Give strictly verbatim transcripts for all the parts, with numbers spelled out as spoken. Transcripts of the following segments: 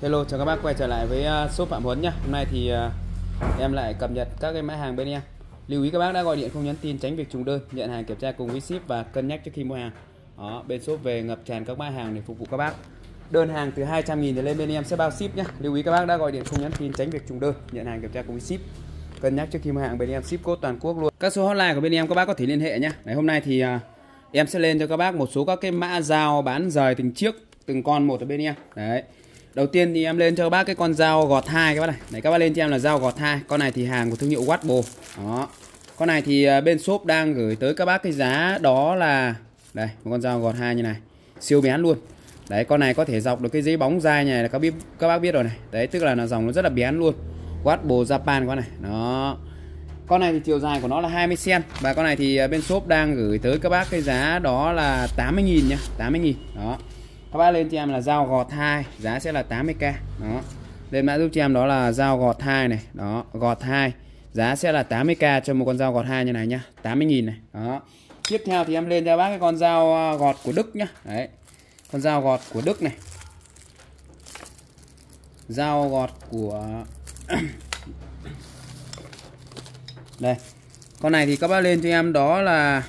Hello, chào các bác quay trở lại với shop Phạm Huấn nhé. Hôm nay thì uh, em lại cập nhật các cái mã hàng bên em. Lưu ý các bác đã gọi điện không nhắn tin tránh việc trùng đơn, nhận hàng kiểm tra cùng với ship và cân nhắc trước khi mua hàng. Đó, bên shop về ngập tràn các mã hàng để phục vụ các bác. Đơn hàng từ hai trăm nghìn trở lên bên em sẽ bao ship nhé. Lưu ý các bác đã gọi điện không nhắn tin tránh việc trùng đơn, nhận hàng kiểm tra cùng với ship, cân nhắc trước khi mua hàng. Bên em ship code toàn quốc luôn. Các số hotline của bên em các bác có thể liên hệ nhé. Đấy, hôm nay thì uh, em sẽ lên cho các bác một số các cái mã dao bán rời từng chiếc, từng con một ở bên em. Đấy. Đầu tiên thì em lên cho các bác cái con dao gọt hai các bác này. Đấy, các bác lên cho em là dao gọt hai. Con này thì hàng của thương hiệu Watbo. Đó. Con này thì bên shop đang gửi tới các bác cái giá đó là đây, một con dao gọt hai như này. Siêu bén luôn. Đấy, con này có thể dọc được cái giấy bóng dai này là các biết các bác biết rồi này. Đấy, tức là nó dòng nó rất là bén luôn. Watbo Japan con này. Đó. Con này thì chiều dài của nó là hai mươi xăng ti mét và con này thì bên shop đang gửi tới các bác cái giá đó là tám mươi nghìn nhá, tám mươi nghìn. Đó. Các bác lên cho em là dao gọt hai, giá sẽ là tám mươi k. Đó. Lên mã giúp cho em đó là dao gọt hai này, đó, gọt hai, giá sẽ là tám mươi k cho một con dao gọt hai như này nhá, tám mươi nghìn này. Đó. Tiếp theo thì em lên cho bác cái con dao gọt của Đức nhá. Đấy. Con dao gọt của Đức này. Dao gọt của đây. Con này thì các bác lên cho em đó là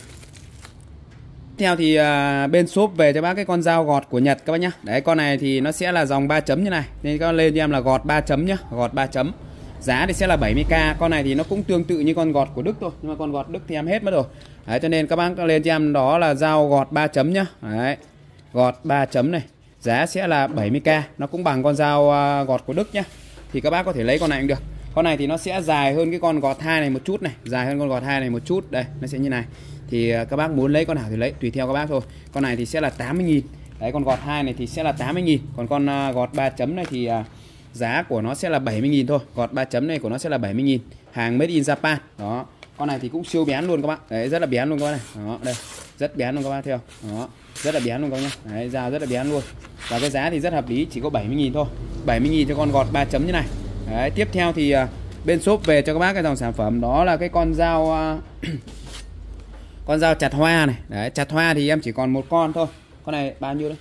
theo thì uh, bên shop về cho bác cái con dao gọt của Nhật các bác nhá. Đấy, con này thì nó sẽ là dòng ba chấm như này. Nên các bác lên cho em là gọt ba chấm nhá, gọt ba chấm. Giá thì sẽ là bảy mươi k. Con này thì nó cũng tương tự như con gọt của Đức thôi, nhưng mà con gọt Đức thì em hết mất rồi. Đấy, cho nên các bác lên cho em đó là dao gọt ba chấm nhá. Đấy. Gọt ba chấm này, giá sẽ là bảy mươi k. Nó cũng bằng con dao uh, gọt của Đức nhá. Thì các bác có thể lấy con này cũng được. Con này thì nó sẽ dài hơn cái con gọt hai này một chút này, dài hơn con gọt hai này một chút. Đây, nó sẽ như này. Thì các bác muốn lấy con nào thì lấy, tùy theo các bác thôi. Con này thì sẽ là tám mươi nghìn. Đấy, con gọt hai này thì sẽ là tám mươi nghìn. Còn con uh, gọt ba chấm này thì uh, giá của nó sẽ là bảy mươi nghìn thôi. Gọt ba chấm này của nó sẽ là bảy mươi nghìn. Hàng made in Japan. Đó. Con này thì cũng siêu bén luôn các bác. Đấy, rất là bén luôn các bác này. Đó, đây. Rất bén luôn các bác theo. Đó. Rất là bén luôn các bác nhá. Đấy, dao rất là bén luôn. Và cái giá thì rất hợp lý, chỉ có bảy mươi nghìn thôi. bảy mươi nghìn cho con gọt ba chấm như này. Đấy, tiếp theo thì uh, bên shop về cho các bác cái dòng sản phẩm đó là cái con dao uh, con dao chặt hoa này. Đấy, chặt hoa thì em chỉ còn một con thôi. Con này bao nhiêu đấy?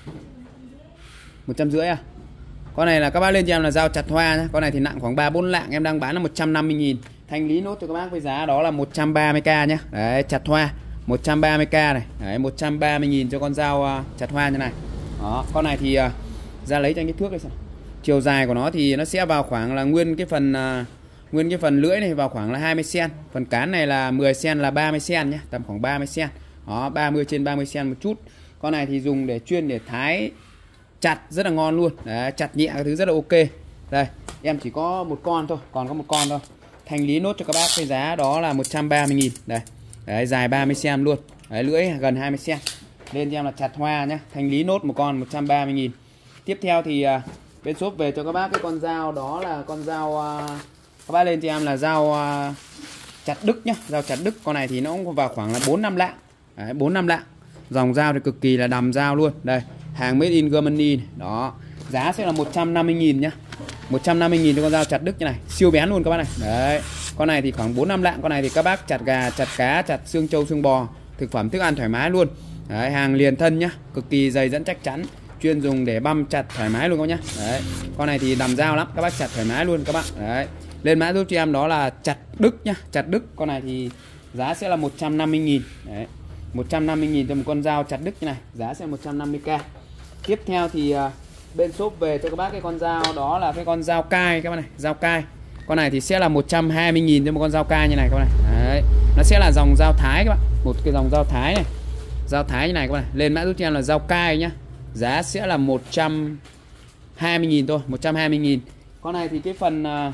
Một trăm rưỡi à? Con này là các bác lên cho em là dao chặt hoa nhé. Con này thì nặng khoảng ba bốn lạng, em đang bán là một trăm năm mươi nghìn. Thanh lý nốt cho các bác với giá đó là một trăm ba mươi k nhé. Đấy, chặt hoa một trăm ba mươi k này. Đấy, một trăm ba mươi nghìn cho con dao uh, chặt hoa như này. Đó, con này thì uh, ra lấy cho anh cái thước đây xem. Chiều dài của nó thì nó sẽ vào khoảng là nguyên cái phần uh, nguyên cái phần lưỡi này vào khoảng là hai mươi xăng ti mét. Phần cán này là mười xăng ti mét là ba mươi xăng ti mét nhé, tầm khoảng ba mươi xăng ti mét. Đó, ba mươi trên ba mươi xăng ti mét một chút. Con này thì dùng để chuyên để thái chặt rất là ngon luôn. Đấy, chặt nhẹ cái thứ rất là ok. Đây, em chỉ có một con thôi, còn có một con thôi. Thanh lý nốt cho các bác cái giá đó là một trăm ba mươi nghìn. Đây. Đấy, dài ba mươi xăng ti mét luôn. Đấy, lưỡi gần hai mươi xăng ti mét. Lên cho em là chặt hoa nhé. Thanh lý nốt một con một trăm ba mươi nghìn. Tiếp theo thì uh, bên shop về cho các bác cái con dao đó là con dao uh, các bác lên cho em là dao uh, chặt Đức nhá, dao chặt Đức. Con này thì nó cũng vào khoảng là bốn năm lạng. Đấy, bốn năm lạng. Dòng dao thì cực kỳ là đầm dao luôn. Đây, hàng made in Germany này. Đó. Giá sẽ là một trăm năm mươi nghìn nhá. một trăm năm mươi nghìn cho con dao chặt Đức như này, siêu bén luôn các bác này. Đấy. Con này thì khoảng bốn năm lạng. Con này thì các bác chặt gà, chặt cá, chặt xương trâu, xương bò, thực phẩm thức ăn thoải mái luôn. Đấy, hàng liền thân nhá, cực kỳ dày dẫn chắc chắn, chuyên dùng để băm chặt thoải mái luôn các nhá. Đấy. Con này thì đầm dao lắm, các bác chặt thoải mái luôn các bạn. Đấy. Lên mã giúp cho em đó là chặt Đức nhá, chặt Đức. Con này thì giá sẽ là một trăm năm mươi nghìn. Đấy. một trăm năm mươi nghìn cho một con dao chặt Đức như này, giá sẽ một trăm năm mươi k. Tiếp theo thì uh, bên shop về cho các bác cái con dao đó là cái con dao cai các bạn này, dao cai. Con này thì sẽ là một trăm hai mươi nghìn cho một con dao cai như này các bạn này. Đấy. Nó sẽ là dòng dao thái các bạn, một cái dòng dao thái này. Dao thái như này các bạn này. Lên mã giúp cho em là dao cai nhá. Giá sẽ là một trăm hai mươi nghìn thôi, một trăm hai mươi nghìn. Con này thì cái phần uh,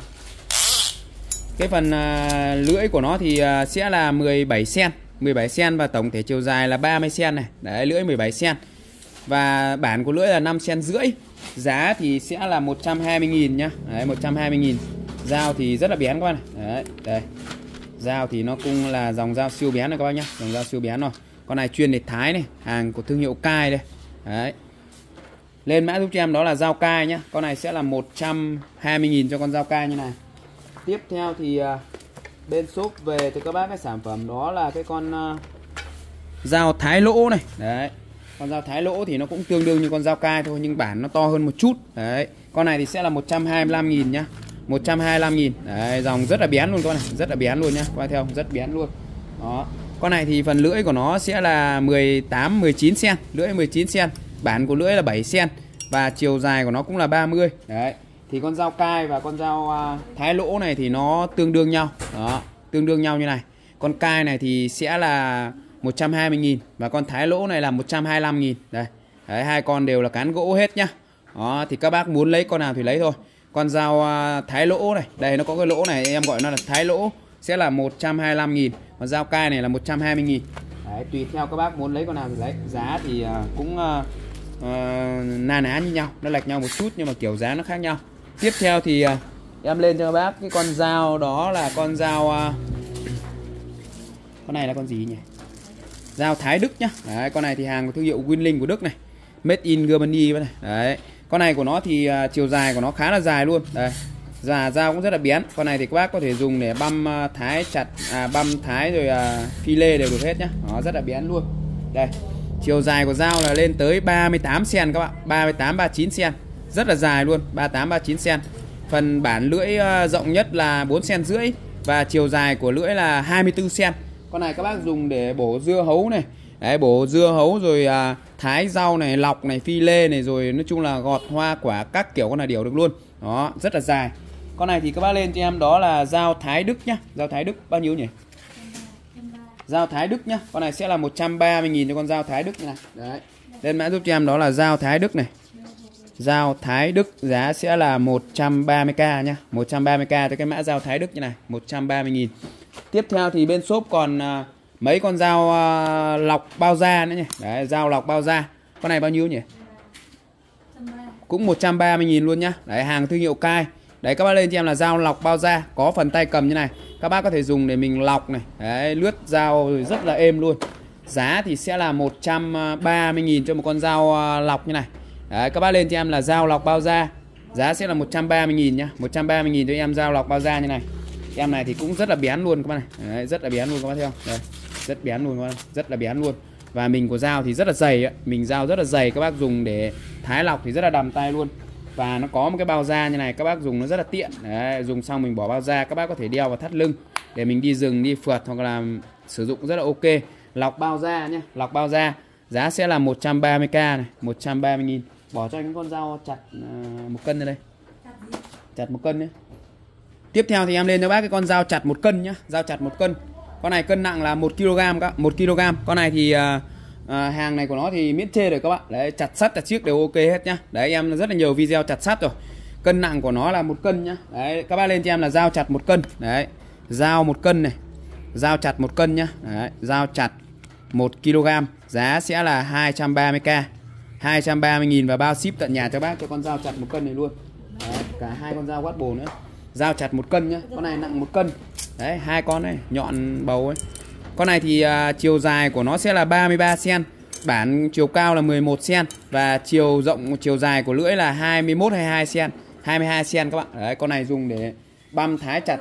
cái phần uh, lưỡi của nó thì uh, sẽ là mười bảy xăng ti mét, mười bảy xăng ti mét và tổng thể chiều dài là ba mươi xăng ti mét này. Đấy, lưỡi mười bảy xăng ti mét. Và bản của lưỡi là năm xăng ti mét rưỡi. Giá thì sẽ là một trăm hai mươi nghìn nhá. Đấy, một trăm hai mươi nghìn. Dao thì rất là bén các bạn này. Đấy, đây. Dao thì nó cũng là dòng dao siêu bén này các bác nhá, dòng dao siêu bén rồi. Con này chuyên để thái này, hàng của thương hiệu Cai đây. Đấy. Lên mã giúp cho em đó là dao cai nhá. Con này sẽ là một trăm hai mươi nghìn cho con dao cai như này. Tiếp theo thì uh, bên shop về thì các bác cái sản phẩm đó là cái con uh, dao thái lỗ này. Đấy. Con dao thái lỗ thì nó cũng tương đương như con dao cai thôi, nhưng bản nó to hơn một chút. Đấy. Con này thì sẽ là một trăm hai mươi lăm nghìn nhá. một trăm hai mươi lăm nghìn. Đấy, dòng rất là bén luôn các bạn này, rất là bén luôn nhá. Qua theo rất bén luôn. Đó. Con này thì phần lưỡi của nó sẽ là mười tám mười chín xen, lưỡi mười chín xen, bản của lưỡi là bảy xen và chiều dài của nó cũng là ba mươi. Đấy. Thì con dao cai và con dao uh, thái lỗ này thì nó tương đương nhau. Đó, tương đương nhau như này. Con cai này thì sẽ là một trăm hai mươi nghìn và con thái lỗ này là một trăm hai mươi lăm nghìn. Đây. Đấy, hai con đều là cán gỗ hết nhá. Đó, thì các bác muốn lấy con nào thì lấy thôi. Con dao uh, thái lỗ này, đây nó có cái lỗ này, em gọi nó là thái lỗ, sẽ là một trăm hai mươi lăm nghìn. Còn dao cai này là một trăm hai mươi nghìn. Đấy, tùy theo các bác muốn lấy con nào thì lấy. Giá thì uh, cũng uh, uh, na ná như nhau, nó lệch nhau một chút nhưng mà kiểu giá nó khác nhau. Tiếp theo thì uh, em lên cho các bác cái con dao, đó là con dao uh, con này là con gì nhỉ? Dao Thái Đức nhá. Đấy, con này thì hàng của thương hiệu Winling của Đức này, made in Germany này. Đấy, con này của nó thì uh, chiều dài của nó khá là dài luôn. Đây, và dao cũng rất là bén. Con này thì các bác có thể dùng để băm uh, thái chặt, à, băm thái rồi uh, phi lê đều được hết nhá. Nó rất là bén luôn. Đây, chiều dài của dao là lên tới ba mươi tám xen các bạn, ba mươi tám ba mươi chín xen, rất là dài luôn, ba mươi tám ba mươi chín xen. Phần bản lưỡi uh, rộng nhất là bốn xen rưỡi và chiều dài của lưỡi là hai mươi tư xen. Con này các bác dùng để bổ dưa hấu này. Đấy, bổ dưa hấu rồi à, thái rau này, lọc này, phi lê này, rồi nói chung là gọt hoa quả các kiểu con này đều được luôn. Đó, rất là dài. Con này thì các bác lên cho em đó là dao Thái Đức nhá. Dao Thái Đức bao nhiêu nhỉ? Dao Thái Đức nhá. Con này sẽ là một trăm ba mươi nghìn cho con dao Thái Đức như này. Đấy. Lên mã giúp cho em đó là dao Thái Đức này. Dao Thái Đức giá sẽ là một trăm ba mươi k nhá. một trăm ba mươi k cho cái mã dao Thái Đức như này, một trăm ba mươi nghìn. Tiếp theo thì bên shop còn uh, mấy con dao uh, lọc bao da nữa nhỉ. Đấy, dao lọc bao da. Con này bao nhiêu nhỉ? Cũng một trăm ba mươi nghìn luôn nhá. Đấy, hàng thương hiệu Cai. Đấy, các bác lên cho em là dao lọc bao da, có phần tay cầm như này. Các bác có thể dùng để mình lọc này. Đấy, lướt dao rất là êm luôn. Giá thì sẽ là một trăm ba mươi nghìn cho một con dao uh, lọc như này. Đấy, các bác lên cho em là dao lọc bao da. Giá sẽ là một trăm ba mươi nghìn nhá. một trăm ba mươi nghìn cho em dao lọc bao da như này. Em này thì cũng rất là bén luôn các bác này. Đấy, rất là bén luôn các bác thấy không? Đây, rất bén luôn các bác, rất là bén luôn. Và mình của dao thì rất là dày ấy. Mình dao rất là dày, các bác dùng để thái lọc thì rất là đầm tay luôn. Và nó có một cái bao da như này, các bác dùng nó rất là tiện. Đấy, dùng xong mình bỏ bao da, các bác có thể đeo vào thắt lưng để mình đi rừng, đi phượt hoặc là sử dụng rất là ok. Lọc bao da nhé, lọc bao da. Giá sẽ là một trăm ba mươi k này, một trăm ba mươi nghìn. Bỏ cho anh con dao chặt uh, một cân ra đây. Chặt một cân nhé. Tiếp theo thì em lên cho bác cái con dao chặt một cân nhá, dao chặt một cân. Con này cân nặng là một ki lô gam các, một ki lô gam. Con này thì uh, uh, hàng này của nó thì miễn chê rồi các bạn. Đấy, chặt sắt chặt chiếc đều ok hết nhá. Đấy, em rất là nhiều video chặt sắt rồi. Cân nặng của nó là một cân nhá. Đấy, các bác lên cho em là dao chặt một cân. Đấy, dao một cân này. Dao chặt một cân nhá. Đấy, dao chặt một ki lô gam. Giá sẽ là hai trăm ba mươi k. hai trăm ba mươi nghìn và bao ship tận nhà cho bác cho con dao chặt một cân này luôn. Đấy, cả hai con dao quát bồ nữa. Dao chặt một cân nhá. Con này nặng một cân. Đấy, hai con này, nhọn bầu ấy. Con này thì uh, chiều dài của nó sẽ là ba mươi ba xen, bản chiều cao là mười một xen và chiều rộng chiều dài của lưỡi là hai mươi mốt hai mươi hai xen, hai mươi hai xen các bạn. Đấy, con này dùng để băm thái chặt.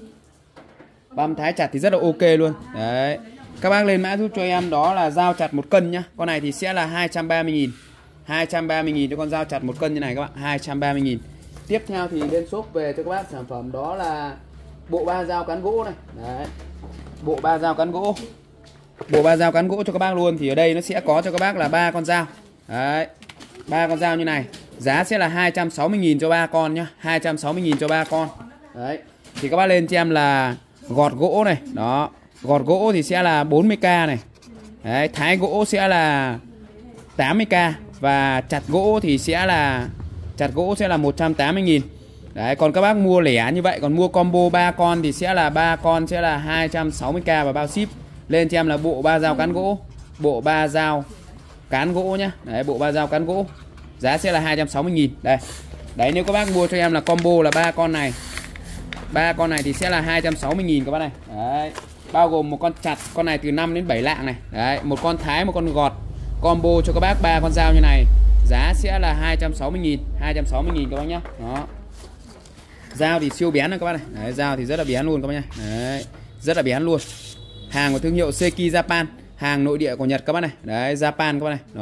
Băm thái chặt thì rất là ok luôn. Đấy. Các bác lên mã giúp cho em đó là dao chặt một cân nhá. Con này thì sẽ là hai trăm ba mươi nghìn. hai trăm ba mươi nghìn cho con dao chặt một cân như này các bạn, hai trăm ba mươi nghìn. Tiếp theo thì bên shop về cho các bác sản phẩm đó là bộ ba dao cán gỗ này. Đấy. Bộ ba dao cán gỗ. Bộ ba dao cán gỗ cho các bác luôn. Thì ở đây nó sẽ có cho các bác là ba con dao. Đấy. ba con dao như này. Giá sẽ là hai trăm sáu mươi nghìn cho ba con nhá. hai trăm sáu mươi nghìn cho ba con. Đấy. Thì các bác lên cho em là gọt gỗ này. Đó. Gọt gỗ thì sẽ là bốn mươi k này. Đấy. Thái gỗ sẽ là tám mươi k. Và chặt gỗ thì sẽ là chặt gỗ sẽ là một trăm tám mươi nghìn. Đấy, còn các bác mua lẻ như vậy, còn mua combo ba con thì sẽ là ba con sẽ là hai trăm sáu mươi k và bao ship. Lên cho em là bộ ba dao cán gỗ. Bộ ba dao cán gỗ nhá. Đấy, bộ ba dao cán gỗ. Giá sẽ là hai trăm sáu mươi nghìn. Đây. Đấy, nếu các bác mua cho em là combo là ba con này. ba con này thì sẽ là hai trăm sáu mươi nghìn các bác này. Đấy. Bao gồm một con chặt, con này từ năm đến bảy lạng này. Đấy, một con thái, một con gọt. Combo cho các bác ba con dao như này. Giá sẽ là hai trăm sáu mươi nghìn, hai trăm sáu mươi nghìn các bác nhá. Đó. Dao thì siêu bén rồi các bác này. Đấy, dao thì rất là bén luôn các bác nhá. Đấy, rất là bén luôn. Hàng của thương hiệu Seiki Japan, hàng nội địa của Nhật các bác này. Đấy, Japan các bác này. Đó.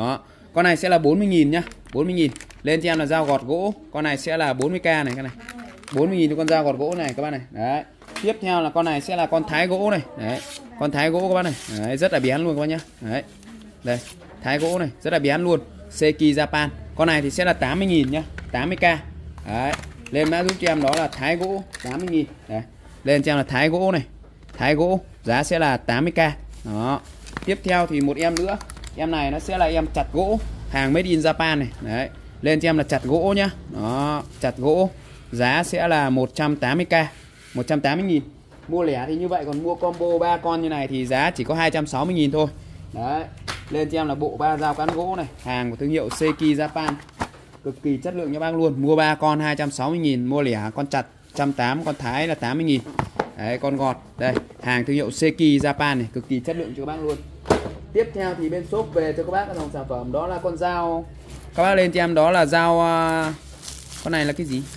Con này sẽ là bốn mươi nghìn nhá, bốn mươi nghìn. Lên cho em là dao gọt gỗ. Con này sẽ là bốn mươi k này, cái này. bốn mươi nghìn cho con dao gọt gỗ này các bác này. Đấy. Tiếp theo là con này sẽ là con thái gỗ này. Đấy. Con thái gỗ các bác này. Đấy, rất là bén luôn các bác nhá. Đấy. Đây, thái gỗ này, rất là bén luôn. Seiki Japan. Con này thì sẽ là tám mươi nghìn nhá, tám mươi k. Đấy. Lên mã giúp cho em đó là thái gỗ tám mươi nghìn. Đấy. Lên cho em là thái gỗ này. Thái gỗ giá sẽ là tám mươi k. Đó. Tiếp theo thì một em nữa. Em này nó sẽ là em chặt gỗ, hàng made in Japan này. Đấy. Lên cho em là chặt gỗ nhá. Đó, chặt gỗ. Giá sẽ là một trăm tám mươi k, một trăm tám mươi nghìn. Mua lẻ thì như vậy, còn mua combo ba con như này thì giá chỉ có hai trăm sáu mươi nghìn thôi. Đấy. Lên cho em là bộ ba dao cán gỗ này, hàng của thương hiệu Seiki Japan. Cực kỳ chất lượng cho bác luôn. Mua ba con hai trăm sáu mươi nghìn, mua lẻ con chặt một trăm tám mươi, con thái là tám mươi nghìn. Đấy, con gọt. Đây, hàng thương hiệu Seiki Japan này, cực kỳ chất lượng cho các bác luôn. Tiếp theo thì bên shop về cho các bác cái dòng sản phẩm đó là con dao. Các bác lên cho em đó là dao uh, con này là cái gì?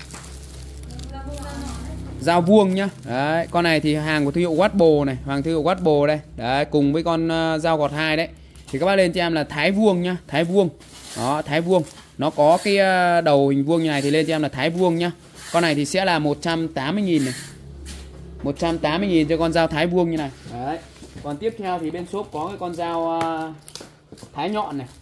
Dao vuông nhá. Đấy, con này thì hàng của thương hiệu Watbo này, hàng thương hiệu Watbo đây. Đấy, cùng với con uh, dao gọt hai đấy. Thì các bác lên cho em là thái vuông nhá, thái vuông. Đó, thái vuông. Nó có cái uh, đầu hình vuông như này thì lên cho em là thái vuông nhá. Con này thì sẽ là một trăm tám mươi nghìn này. một trăm tám mươi nghìn cho con dao thái vuông như này. Đấy. Còn tiếp theo thì bên shop có cái con dao uh, thái nhọn này.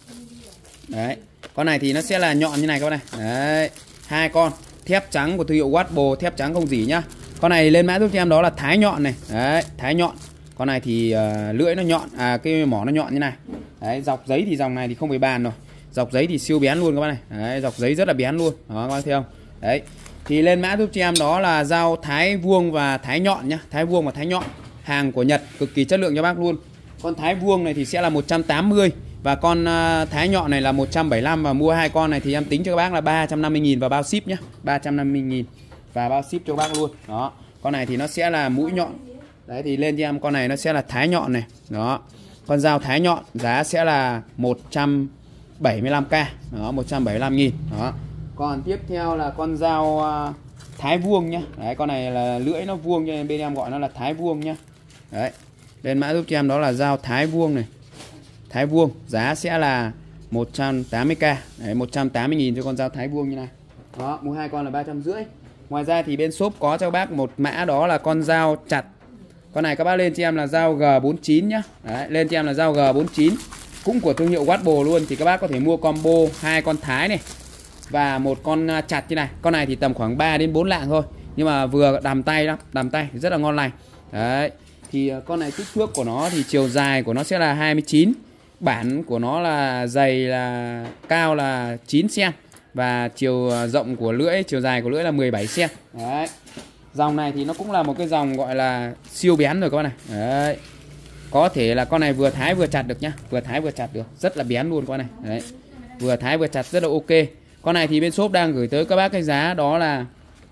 Đấy. Con này thì nó sẽ là nhọn như này các bạn này. Đấy. Hai con thép trắng của thương hiệu Watbo, thép trắng không dỉ nhá. Con này lên mã giúp cho em đó là thái nhọn này. Đấy, thái nhọn. Con này thì uh, lưỡi nó nhọn, à cái mỏ nó nhọn như này. Đấy, dọc giấy thì dòng này thì không phải bàn rồi. Dọc giấy thì siêu bén luôn các bạn này. Đấy, dọc giấy rất là bén luôn. Đó các bạn thấy không? Đấy. Thì lên mã giúp cho em đó là dao thái vuông và thái nhọn nhá, thái vuông và thái nhọn. Hàng của Nhật, cực kỳ chất lượng cho bác luôn. Con thái vuông này thì sẽ là một trăm tám mươi và con uh, thái nhọn này là một trăm bảy mươi lăm, và mua hai con này thì em tính cho các bác là ba trăm năm mươi nghìn và bao ship nhá, ba trăm năm mươi nghìn và bao ship cho các bác luôn. Đó. Con này thì nó sẽ là mũi nhọn. Đấy thì lên cho em con này nó sẽ là thái nhọn này. Đó. Con dao thái nhọn giá sẽ là một trăm bảy mươi lăm k. Đó, một trăm bảy mươi lăm nghìn. Đó. Còn tiếp theo là con dao uh, thái vuông nhá. Đấy, con này là lưỡi nó vuông cho nên bên em gọi nó là thái vuông nhá. Đấy. Lên mã giúp cho em đó là dao thái vuông này. Thái vuông giá sẽ là một trăm tám mươi k. Đấy, một trăm tám mươi nghìn cho con dao thái vuông như này. Đó, mua hai con là ba trăm rưỡi. Ngoài ra thì bên shop có cho các bác một mã đó là con dao chặt. Con này các bác lên cho em là dao G bốn mươi chín nhá. Đấy, lên cho em là dao G bốn mươi chín, cũng của thương hiệu Watbo luôn, thì các bác có thể mua combo hai con thái này và một con chặt như này. Con này thì tầm khoảng ba đến bốn lạng thôi, nhưng mà vừa đầm tay lắm, đầm tay rất là ngon lành. Đấy. Thì con này kích thước của nó thì chiều dài của nó sẽ là hai mươi chín, bản của nó là dày là cao là chín xăng-ti-mét và chiều rộng của lưỡi, chiều dài của lưỡi là mười bảy xăng-ti-mét. Đấy. Dòng này thì nó cũng là một cái dòng gọi là siêu bén rồi các bạn này. Đấy. Có thể là con này vừa thái vừa chặt được nhá, vừa thái vừa chặt được, rất là bén luôn con này. Đấy. Vừa thái vừa chặt rất là ok. Con này thì bên shop đang gửi tới các bác cái giá đó là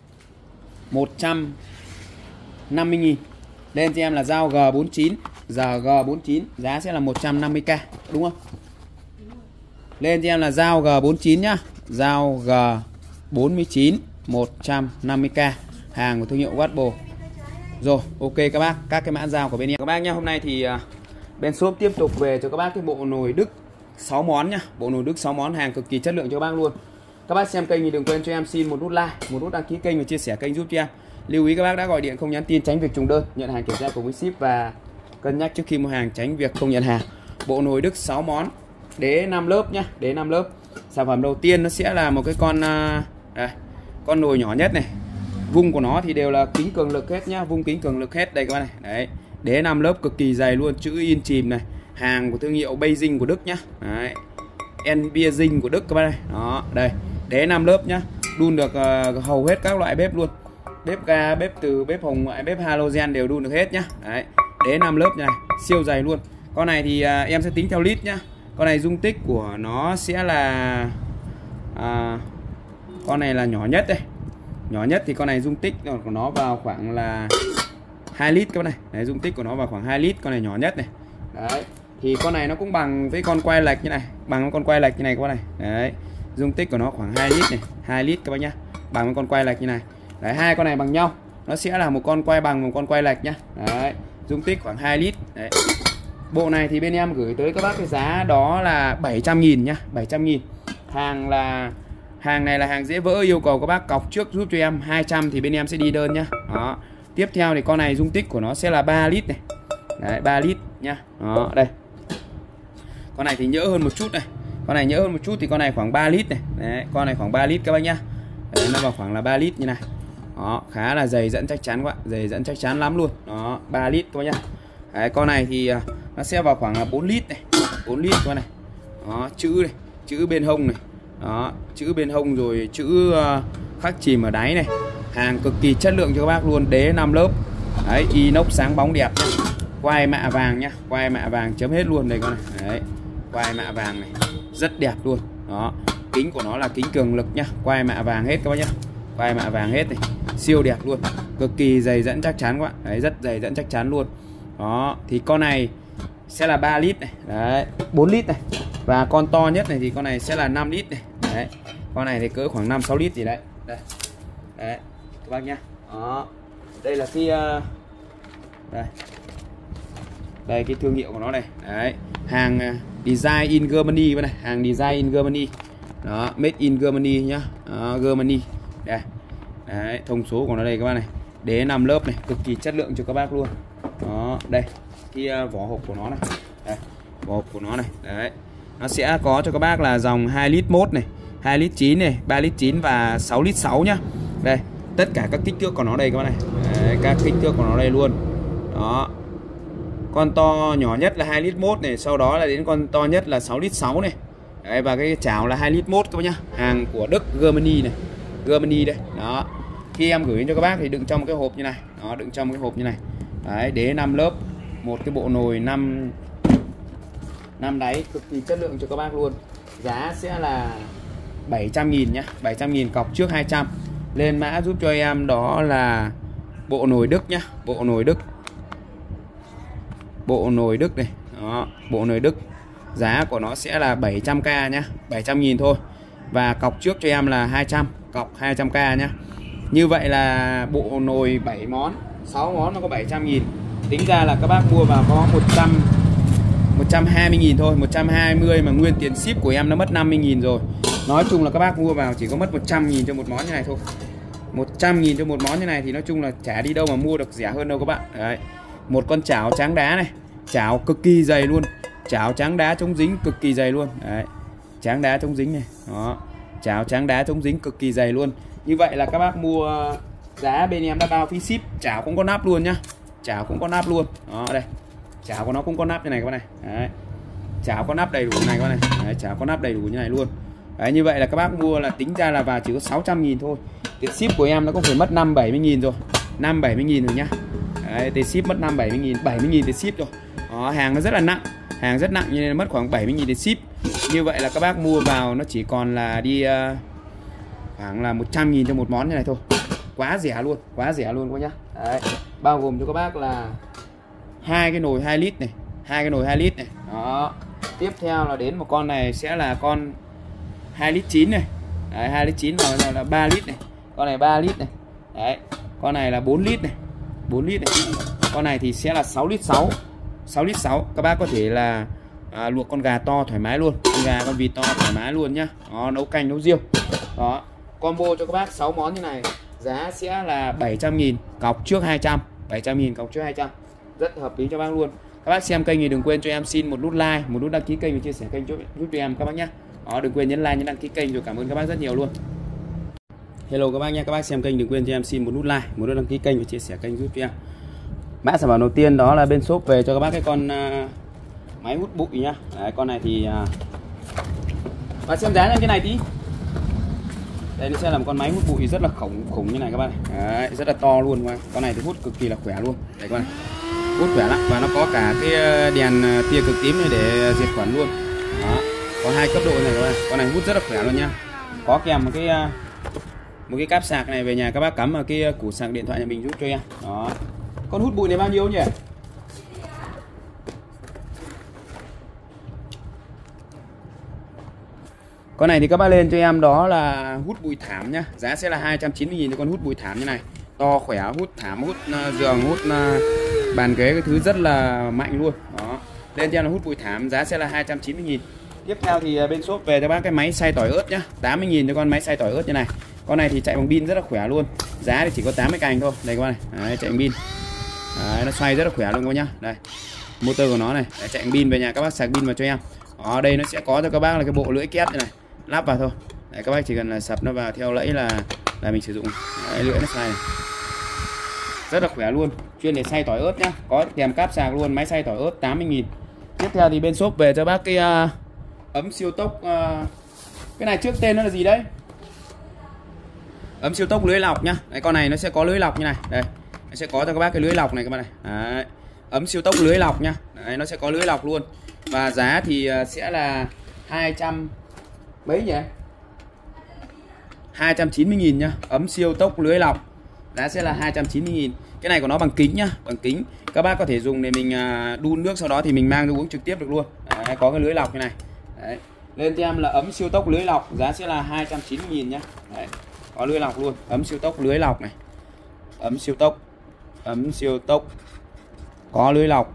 một trăm năm mươi nghìn. Lên cho em là dao G bốn mươi chín, giờ G bốn mươi chín giá sẽ là một trăm năm mươi k, đúng không? Lên cho em là dao G bốn mươi chín nhá, dao G bốn mươi chín một trăm năm mươi k, hàng của thương hiệu Watbo. Rồi, ok các bác, các cái mã dao của bên em. Các bác nhá, hôm nay thì uh, bên shop tiếp tục về cho các bác cái bộ nồi Đức sáu món nhá, bộ nồi Đức sáu món, hàng cực kỳ chất lượng cho các bác luôn. Các bác xem kênh thì đừng quên cho em xin một nút like, một nút đăng ký kênh và chia sẻ kênh giúp cho em. Lưu ý các bác đã gọi điện không nhắn tin tránh việc trùng đơn, nhận hàng kiểm tra cùng với ship và cân nhắc trước khi mua hàng tránh việc không nhận hàng. Bộ nồi Đức sáu món, đế năm lớp nhá, đế năm lớp. Sản phẩm đầu tiên nó sẽ là một cái con uh, đây, con nồi nhỏ nhất này. Vung của nó thì đều là kính cường lực hết nhá, vung kính cường lực hết đây các bác này. Đấy, đế năm lớp cực kỳ dày luôn, chữ in chìm này, hàng của thương hiệu Beijing của Đức nhá. Đấy. Beijing của Đức các bác này. Đó, đây, đế năm lớp nhá. Đun được uh, hầu hết các loại bếp luôn. Bếp ga, bếp từ, bếp hồng ngoại, bếp halogen đều đun được hết nhá. Đấy, đế năm lớp này, siêu dày luôn. Con này thì uh, em sẽ tính theo lít nhá. Con này dung tích của nó sẽ là uh, con này là nhỏ nhất đây. Nhỏ nhất thì con này dung tích của nó vào khoảng là hai lít các bạn này. Đấy, dung tích của nó vào khoảng hai lít, con này nhỏ nhất này. Đấy. Thì con này nó cũng bằng với con quay lệch như này, bằng con quay lệch như này các bạn này. Đấy. Dung tích của nó khoảng hai lít này, hai lít các bác nhá. Bằng với con quay lệch như này. Đấy, hai con này bằng nhau. Nó sẽ là một con quay bằng một con quay lệch nhá. Đấy. Dung tích khoảng hai lít. Đấy. Bộ này thì bên em gửi tới các bác cái giá đó là bảy trăm nghìn nhá, bảy trăm nghìn. Hàng là hàng này là hàng dễ vỡ, yêu cầu các bác cọc trước giúp cho em hai trăm thì bên em sẽ đi đơn nhá. Đó. Tiếp theo thì con này dung tích của nó sẽ là ba lít này. Đấy, ba lít nhá. Đó, đây. Con này thì nhỡ hơn một chút này. Con này nhỡ hơn một chút thì con này khoảng ba lít này. Đấy, con này khoảng ba lít các bác nhá. Đấy, nó vào khoảng là ba lít như này. Đó, khá là dày dẫn chắc chắn quá, dày dẫn chắc chắn lắm luôn. Đó, ba lít các bác nhá. Đấy, con này thì nó sẽ vào khoảng là bốn lít này, bốn lít con này. Đó, chữ này, chữ bên hông này. Đó, chữ bên hông rồi chữ uh, khắc chìm ở đáy này. Hàng cực kỳ chất lượng cho các bác luôn, đế năm lớp. Đấy, inox sáng bóng đẹp nhá. Quai mạ vàng nhá, quai mạ vàng chấm hết luôn đây con này. Đấy, quai mạ vàng này, rất đẹp luôn. Đó, kính của nó là kính cường lực nhá, quai mạ vàng hết các bác nhá. Quai mạ vàng hết này, siêu đẹp luôn, cực kỳ dày dẫn chắc chắn quá. Đấy, rất dày dẫn chắc chắn luôn. Đó, thì con này sẽ là ba lít này, đấy, bốn lít này. Và con to nhất này thì con này sẽ là năm lít này. Đấy, con này thì cỡ khoảng năm sáu lít gì đấy. Đây. Đấy, các bác nhá. Đó. Đây là cái uh... đây. Đây cái thương hiệu của nó này. Đấy, hàng uh, design in Germany này, hàng design in Germany. Đó, made in Germany nhá. Đó, Germany. Đây. Đấy, thông số của nó đây các bác này. Đế năm lớp này, cực kỳ chất lượng cho các bác luôn. Đó, đây cái uh, vỏ hộp của nó này. Đây, vỏ hộp của nó này. Đấy. Nó sẽ có cho các bác là dòng hai lít mốt này, hai lít chín này, ba lít chín và sáu lít sáu nhá. Đây, tất cả các kích thước của nó đây các bác này. Đấy, các kích thước của nó đây luôn. Đó. Con to nhỏ nhất là hai lít mốt này, sau đó là đến con to nhất là sáu lít sáu này. Đấy, và cái chảo là hai lít mốt các bác nhá. Hàng của Đức, Germany này. Germany đây. Đó. Khi em gửi cho các bác thì đựng trong một cái hộp như này. Đó, đựng trong một cái hộp như này. Đấy, đế năm lớp, một cái bộ nồi năm năm đáy, cực kỳ chất lượng cho các bác luôn. Giá sẽ là bảy trăm nghìn nhá, bảy trăm nghìn cọc trước hai trăm. Lên mã giúp cho em đó là bộ nồi Đức nhá, bộ nồi Đức. Bộ nồi Đức này, đó, bộ nồi Đức. Giá của nó sẽ là bảy trăm k nhá, bảy trăm nghìn thôi. Và cọc trước cho em là hai trăm, cọc hai trăm k nhá. Như vậy là bộ nồi bảy món, sáu món nó có bảy trăm nghìn. Tính ra là các bác mua vào có một trăm, một trăm hai mươi nghìn thôi, một trăm hai mươi mà nguyên tiền ship của em nó mất năm mươi nghìn rồi. Nói chung là các bác mua vào chỉ có mất một trăm nghìn cho một món như này thôi. một trăm nghìn cho một món như này thì nói chung là chả đi đâu mà mua được rẻ hơn đâu các bạn. Đấy. Một con chảo trắng đá này, chảo cực kỳ dày luôn. Chảo trắng đá chống dính cực kỳ dày luôn. Đấy. Trắng đá chống dính này. Đó. Chảo trắng đá chống dính cực kỳ dày luôn. Như vậy là các bác mua giá bên em đã bao phí ship, chảo cũng có nắp luôn nhá. Chảo cũng có nắp luôn. Đó đây. Chảo của nó cũng có nắp như này các bạn này. Đấy. Chảo có nắp đầy đủ này các bạn này. Đấy, chảo có nắp đầy đủ như này luôn. Đấy, như vậy là các bác mua là tính ra là vào chỉ có sáu trăm nghìn thôi. Tiền ship của em nó cũng phải mất năm bảy mươi nghìn rồi. năm bảy mươi nghìn rồi nhá. Đấy, tiền ship mất năm bảy mươi nghìn, bảy mươi nghìn tiền ship rồi. Đó, hàng nó rất là nặng, hàng rất nặng nên mất khoảng bảy mươi nghìn tiền ship. Như vậy là các bác mua vào nó chỉ còn là đi uh, khoảng là một trăm nghìn cho một món như này thôi. Quá rẻ luôn, quá rẻ luôn các bác nhá. Đấy, bao gồm cho các bác là hai cái nồi hai lít này, hai cái nồi hai lít này. Đó. Tiếp theo là đến một con này sẽ là con hai lít chín này. Đấy, hai lít chín và là ba lít này. Con này ba lít này. Đấy, con này là bốn lít này, bốn lít này. Con này thì sẽ là sáu lít sáu, sáu lít sáu. Các bác có thể là à, luộc con gà to thoải mái luôn, con gà con vịt to thoải mái luôn nhá. Đó, nấu canh nấu riêu. Đó, combo cho các bác sáu món như này, giá sẽ là bảy trăm nghìn cọc trước hai trăm, bảy trăm nghìn cọc trước hai trăm. Rất hợp lý cho bác luôn. Các bác xem kênh thì đừng quên cho em xin một nút like, một nút đăng ký kênh và chia sẻ kênh giúp, giúp cho em các bác nhé. Đó, đừng quên nhấn like, nhấn đăng ký kênh rồi, cảm ơn các bác rất nhiều luôn. Hello các bác nhé, các bác xem kênh đừng quên cho em xin một nút like, một nút đăng ký kênh và chia sẻ kênh giúp cho em. Mã sản phẩm đầu tiên đó là bên shop về cho các bác cái con uh, máy hút bụi nhá. Đấy, con này thì uh... và xem giá lên cái này tí. Đây nó sẽ là một con máy hút bụi rất là khủng khủng như này các bạn này. Đấy, rất là to luôn. Con này thì hút cực kỳ là khỏe luôn. Đấy các bạn này. Hút khỏe lắm và nó có cả cái đèn tia cực tím này để diệt khuẩn luôn. Đó. Có hai cấp độ này các bạn. Con này hút rất là khỏe luôn nha. Có kèm một cái một cái cáp sạc này về nhà các bác cắm vào cái củ sạc điện thoại nhà mình giúp cho em. Đó. Con hút bụi này bao nhiêu nhỉ? Con này thì các bác lên cho em đó là hút bụi thảm nhá. Giá sẽ là hai trăm chín mươi nghìn cho con hút bụi thảm như này. To khỏe, hút thảm, hút uh, giường, hút uh, bàn ghế cái thứ rất là mạnh luôn. Đó. Lên cho em là hút bụi thảm, giá sẽ là hai trăm chín mươi nghìn. Tiếp theo thì bên shop về cho bác cái máy xay tỏi ớt nhá, tám mươi nghìn cho con máy xay tỏi ớt như này. Con này thì chạy bằng pin rất là khỏe luôn. Giá thì chỉ có tám mươi cành thôi. Đây các bạn này. Đấy, chạy bằng pin. Đấy, nó xoay rất là khỏe luôn các bác nhá. Đây. Motor của nó này, đấy, chạy bằng pin, về nhà các bác sạc pin vào cho em. Ở đây nó sẽ có cho các bác là cái bộ lưỡi kép như này, lắp vào thôi. Đấy, các bác chỉ cần là sập nó vào theo lẫy là là mình sử dụng. Đấy, lưỡi nó xay này. Rất là khỏe luôn, chuyên để xay tỏi ớt nhá, có kèm cáp sạc luôn, máy xay tỏi ớt tám mươi nghìn. Tiếp theo thì bên shop về cho bác cái uh, ấm siêu tốc, uh, cái này trước tên nó là gì đấy? Ấm siêu tốc lưới lọc nhá. Đấy, con này nó sẽ có lưới lọc như này. Đây, nó sẽ có cho các bác cái lưới lọc này các bạn này. Đấy, ấm siêu tốc lưới lọc nhá. Đấy, nó sẽ có lưới lọc luôn. Và giá thì uh, sẽ là hai trăm mấy nhỉ? hai trăm chín mươi nghìn nhá. Ấm siêu tốc lưới lọc, giá sẽ là hai trăm chín mươi nghìn. Cái này của nó bằng kính nhá, bằng kính. Các bác có thể dùng để mình uh, đun nước, sau đó thì mình mang đi uống trực tiếp được luôn. Đấy, có cái lưới lọc như này. Đấy. Lên cho em là ấm siêu tốc lưới lọc, giá sẽ là hai trăm chín mươi nghìn nhá. Đấy, có lưới lọc luôn, ấm siêu tốc lưới lọc này. Ấm siêu tốc, ấm siêu tốc có lưới lọc.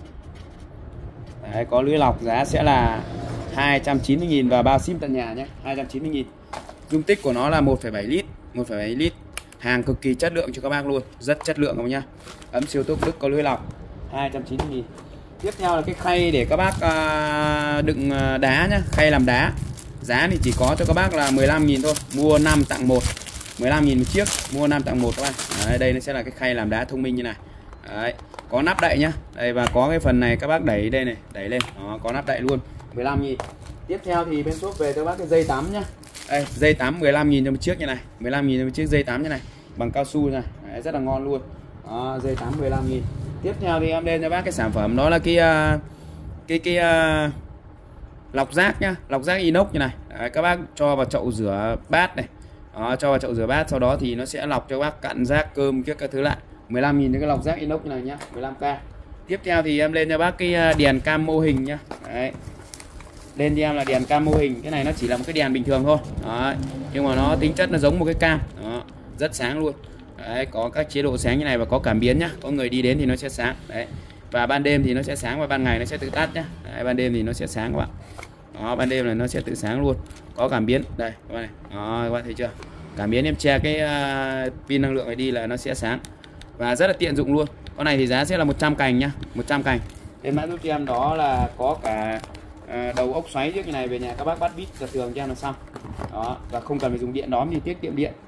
Đấy, có lưới lọc, giá sẽ là hai trăm chín mươi nghìn và bao ship tận nhà nhé, hai trăm chín mươi nghìn. Dung tích của nó là một phẩy bảy lít, một phẩy bảy lít. Hàng cực kỳ chất lượng cho các bác luôn, rất chất lượng các bác nhá. Ấm siêu tốc Đức có lưới lọc, hai trăm chín mươi nghìn. Tiếp theo là cái khay để các bác uh, đựng đá nhá, khay làm đá. Giá thì chỉ có cho các bác là mười lăm nghìn thôi, mua năm tặng một. mười lăm nghìn một chiếc, mua năm tặng một các bác. Đấy, đây nó sẽ là cái khay làm đá thông minh như này. Đấy, có nắp đậy nhá. Đây, và có cái phần này các bác đẩy đây này, đẩy lên. Đó, có nắp đậy luôn, mười lăm nghìn. Tiếp theo thì bên shop về cho bác cái dây tắm nhá. Đây, dây tắm mười lăm nghìn cho một chiếc như này, mười lăm nghìn cho một chiếc dây tắm như này, bằng cao su này. Đấy, rất là ngon luôn. Đó, dây tắm mười lăm nghìn. Tiếp theo thì em lên cho bác cái sản phẩm đó là cái uh, cái cái uh, lọc rác nhá, lọc rác inox như này. Đấy, các bác cho vào chậu rửa bát này. Đó, cho vào chậu rửa bát, sau đó thì nó sẽ lọc cho các bác cặn rác cơm các thứ lại. mười lăm nghìn cái lọc rác inox như này nhá, mười lăm k. Tiếp theo thì em lên cho bác cái đèn cam mô hình nhá. Đấy. Lên cho em là đèn cam mô hình, cái này nó chỉ là một cái đèn bình thường thôi. Đấy, nhưng mà nó tính chất nó giống một cái cam. Đó, rất sáng luôn. Đấy, có các chế độ sáng như này và có cảm biến nhá. Có người đi đến thì nó sẽ sáng. Đấy. Và ban đêm thì nó sẽ sáng và ban ngày nó sẽ tự tắt nhá. Đấy, ban đêm thì nó sẽ sáng các bạn. Đó, ban đêm là nó sẽ tự sáng luôn. Có cảm biến. Đây, các bạn này. Đó, các bạn thấy chưa? Cảm biến em che cái uh, pin năng lượng này đi là nó sẽ sáng. Và rất là tiện dụng luôn. Con này thì giá sẽ là một trăm cành nhá, một trăm cành. Đến mã giúp cho em đó là có cả uh, đầu ốc xoáy trước như này, về nhà các bác bắt vít giật tường cho em là xong. Đó, và không cần phải dùng điện đóm thì tiết kiệm điện.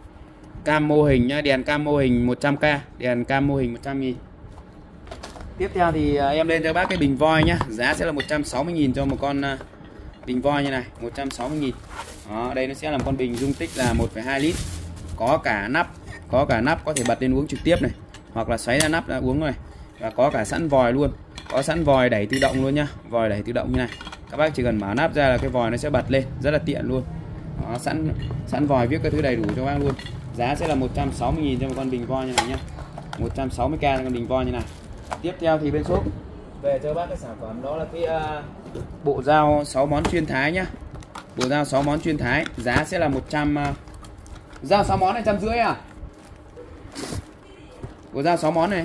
Cam mô hình nhá, đèn cam mô hình một trăm k, đèn cam mô hình một trăm nghìn. Tiếp theo thì uh, em lên cho bác cái bình voi nhá, giá sẽ là một trăm sáu mươi nghìn cho một con uh, bình voi như này, một trăm sáu mươi nghìn. Đó, đây nó sẽ là một con bình dung tích là một phẩy hai lít. Có cả nắp, có cả nắp có thể bật lên uống trực tiếp này, hoặc là xoáy ra nắp ra uống này. Và có cả sẵn vòi luôn, có sẵn vòi đẩy tự động luôn nhá, vòi đẩy tự động như này. Các bác chỉ cần mở nắp ra là cái vòi nó sẽ bật lên, rất là tiện luôn. Đó, sẵn sẵn vòi viết các thứ đầy đủ cho bác luôn. Giá sẽ là một trăm sáu mươi nghìn cho một con bình voi như này nhá, một trăm sáu mươi k cho con bình voi như này. Tiếp theo thì bên shop về cho bác cái sản phẩm đó là cái uh, bộ dao sáu món chuyên thái nhá. Bộ dao sáu món chuyên thái, giá sẽ là một trăm uh, dao sáu món này trăm rưỡi à? Bộ dao sáu món này.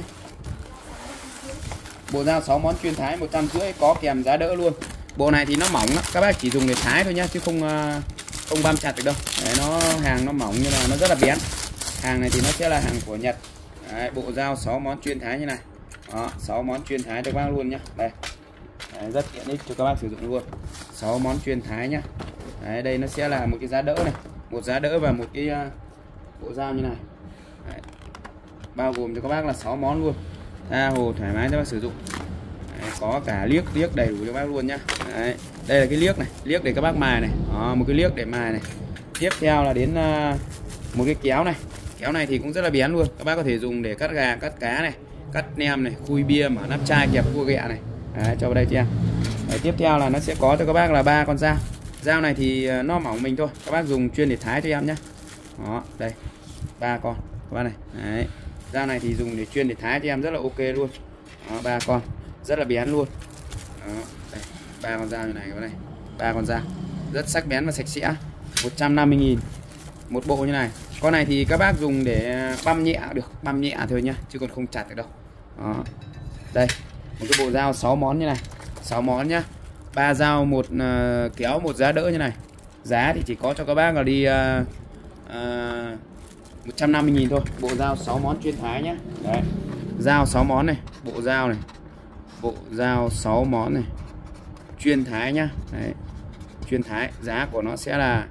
Bộ dao sáu món chuyên thái một trăm rưỡi, có kèm giá đỡ luôn. Bộ này thì nó mỏng lắm, các bác chỉ dùng để thái thôi nhá, chứ không uh, không băm chặt được đâu. Đấy, nó hàng nó mỏng nhưng mà nó rất là bén. Hàng này thì nó sẽ là hàng của Nhật. Đấy, bộ dao sáu món chuyên thái như này. Đó, sáu món chuyên thái cho các bác luôn nhá. Đây. Đấy, rất tiện ích cho các bác sử dụng luôn. sáu món chuyên thái nhá. Đấy, đây nó sẽ là một cái giá đỡ này, một giá đỡ và một cái uh, bộ dao như này. Đấy, bao gồm cho các bác là sáu món luôn. Tha hồ thoải mái cho bác sử dụng. Đấy, có cả liếc liếc đầy đủ cho bác luôn nhá. Đấy, đây là cái liếc này, liếc để các bác mài này. Đó, một cái liếc để mài này. Tiếp theo là đến uh, một cái kéo này. Kéo này thì cũng rất là bén luôn. Các bác có thể dùng để cắt gà, cắt cá này, cắt nem này, khui bia, mở nắp chai, kẹp cua ghẹ này. Đấy, cho vào đây cho em. Đấy, tiếp theo là nó sẽ có cho các bác là ba con dao. Dao này thì nó mỏng mình thôi, các bác dùng chuyên để thái cho em nhé. Đó, đây ba con các bác này. Đấy, dao này thì dùng để chuyên để thái cho em rất là ok luôn. Đó, ba con rất là bén luôn. Đó, đây ba con dao như này các bác này, ba con dao rất sắc bén và sạch sẽ, một trăm năm mươi nghìn một bộ như này. Con này thì các bác dùng để băm nhẹ được, băm nhẹ thôi nhá, chứ còn không chặt được đâu. Đó, đây Một cái bộ dao sáu món như này, sáu món nhá. Ba dao, một uh, kéo, một giá đỡ như này. Giá thì chỉ có cho các bác là đi uh, uh, một trăm năm mươi nghìn thôi. Bộ dao sáu món chuyên thái nhá. Đấy. Dao sáu món này, bộ dao này. Bộ dao sáu món này. Chuyên thái nhá. Đấy. Chuyên thái, giá của nó sẽ là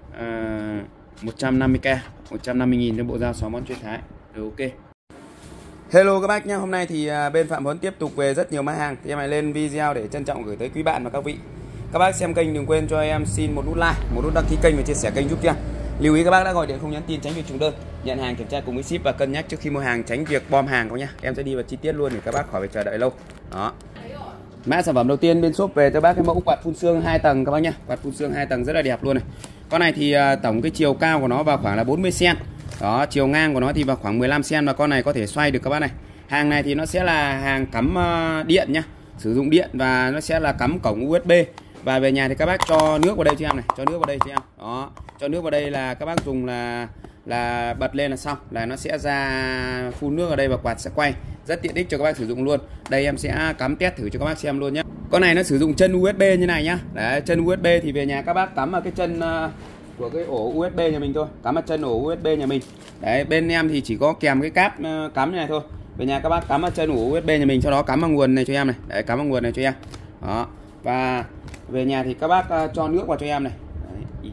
uh, một trăm năm mươi k, một trăm năm mươi nghìn cho bộ dao sáu món chuyên thái. Rồi ok. Hello các bác nhé, hôm nay thì bên Phạm Huấn tiếp tục về rất nhiều mã hàng. Thì em lại lên video để trân trọng gửi tới quý bạn và các vị. Các bác xem kênh đừng quên cho em xin một nút like, một nút đăng ký kênh và chia sẻ kênh giúp cho. Lưu ý các bác đã gọi điện không nhắn tin tránh việc trùng đơn. Nhận hàng kiểm tra cùng với ship và cân nhắc trước khi mua hàng tránh việc bom hàng các nhá. Em sẽ đi vào chi tiết luôn để các bác khỏi phải chờ đợi lâu. Đó. Mã sản phẩm đầu tiên bên shop về cho bác cái mẫu quạt phun sương hai tầng các bác nhá. Quạt phun sương hai tầng rất là đẹp luôn này. Con này thì tổng cái chiều cao của nó vào khoảng là bốn mươi xăng-ti-mét. Đó, chiều ngang của nó thì vào khoảng mười lăm xăng-ti-mét và con này có thể xoay được các bác này. Hàng này thì nó sẽ là hàng cắm điện nhá, sử dụng điện và nó sẽ là cắm cổng u ét bê. Và về nhà thì các bác cho nước vào đây cho em này, cho nước vào đây cho em. Đó, cho nước vào đây là các bác dùng là là bật lên là xong, là nó sẽ ra phun nước ở đây và quạt sẽ quay. Rất tiện ích cho các bác sử dụng luôn. Đây em sẽ cắm test thử cho các bác xem luôn nhé. Con này nó sử dụng chân u ét bê như này nhá. Đấy, chân u ét bê thì về nhà các bác cắm vào cái chân của cái ổ u ét bê nhà mình thôi, cắm vào chân ổ u ét bê nhà mình. Đấy, bên em thì chỉ có kèm cái cáp cắm như này thôi. Về nhà các bác cắm vào chân ổ u ét bê nhà mình, sau đó cắm vào nguồn này cho em này. Đấy, cắm vào nguồn này cho em. Đó. Và về nhà thì các bác cho nước vào cho em này. Đấy.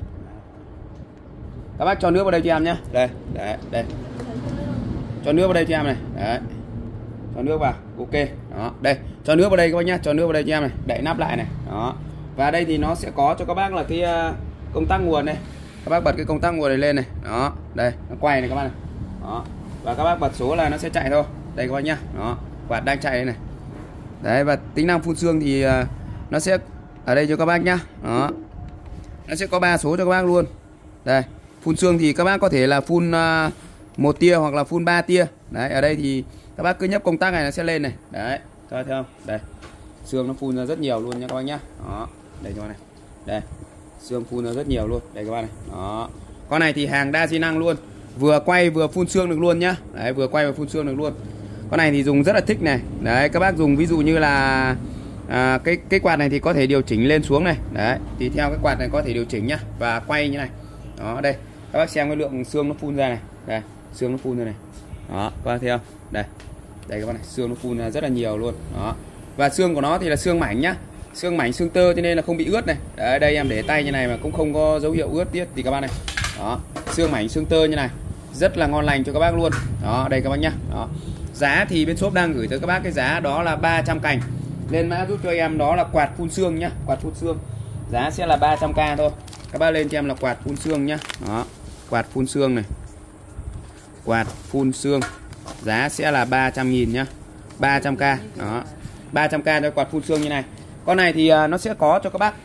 Các bác cho nước vào đây cho em nhé. Đây, đấy, đây. Cho nước vào đây cho em này. Đấy. Cho nước vào. Ok. Đó, đây. Cho nước vào đây các bác nhá, cho nước vào đây cho em này. Đậy nắp lại này. Đó. Và đây thì nó sẽ có cho các bác là cái công tắc nguồn này. Các bác bật cái công tắc nguồn này lên này. Đó, đây, nó quay này các bác này. Đó. Và các bác bật số là nó sẽ chạy thôi. Đây các bác nhá. Đó, quạt đang chạy đây này. Đấy, và tính năng phun sương thì uh, nó sẽ ở đây cho các bác nhá. Đó. Nó sẽ có ba số cho các bác luôn. Đây, phun sương thì các bác có thể là phun uh, một tia hoặc là phun ba tia. Đấy, ở đây thì các bác cứ nhấp công tắc này nó sẽ lên này. Đấy, các bác thấy không? Đây. Sương nó phun ra rất nhiều luôn nha các bác nhá. Đó, đây cho này. Đây. Sương phun ra rất nhiều luôn. Đây các bác này. Đó. Con này thì hàng đa di năng luôn. Vừa quay vừa phun sương được luôn nhá. Đấy, vừa quay vừa phun sương được luôn. Con này thì dùng rất là thích này. Đấy, các bác dùng ví dụ như là à, cái cái quạt này thì có thể điều chỉnh lên xuống này. Đấy, thì theo cái quạt này có thể điều chỉnh nhá và quay như này. Đó, đây. Các bác xem cái lượng sương nó phun ra này. Đây, sương nó phun ra này. Đó, các bác thấy không? Đây. Đây các bác này, sương nó phun ra rất là nhiều luôn. Đó. Và xương của nó thì là xương mảnh nhá. Xương mảnh, xương tơ cho nên là không bị ướt này. Đấy, đây em để tay như này mà cũng không có dấu hiệu ướt tiết thì các bác này. Đó, xương mảnh, xương tơ như này. Rất là ngon lành cho các bác luôn. Đó, đây các bác nhá. Đó. Giá thì bên shop đang gửi tới các bác cái giá đó là ba trăm cành. Lên mã giúp cho em đó là quạt phun sương nhá, quạt phun sương. Giá sẽ là ba trăm k thôi. Các bác lên cho em là quạt phun sương nhá. Đó, quạt phun sương này. Quạt phun sương. Giá sẽ là ba trăm nghìn nhá. ba trăm k. Đó. ba trăm k cho quạt phun sương như này. Con này thì uh, nó sẽ có cho các bác.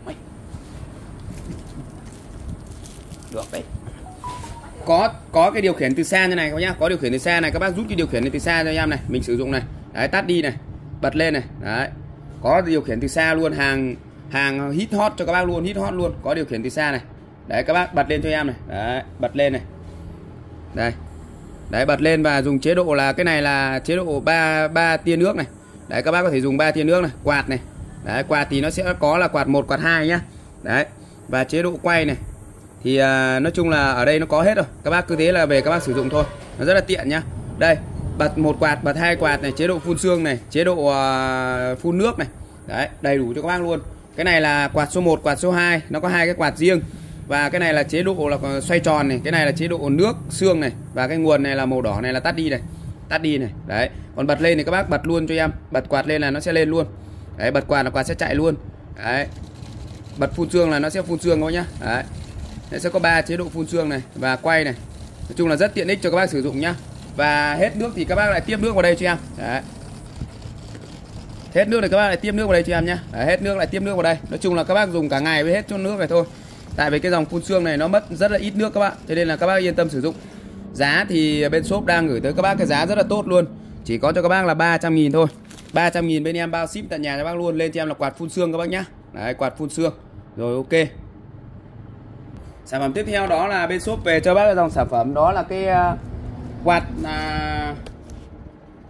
Được đấy. Có có cái điều khiển từ xa như này các bác nhá, có điều khiển từ xa này, các bác rút cái điều khiển từ xa cho em này, mình sử dụng này. Đấy, tắt đi này, bật lên này. Đấy. Có điều khiển từ xa luôn, hàng hàng hit hot cho các bác luôn, hit hot luôn, có điều khiển từ xa này. Đấy, các bác bật lên cho em này. Đấy, bật lên này. Đây. Đấy, bật lên và dùng chế độ là cái này là chế độ ba ba tia nước này. Đấy, các bác có thể dùng ba tia nước này, quạt này. Đấy, quạt thì nó sẽ có là quạt một, quạt hai nhá. Đấy. Và chế độ quay này. Thì uh, nói chung là ở đây nó có hết rồi. Các bác cứ thế là về các bác sử dụng thôi. Nó rất là tiện nhá. Đây, bật một quạt, bật hai quạt này, chế độ phun sương này, chế độ uh, phun nước này. Đấy, đầy đủ cho các bác luôn. Cái này là quạt số một, quạt số hai, nó có hai cái quạt riêng. Và cái này là chế độ là xoay tròn này, cái này là chế độ nước sương này, và cái nguồn này là màu đỏ này là tắt đi này. Tắt đi này. Đấy. Còn bật lên thì các bác bật luôn cho em. Bật quạt lên là nó sẽ lên luôn. Đấy, bật quạt là quạt sẽ chạy luôn. Đấy. Bật phun sương là nó sẽ phun sương thôi nhá. Đấy. Nó sẽ có ba chế độ phun sương này và quay này. Nói chung là rất tiện ích cho các bác sử dụng nhá. Và hết nước thì các bác lại tiếp nước vào đây cho em. Đấy. Hết nước thì các bác lại tiếp nước vào đây cho em nhá. Đấy, hết nước lại tiếp nước vào đây. Nói chung là các bác dùng cả ngày với hết chút nước này thôi. Tại vì cái dòng phun sương này nó mất rất là ít nước các bạn, cho nên là các bác yên tâm sử dụng. Giá thì bên shop đang gửi tới các bác cái giá rất là tốt luôn. Chỉ có cho các bác là ba trăm nghìn thôi. ba trăm nghìn bên em bao ship tận nhà cho bác luôn. Lên cho em là quạt phun sương các bác nhá. Đấy, quạt phun sương. Rồi ok. Sản phẩm tiếp theo đó là bên shop về cho bác cái dòng sản phẩm đó là cái uh, quạt uh,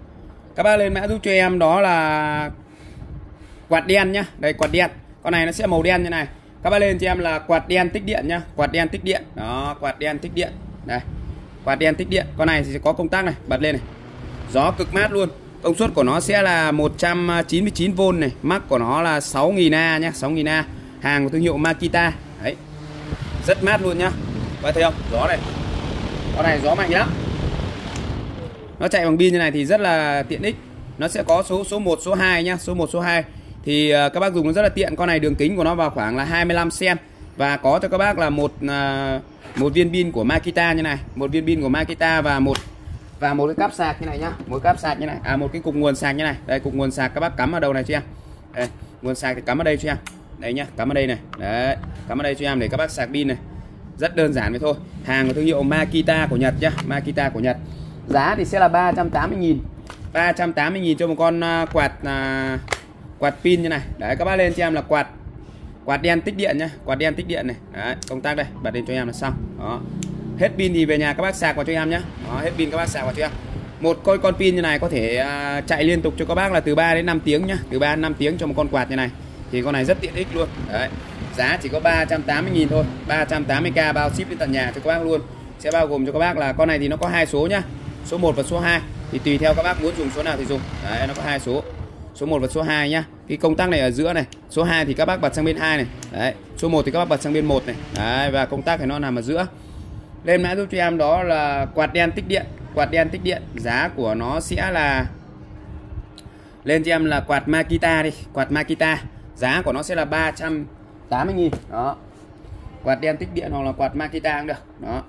Các bác lên mã giúp cho em đó là quạt đen nhá. Đây quạt đen. Con này nó sẽ màu đen như này. Các bác lên cho em là quạt đen tích điện nhá. Quạt đen tích điện. Đó, quạt đen tích điện. Đây. Quạt đen tích điện. Con này thì sẽ có công tắc này, bật lên này. Gió cực mát luôn. Công suất của nó sẽ là một trăm chín mươi chín vôn này, mắc của nó là sáu nghìn A nhá, sáu nghìn A. Hàng của thương hiệu Makita. Đấy. Rất mát luôn nhá. Các bác thấy không? Gió này. Con này gió mạnh lắm. Nó chạy bằng pin như này thì rất là tiện ích. Nó sẽ có số số một, số hai nhá, số một, số hai. Thì uh, các bác dùng nó rất là tiện. Con này đường kính của nó vào khoảng là hai mươi lăm xăng-ti-mét và có cho các bác là một uh, một viên pin của Makita như này, một viên pin của Makita và một và một cái cáp sạc như này nhá, một cáp sạc như này, à một cái cục nguồn sạc như này. Đây cục nguồn sạc các bác cắm vào đầu này cho em. Đây, nguồn sạc thì cắm ở đây cho em. Đấy nhá, cắm ở đây này. Đấy, cắm ở đây cho em để các bác sạc pin này. Rất đơn giản vậy thôi. Hàng của thương hiệu Makita của Nhật nhá, Makita của Nhật. Giá thì sẽ là ba trăm tám mươi nghìn. ba trăm tám mươi nghìn cho một con uh, quạt uh, quạt pin như này. Đấy các bác lên cho em là quạt quạt đen tích điện nhá, quạt đen tích điện này. Đấy, công tắc đây, bật lên cho em là xong. Đó. Hết pin thì về nhà các bác sạc vào cho em nhá. Đó, hết pin các bác sạc vào cho em. Một con con pin như này có thể uh, chạy liên tục cho các bác là từ ba đến năm tiếng nhá, từ ba đến năm tiếng cho một con quạt như này. Thì con này rất tiện ích luôn. Đấy. Giá chỉ có ba trăm tám mươi nghìn thôi, ba trăm tám mươi k bao ship đến tận nhà cho các bác luôn. Sẽ bao gồm cho các bác là con này thì nó có hai số nhá. Số một và số hai. Thì tùy theo các bác muốn dùng số nào thì dùng. Đấy, nó có hai số. Số một và số hai nhá. Cái công tắc này ở giữa này. Số hai thì các bác bật sang bên hai này. Đấy, số một thì các bác bật sang bên một này. Đấy, và công tắc thì nó nằm ở giữa. Lên mã giúp cho em đó là quạt đen tích điện. Quạt đen tích điện, giá của nó sẽ là lên cho em là quạt Makita đi, quạt Makita. Giá của nó sẽ là ba trăm tám mươi nghìn. Đó. Quạt đen tích điện hoặc là quạt Makita cũng được. Đó.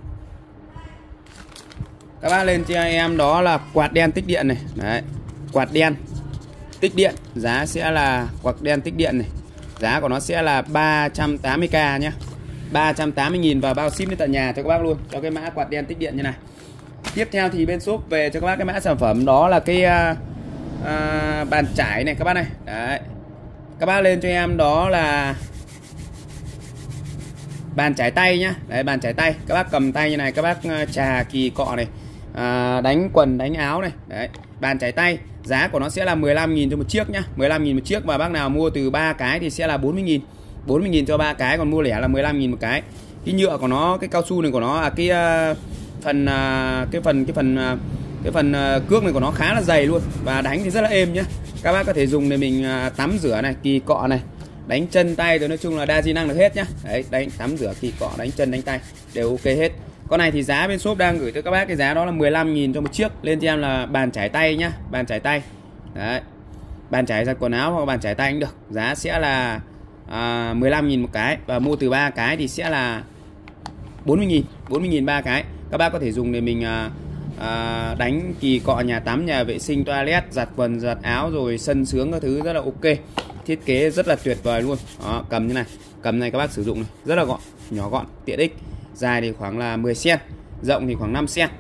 Các bác lên cho em đó là quạt đen tích điện này. Đấy. Quạt đen tích điện, giá sẽ là quạt đen tích điện này. Giá của nó sẽ là ba trăm tám mươi k nhé. ba trăm tám mươi nghìn và bao ship đến tận nhà cho các bác luôn, cho cái mã quạt đen tích điện như này. Tiếp theo thì bên shop về cho các bác cái mã sản phẩm đó là cái uh, uh, bàn chải này các bác này. Đấy. Các bác lên cho em đó là bàn chải tay nhá. Đấy, bàn chải tay. Các bác cầm tay như này, các bác chà kỳ cọ này, à, đánh quần, đánh áo này. Đấy, bàn chải tay. Giá của nó sẽ là mười lăm nghìn cho một chiếc nhá, mười lăm nghìn một chiếc, và bác nào mua từ ba cái thì sẽ là bốn mươi nghìn. bốn mươi nghìn cho ba cái, còn mua lẻ là mười lăm nghìn một cái. Cái nhựa của nó, cái cao su này của nó, à, cái uh, phần uh, cái phần cái phần uh, cái phần uh, cước này của nó khá là dày luôn, và đánh thì rất là êm nhá. Các bác có thể dùng để mình uh, tắm rửa này, kỳ cọ này, đánh chân tay, rồi nói chung là đa di năng được hết nhá. Đấy, đánh tắm rửa, kỳ cọ, đánh chân, đánh tay đều ok hết. Con này thì giá bên shop đang gửi tới các bác cái giá đó là mười lăm nghìn cho một chiếc. Lên cho em là bàn chải tay nhá, bàn chải tay. Đấy. Bàn chải giặt quần áo hoặc bàn chải tay cũng được. Giá sẽ là à, mười lăm nghìn một cái, và mua từ ba cái thì sẽ là bốn mươi nghìn, bốn mươi nghìn ba cái. Các bác có thể dùng để mình à, à, đánh kỳ cọ nhà tắm, nhà vệ sinh, toilet, giặt quần, giặt áo, rồi sân sướng các thứ rất là ok. Thiết kế rất là tuyệt vời luôn. Đó, cầm như này, cầm này các bác sử dụng này, rất là gọn, nhỏ gọn, tiện ích. Dài thì khoảng là mười xăng-ti-mét, rộng thì khoảng năm xăng-ti-mét.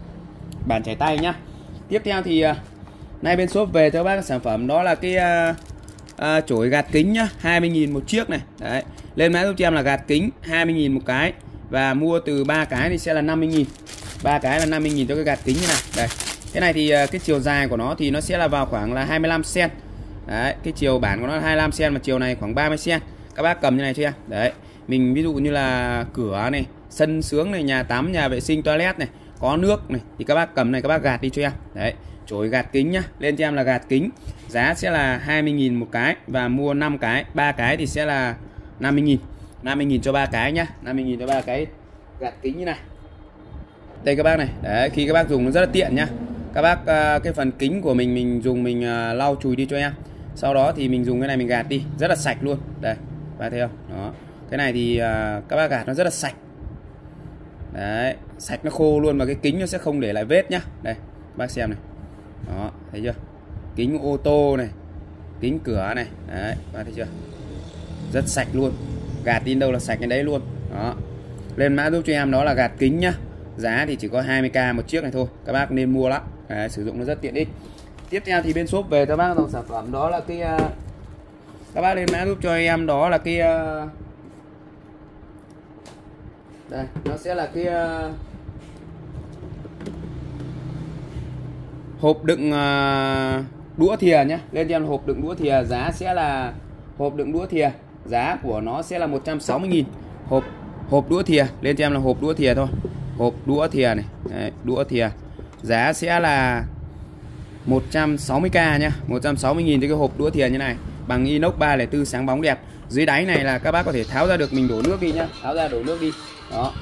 Bàn chải tay nhá. Tiếp theo thì uh, nay bên shop về cho các bác sản phẩm đó là cái uh, uh, chổi gạt kính nhá, hai mươi nghìn một chiếc này. Đấy. Lên mã giúp cho em là gạt kính hai mươi nghìn một cái, và mua từ ba cái thì sẽ là năm mươi nghìn. ba cái là năm mươi nghìn cho cái gạt kính như này. Đây. Cái này thì uh, cái chiều dài của nó thì nó sẽ là vào khoảng là hai mươi lăm xăng-ti-mét. Đấy, cái chiều bản của nó là hai mươi lăm xăng-ti-mét, mà chiều này khoảng ba mươi xăng-ti-mét. Các bác cầm như này cho em. Đấy. Mình ví dụ như là cửa này, sân sướng này, nhà tắm, nhà vệ sinh, toilet này, có nước này, thì các bác cầm này, các bác gạt đi cho em. Đấy, chổi gạt kính nhá. Lên cho em là gạt kính. Giá sẽ là hai mươi nghìn một cái, và mua năm cái, ba cái thì sẽ là năm mươi nghìn. năm mươi nghìn cho ba cái nhá, năm mươi nghìn cho ba cái gạt kính như này. Đây các bác này. Đấy, khi các bác dùng nó rất là tiện nhá. Các bác uh, cái phần kính của mình mình dùng mình uh, lau chùi đi cho em. Sau đó thì mình dùng cái này mình gạt đi, rất là sạch luôn. Đây, các bác thấy không? Đó. Cái này thì uh, các bác gạt nó rất là sạch. Đấy, sạch nó khô luôn, mà cái kính nó sẽ không để lại vết nhá. Đây, bác xem này. Đó, thấy chưa? Kính ô tô này, kính cửa này. Đấy, bác thấy chưa? Rất sạch luôn. Gạt đi đâu là sạch cái đấy luôn. Đó. Lên mã giúp cho em đó là gạt kính nhá. Giá thì chỉ có hai mươi k một chiếc này thôi. Các bác nên mua lắm. Đấy, sử dụng nó rất tiện ích. Tiếp theo thì bên shop về các bác dòng sản phẩm đó là cái uh, các bác lên mã giúp cho em đó là cái uh, đây, nó sẽ là cái uh, hộp đựng uh, đũa thìa nhé. Lên cho em hộp đựng đũa thìa, giá sẽ là hộp đựng đũa thìa, giá của nó sẽ là một trăm sáu mươi nghìn. Hộp hộp đũa thìa, lên cho em là hộp đũa thìa thôi. Hộp đũa thìa này, đấy, đũa thìa. Giá sẽ là một trăm sáu mươi k nhá, một trăm sáu mươi nghìn cho cái hộp đũa thìa như này, bằng inox ba không bốn sáng bóng đẹp. Dưới đáy này là các bác có thể tháo ra được, mình đổ nước đi nhá, tháo ra đổ nước đi. Đó.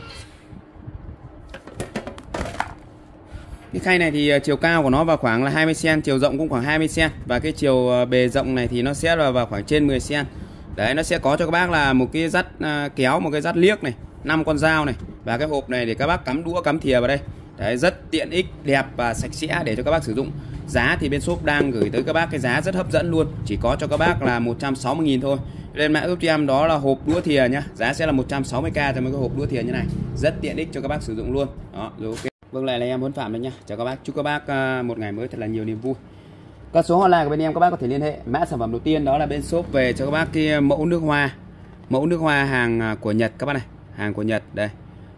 Cái khay này thì chiều cao của nó vào khoảng là hai mươi xăng-ti-mét, chiều rộng cũng khoảng hai mươi xăng-ti-mét và cái chiều bề rộng này thì nó sẽ là vào khoảng trên mười xăng-ti-mét. Đấy, nó sẽ có cho các bác là một cái dắt kéo, một cái dắt liếc này, năm con dao này và cái hộp này để các bác cắm đũa cắm thìa vào đây. Đấy, rất tiện ích, đẹp và sạch sẽ để cho các bác sử dụng. Giá thì bên shop đang gửi tới các bác cái giá rất hấp dẫn luôn, chỉ có cho các bác là một trăm sáu mươi nghìn thôi. Lên mã giúp cho em đó là hộp đũa thìa nhá, giá sẽ là một trăm sáu mươi k cho mấy cái hộp đũa thìa như này, rất tiện ích cho các bác sử dụng luôn. Đó, rồi ok. Vâng, lại là em Huấn Phạm đây nha. Chào các bác, chúc các bác một ngày mới thật là nhiều niềm vui. Các số hotline của bên em các bác có thể liên hệ. Mã sản phẩm đầu tiên đó là bên shop về cho các bác cái mẫu nước hoa. Mẫu nước hoa hàng của Nhật các bác này, hàng của Nhật đây.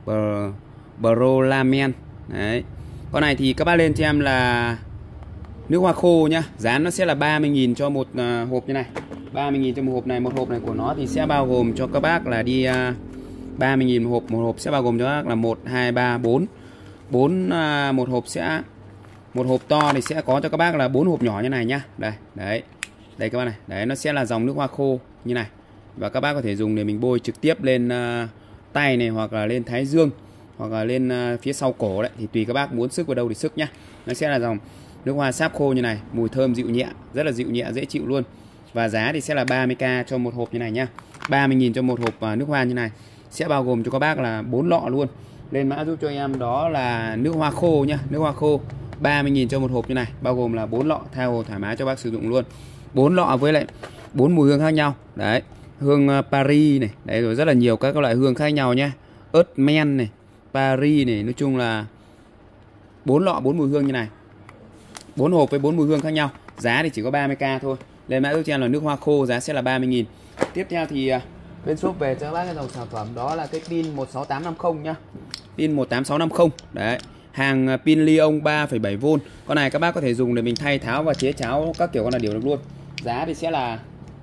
Brolamen. Đấy. Con này thì các bác lên cho em là nước hoa khô nhá, giá nó sẽ là ba mươi nghìn cho một uh, hộp như này. ba mươi nghìn cho một hộp này, một hộp này của nó thì sẽ bao gồm cho các bác là đi uh, ba mươi nghìn một hộp, một hộp sẽ bao gồm cho các bác là một hai ba bốn. bốn uh, một hộp sẽ một hộp to thì sẽ có cho các bác là bốn hộp nhỏ như này nhá. Đây, đấy. Đây các bác này, đấy nó sẽ là dòng nước hoa khô như này. Và các bác có thể dùng để mình bôi trực tiếp lên uh, tay này hoặc là lên thái dương hoặc là lên uh, phía sau cổ đấy, thì tùy các bác muốn sức vào đâu thì sức nhá. Nó sẽ là dòng nước hoa sáp khô như này, mùi thơm dịu nhẹ, rất là dịu nhẹ dễ chịu luôn. Và giá thì sẽ là ba mươi k cho một hộp như này nhá. ba mươi nghìn cho một hộp uh, nước hoa như này. Sẽ bao gồm cho các bác là bốn lọ luôn. Lên mã giúp cho em đó là nước hoa khô nhá, nước hoa khô ba mươi nghìn cho một hộp như này, bao gồm là bốn lọ, tha hồ thoải mái cho bác sử dụng luôn. bốn lọ với lại bốn mùi hương khác nhau. Đấy, hương uh, Paris này, đấy rồi rất là nhiều các loại hương khác nhau nhá. Ớt men này, Paris này, nói chung là bốn lọ bốn mùi hương như này. bốn hộp với bốn mùi hương khác nhau. Giá thì chỉ có ba mươi k thôi. Lên mã giúp cho em là nước hoa khô, giá sẽ là ba mươi nghìn. Tiếp theo thì uh, bên shop về cho các bác cái dòng sản phẩm đó là cái pin một sáu tám năm không nhá. Pin một tám sáu năm không. Đấy, hàng pin Li-ông ba phẩy bảy vôn. Con này các bác có thể dùng để mình thay tháo và chế cháo các kiểu con là đều được luôn. Giá thì sẽ là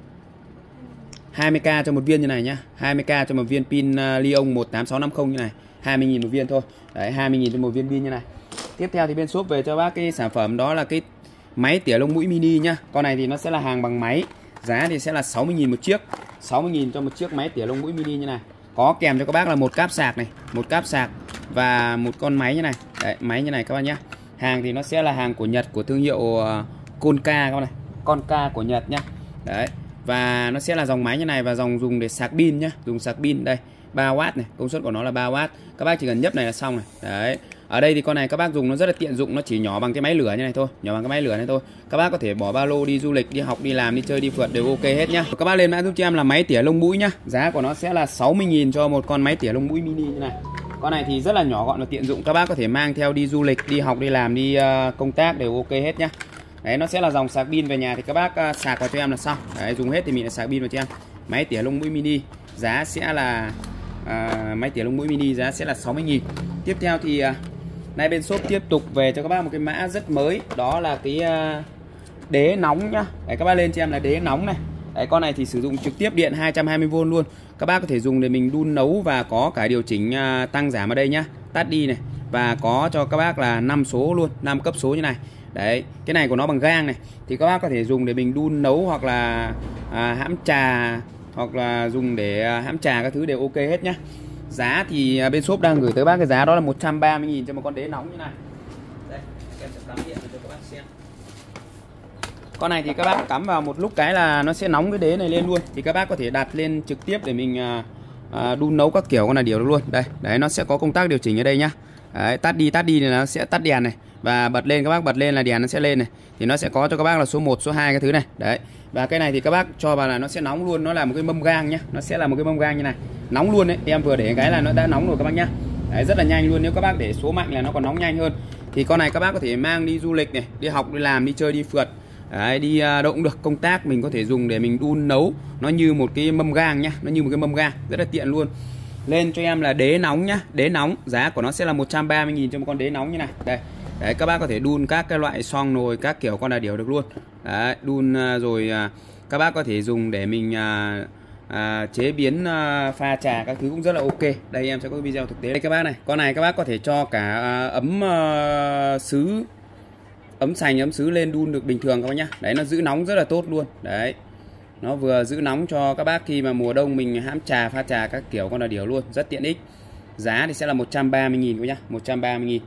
hai mươi k cho một viên như này nhá. hai mươi k cho một viên pin Li-ông một tám sáu năm không như này. hai mươi nghìn một viên thôi. Đấy, hai mươi nghìn cho một viên pin như này. Tiếp theo thì bên shop về cho bác cái sản phẩm đó là cái máy tỉa lông mũi mini nhá. Con này thì nó sẽ là hàng bằng máy. Giá thì sẽ là sáu mươi nghìn một chiếc. sáu mươi nghìn cho một chiếc máy tỉa lông mũi mini như này. Có kèm cho các bác là một cáp sạc này, một cáp sạc và một con máy như này. Đấy, máy như này các bác nhá. Hàng thì nó sẽ là hàng của Nhật, của thương hiệu uh, Konka các bác này. Konka của Nhật nhá. Đấy. Và nó sẽ là dòng máy như này và dòng dùng để sạc pin nhá, dùng sạc pin đây, ba oát này, công suất của nó là ba oát. Các bác chỉ cần nhấp này là xong này. Đấy. Ở đây thì con này các bác dùng nó rất là tiện dụng, nó chỉ nhỏ bằng cái máy lửa như này thôi, nhỏ bằng cái máy lửa này thôi. Các bác có thể bỏ ba lô đi du lịch, đi học, đi làm, đi chơi, đi phượt đều ok hết nhá. Các bác lên mã giúp cho em là máy tỉa lông mũi nhá. Giá của nó sẽ là sáu mươi nghìn cho một con máy tỉa lông mũi mini như này. Con này thì rất là nhỏ gọn và tiện dụng, các bác có thể mang theo đi du lịch, đi học, đi làm, đi uh, công tác đều ok hết nhá. Đấy, nó sẽ là dòng sạc pin về nhà thì các bác uh, sạc vào cho em là xong. Đấy, dùng hết thì mình lại sạc pin vào cho em. Máy tỉa lông mũi mini giá sẽ là uh, máy tỉa lông mũi mini giá sẽ là sáu mươi nghìn. Tiếp theo thì uh, nay bên shop tiếp tục về cho các bác một cái mã rất mới, đó là cái uh, đế nóng nhá. Đấy, các bác lên cho em là đế nóng này. Đấy, con này thì sử dụng trực tiếp điện hai trăm hai mươi vôn luôn. Các bác có thể dùng để mình đun nấu và có cả điều chỉnh uh, tăng giảm ở đây nhá, tắt đi này, và có cho các bác là năm số luôn, năm cấp số như này. Đấy, cái này của nó bằng gang này thì các bác có thể dùng để mình đun nấu hoặc là à, hãm trà, hoặc là dùng để à, hãm trà các thứ đều ok hết nhá. Giá thì à, bên shop đang gửi tới bác cái giá đó là một trăm ba mươi nghìn cho một con đế nóng như này. Đây, em sẽ cắm điện cho các bác xem. Con này thì các bác cắm vào một lúc cái là nó sẽ nóng cái đế này lên luôn, thì các bác có thể đặt lên trực tiếp để mình à, à, đun nấu các kiểu con là điều được luôn. Đây, đấy nó sẽ có công tắc điều chỉnh ở đây nhá. Đấy, tắt đi tắt đi thì nó sẽ tắt đèn này, và bật lên các bác bật lên là đèn nó sẽ lên này, thì nó sẽ có cho các bác là số một, số hai cái thứ này. Đấy. Và cái này thì các bác cho vào là nó sẽ nóng luôn, nó là một cái mâm gang nhá, nó sẽ là một cái mâm gang như này, nóng luôn đấy. Em vừa để cái là nó đã nóng rồi các bác nhá. Đấy, rất là nhanh luôn, nếu các bác để số mạnh là nó còn nóng nhanh hơn. Thì con này các bác có thể mang đi du lịch này, đi học, đi làm, đi chơi, đi phượt. Đấy, đi đâu cũng được, công tác mình có thể dùng để mình đun nấu, nó như một cái mâm gang nhá, nó như một cái mâm gang, rất là tiện luôn. Lên cho em là đế nóng nhá, đế nóng, giá của nó sẽ là một trăm ba mươi nghìn cho một con đế nóng như này. Đây, Đấy, các bác có thể đun các cái loại xoong nồi các kiểu con đà điểu được luôn. Đấy, đun rồi các bác có thể dùng để mình à, à, chế biến à, pha trà các thứ cũng rất là ok. Đây em sẽ có video thực tế đây các bác này. Con này các bác có thể cho cả à, ấm à, sứ, ấm sành, ấm sứ lên đun được bình thường các bác nhá. Đấy, nó giữ nóng rất là tốt luôn. Đấy, nó vừa giữ nóng cho các bác khi mà mùa đông mình hãm trà, pha trà các kiểu con đà điểu luôn, rất tiện ích. Giá thì sẽ là một trăm ba mươi nghìn các bác nhá, một trăm ba mươi nghìn.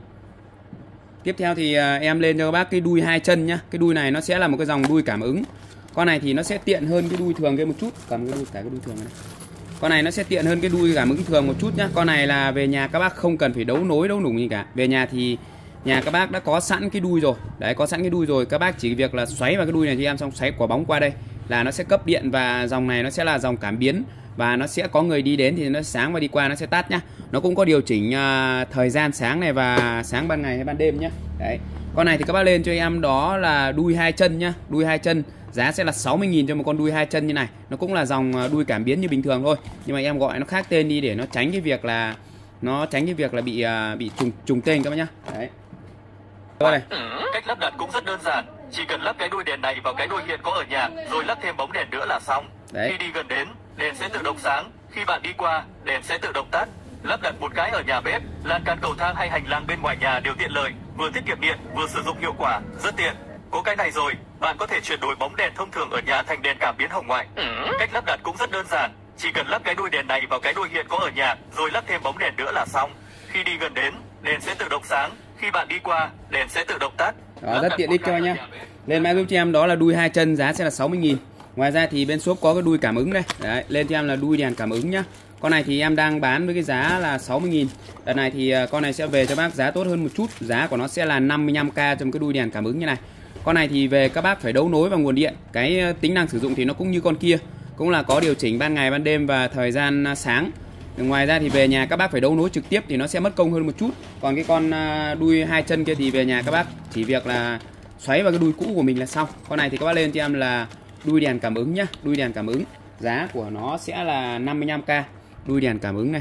Tiếp theo thì à, em lên cho các bác cái đuôi hai chân nhá. Cái đuôi này nó sẽ là một cái dòng đuôi cảm ứng. Con này thì nó sẽ tiện hơn cái đuôi thường cái một chút. Cầm cái đuôi, cái, cái đuôi thường này. Con này nó sẽ tiện hơn cái đuôi cảm ứng thường một chút nhá. Con này là về nhà các bác không cần phải đấu nối đấu nủng gì cả. Về nhà thì nhà các bác đã có sẵn cái đuôi rồi. Đấy, có sẵn cái đuôi rồi, các bác chỉ việc là xoáy vào cái đuôi này cho em, xong xoáy quả bóng qua đây là nó sẽ cấp điện, và dòng này nó sẽ là dòng cảm biến, và nó sẽ có người đi đến thì nó sáng, và đi qua nó sẽ tắt nhá. Nó cũng có điều chỉnh uh, thời gian sáng này, và sáng ban ngày hay ban đêm nhá. Đấy. Con này thì các bác lên cho em đó là đuôi hai chân nhá, đuôi hai chân. Giá sẽ là sáu mươi nghìn cho một con đuôi hai chân như này. Nó cũng là dòng đuôi cảm biến như bình thường thôi, nhưng mà em gọi nó khác tên đi để nó tránh cái việc là nó tránh cái việc là bị uh, bị trùng trùng tên các bác nhá. Đấy. Đây. Cách lắp đặt cũng rất đơn giản, chỉ cần lắp cái đuôi đèn này vào cái đuôi hiện có ở nhà, rồi lắp thêm bóng đèn nữa là xong. Đấy. Khi đi gần đến, đèn sẽ tự động sáng, khi bạn đi qua, đèn sẽ tự động tắt. Lắp đặt một cái ở nhà bếp, lan can, cầu thang hay hành lang bên ngoài nhà đều tiện lợi, vừa tiết kiệm điện, vừa sử dụng hiệu quả, rất tiện. Có cái này rồi, bạn có thể chuyển đổi bóng đèn thông thường ở nhà thành đèn cảm biến hồng ngoại. Cách lắp đặt cũng rất đơn giản, chỉ cần lắp cái đuôi đèn này vào cái đuôi hiện có ở nhà, rồi lắp thêm bóng đèn nữa là xong. Khi đi gần đến, đèn sẽ tự động sáng, khi bạn đi qua, đèn sẽ tự động tắt. Đó, rất tiện ích cho nhá. Lên mã giúp cho em đó là đuôi hai chân, giá sẽ là sáu mươi nghìn. Ngoài ra thì bên shop có cái đuôi cảm ứng đây. Đấy, lên cho em là đuôi đèn cảm ứng nhá. Con này thì em đang bán với cái giá là sáu mươi nghìn. Đợt này thì con này sẽ về cho bác giá tốt hơn một chút. Giá của nó sẽ là năm mươi lăm k trong cái đuôi đèn cảm ứng như này. Con này thì về các bác phải đấu nối vào nguồn điện. Cái tính năng sử dụng thì nó cũng như con kia, cũng là có điều chỉnh ban ngày, ban đêm và thời gian sáng. Ngoài ra thì về nhà các bác phải đấu nối trực tiếp thì nó sẽ mất công hơn một chút. Còn cái con đuôi hai chân kia thì về nhà các bác chỉ việc là xoáy vào cái đuôi cũ của mình là xong. Con này thì các bác lên cho em là đuôi đèn cảm ứng nhá, đuôi đèn cảm ứng. Giá của nó sẽ là năm mươi lăm k. Đuôi đèn cảm ứng này.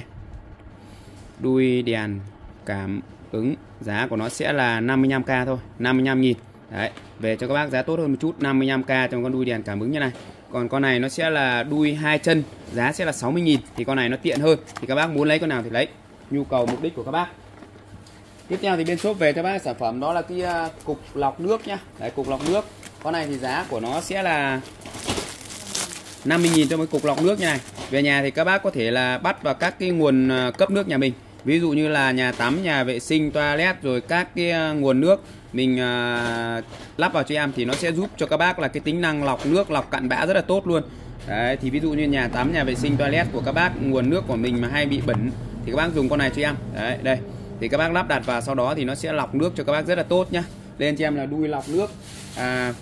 Đuôi đèn cảm ứng, giá của nó sẽ là năm mươi lăm k thôi, năm mươi lăm nghìn. Đấy, về cho các bác giá tốt hơn một chút, năm mươi lăm k trong con đuôi đèn cảm ứng như này. Còn con này nó sẽ là đuôi hai chân, giá sẽ là sáu mươi nghìn. Thì con này nó tiện hơn, thì các bác muốn lấy con nào thì lấy, nhu cầu mục đích của các bác. Tiếp theo thì bên shop về cho bác sản phẩm đó là cái cục lọc nước nhá. Đấy, cục lọc nước. Con này thì giá của nó sẽ là năm mươi nghìn cho một cục lọc nước như này. Về nhà thì các bác có thể là bắt vào các cái nguồn cấp nước nhà mình. Ví dụ như là nhà tắm, nhà vệ sinh, toilet, rồi các cái nguồn nước mình uh, lắp vào cho em thì nó sẽ giúp cho các bác là cái tính năng lọc nước, lọc cặn bã rất là tốt luôn. Đấy, thì ví dụ như nhà tắm, nhà vệ sinh, toilet của các bác, nguồn nước của mình mà hay bị bẩn thì các bác dùng con này cho em. Đấy, đây. Thì các bác lắp đặt vào, sau đó thì nó sẽ lọc nước cho các bác rất là tốt nhá. Lên cho em là đuôi lọc nước. À,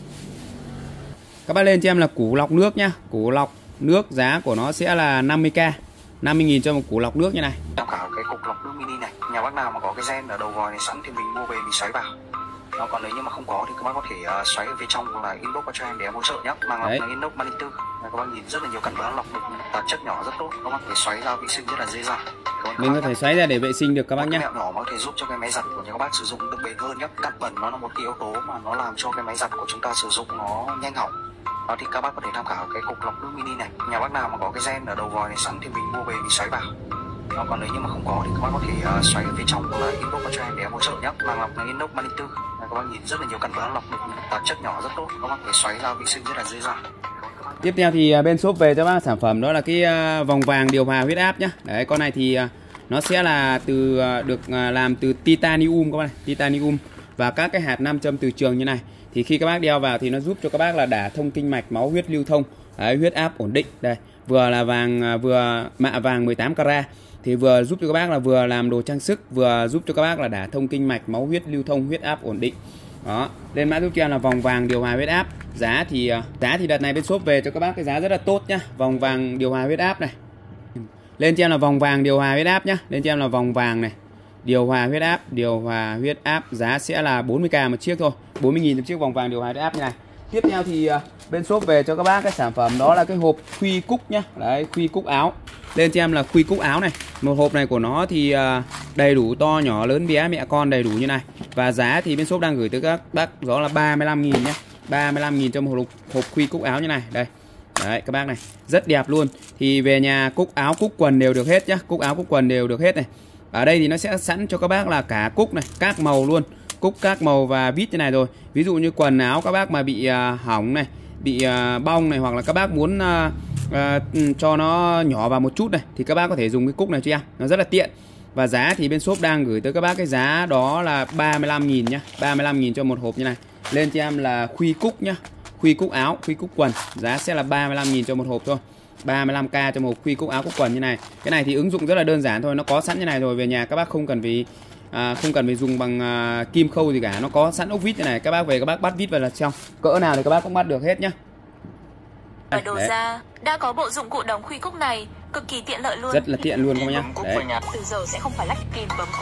các bác lên cho em là củ lọc nước nhá. Củ lọc nước giá của nó sẽ là năm mươi k. năm mươi nghìn cho một củ lọc nước như này. Tham khảo cái cục lọc nước mini này. Nhà bác nào mà có cái gen ở đầu vòi này sẵn thì mình mua về mình xoáy vào. Nó còn nếu như mà không có thì các bác có thể uh, xoáy ở phía trong hoặc là inbox vào cho em để em hỗ trợ nhé. Màng lọc là inox ba mươi tư. Các bác nhìn rất là nhiều cặn bã, lọc được tạp chất nhỏ rất tốt. Các bác có thể xoáy ra vệ sinh rất là dễ dàng. Mình có thể xoáy ra để vệ sinh được các bác nhé. Mẹo nhỏ mà có thể giúp cho cái máy giặt của nhà các bác sử dụng được bền hơn nhé. Cặn bẩn nó là một cái yếu tố mà nó làm cho cái máy giặt của chúng ta sử dụng nó nhanh hỏng. Đó thì các bác có thể tham khảo cái cục lọc nước mini này. Nhà bác nào mà có cái gen ở đầu vòi này sẵn thì mình mua về mình xoáy vào. Đó, còn nếu như mà không có thì các bác có thể uh, xoáy ở phía trong hoặc là inbox vào cho em để em hỗ trợ nhé. Màng lọc là inox ba mươi tư. Các bác nhìn rất là nhiều cặn bã, lọc được tạp chất nhỏ rất tốt. Các bác có thể xoáy ra vệ sinh rất là dễ dàng. Tiếp theo thì bên shop về cho bác sản phẩm đó là cái vòng vàng điều hòa huyết áp nhá. Đấy, con này thì nó sẽ là từ được làm từ titanium các bác này, titanium và các cái hạt nam châm từ trường như này. Thì khi các bác đeo vào thì nó giúp cho các bác là đả thông kinh mạch, máu huyết lưu thông. Đấy, huyết áp ổn định. Đây, vừa là vàng, vừa mạ vàng mười tám carat thì vừa giúp cho các bác là vừa làm đồ trang sức, vừa giúp cho các bác là đả thông kinh mạch, máu huyết lưu thông, huyết áp ổn định. Đó, lên mã giúp cho em là vòng vàng điều hòa huyết áp. Giá thì giá thì đợt này bên shop về cho các bác cái giá rất là tốt nhá. Vòng vàng điều hòa huyết áp này. Lên cho em là vòng vàng điều hòa huyết áp nhá. Lên cho em là vòng vàng này. Điều hòa huyết áp, điều hòa huyết áp giá sẽ là bốn mươi k một chiếc thôi. bốn mươi nghìn một chiếc vòng vàng điều hòa huyết áp như này. Tiếp theo thì bên shop về cho các bác cái sản phẩm đó là cái hộp khuy cúc nhá. Đấy, khuy cúc áo. Lên cho em là khuy cúc áo này. Một hộp này của nó thì đầy đủ to nhỏ lớn bé mẹ con đầy đủ như này. Và giá thì bên shop đang gửi tới các bác đó là ba mươi lăm nghìn nhé. ba mươi lăm nghìn cho một hộp, hộp khuy cúc áo như này. Đây. Đấy các bác này, rất đẹp luôn. Thì về nhà cúc áo cúc quần đều được hết nhá. Cúc áo cúc quần đều được hết này. Ở đây thì nó sẽ sẵn cho các bác là cả cúc này, các màu luôn. Cúc các màu và vít như này rồi. Ví dụ như quần áo các bác mà bị uh, hỏng này, bị uh, bong này, hoặc là các bác muốn uh, uh, cho nó nhỏ vào một chút này, thì các bác có thể dùng cái cúc này cho em. Nó rất là tiện. Và giá thì bên shop đang gửi tới các bác cái giá đó là ba mươi lăm nghìn nhá. ba mươi lăm nghìn cho một hộp như này. Lên cho em là khuy cúc nhá. Khuy cúc áo, khuy cúc quần. Giá sẽ là ba mươi lăm nghìn cho một hộp thôi. ba mươi lăm k cho một khuy cúc áo cúc quần như này. Cái này thì ứng dụng rất là đơn giản thôi. Nó có sẵn như này rồi. Về nhà các bác không cần phải à, không cần phải dùng bằng à, kim khâu gì cả. Nó có sẵn ốc vít như này. Các bác về các bác bắt vít vào là xong. Cỡ nào thì các bác cũng bắt được hết nhá. Ở đầu ra đã có bộ dụng cụ đóng khuy cúc này, cực kỳ tiện lợi luôn. Rất là tiện luôn các bác nhá. Đấy. Từ giờ sẽ không phải lách kìm bấm cúc.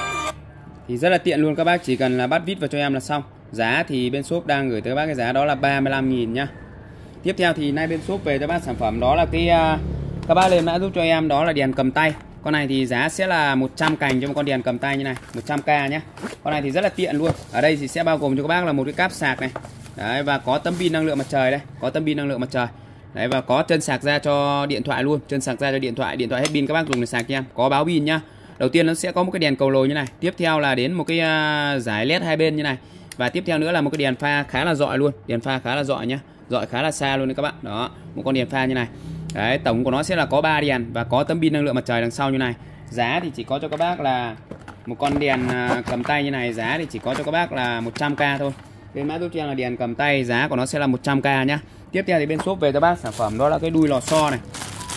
Thì rất là tiện luôn, các bác chỉ cần là bắt vít vào cho em là xong. Giá thì bên shop đang gửi tới các bác cái giá đó là ba mươi lăm nghìn nhá. Tiếp theo thì nay bên shop về cho bác sản phẩm đó là cái uh, các bác lên mã giúp cho em đó là đèn cầm tay. Con này thì giá sẽ là một trăm cành cho một con đèn cầm tay như này, một trăm k nhé. Con này thì rất là tiện luôn. Ở đây thì sẽ bao gồm cho các bác là một cái cáp sạc này. Đấy, và có tấm pin năng lượng mặt trời đây, có tấm pin năng lượng mặt trời. Đấy, và có chân sạc ra cho điện thoại luôn, chân sạc ra cho điện thoại, điện thoại hết pin các bác dùng để sạc cho em. Có báo pin nhá. Đầu tiên nó sẽ có một cái đèn cầu lồi như này, tiếp theo là đến một cái uh, dải led hai bên như này, và tiếp theo nữa là một cái đèn pha khá là rọi luôn, đèn pha khá là rọi nhá, rọi khá là xa luôn đấy các bạn. Đó, một con đèn pha như này. Đấy, tổng của nó sẽ là có ba đèn và có tấm pin năng lượng mặt trời đằng sau như này. Giá thì chỉ có cho các bác là một con đèn uh, cầm tay như này, giá thì chỉ có cho các bác là một trăm k thôi. Bên mã giúp cho em là đèn cầm tay, giá của nó sẽ là một trăm k nhá. Tiếp theo thì bên shop về cho bác sản phẩm đó là cái đuôi lò xo này.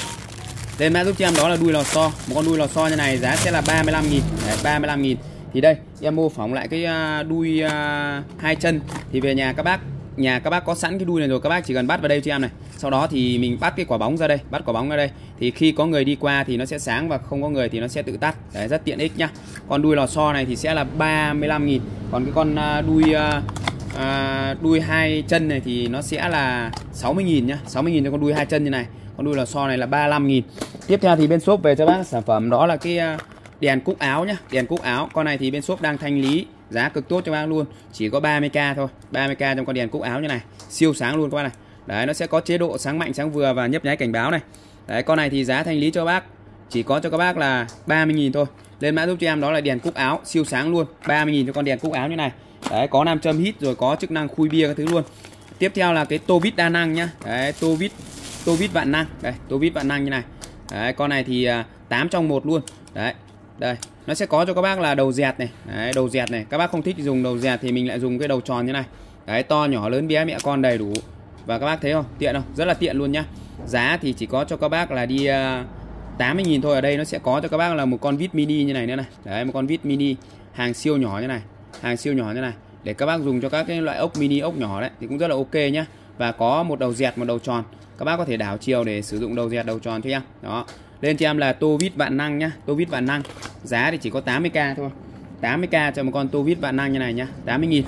Lên mã giúp cho em đó là đuôi lò xo, một con đuôi lò xo như này giá sẽ là ba mươi lăm nghìn. Đấy, ba mươi lăm nghìn. Thì đây em mô phỏng lại cái đuôi uh, hai chân. Thì về nhà các bác, nhà các bác có sẵn cái đuôi này rồi, các bác chỉ cần bắt vào đây cho em này. Sau đó thì mình bắt cái quả bóng ra đây, bắt quả bóng ra đây. Thì khi có người đi qua thì nó sẽ sáng, và không có người thì nó sẽ tự tắt. Đấy, rất tiện ích nhá. Con đuôi lò xo này thì sẽ là ba mươi lăm nghìn. Còn cái con uh, đuôi uh, À, đuôi hai chân này thì nó sẽ là sáu mươi nghìn nhá, sáu mươi nghìn cho con đuôi hai chân như này. Con đuôi lò xo này là ba mươi lăm nghìn. Tiếp theo thì bên shop về cho bác sản phẩm đó là cái đèn cúc áo nhá, đèn cúc áo. Con này thì bên shop đang thanh lý, giá cực tốt cho bác luôn, chỉ có ba mươi k thôi, ba mươi k trong con đèn cúc áo như này, siêu sáng luôn các bác này. Đấy, nó sẽ có chế độ sáng mạnh, sáng vừa và nhấp nháy cảnh báo này. Đấy, con này thì giá thanh lý cho bác chỉ có cho các bác là ba mươi nghìn thôi. Lên mã giúp cho em đó là đèn cúc áo siêu sáng luôn, ba mươi nghìn cho con đèn cúc áo như này. Đấy, có nam châm hít rồi, có chức năng khui bia các thứ luôn. Tiếp theo là cái tô vít đa năng nhá. Đấy, tô vít tô vít vạn năng. Đây, tô vít vạn năng như này. Đấy, con này thì uh, tám trong một luôn. Đấy. Đây, nó sẽ có cho các bác là đầu dẹt này. Đấy, đầu dẹt này. Các bác không thích dùng đầu dẹt thì mình lại dùng cái đầu tròn như này. Đấy, to nhỏ lớn bé mẹ con đầy đủ. Và các bác thấy không? Tiện không? Rất là tiện luôn nhá. Giá thì chỉ có cho các bác là đi uh, tám mươi nghìn thôi. Ở đây nó sẽ có cho các bác là một con vít mini như này nữa này. Đấy, một con vít mini hàng siêu nhỏ như này. Hàng siêu nhỏ như này để các bác dùng cho các cái loại ốc mini, ốc nhỏ đấy thì cũng rất là ok nhá. Và có một đầu dẹt, một đầu tròn. Các bác có thể đảo chiều để sử dụng đầu dẹt, đầu tròn cho em. Đó. Lên cho em là tô vít vạn năng nhá, tô vít vạn năng. Giá thì chỉ có tám mươi k thôi. tám mươi k cho một con tô vít vạn năng như này nhá, tám mươi nghìn.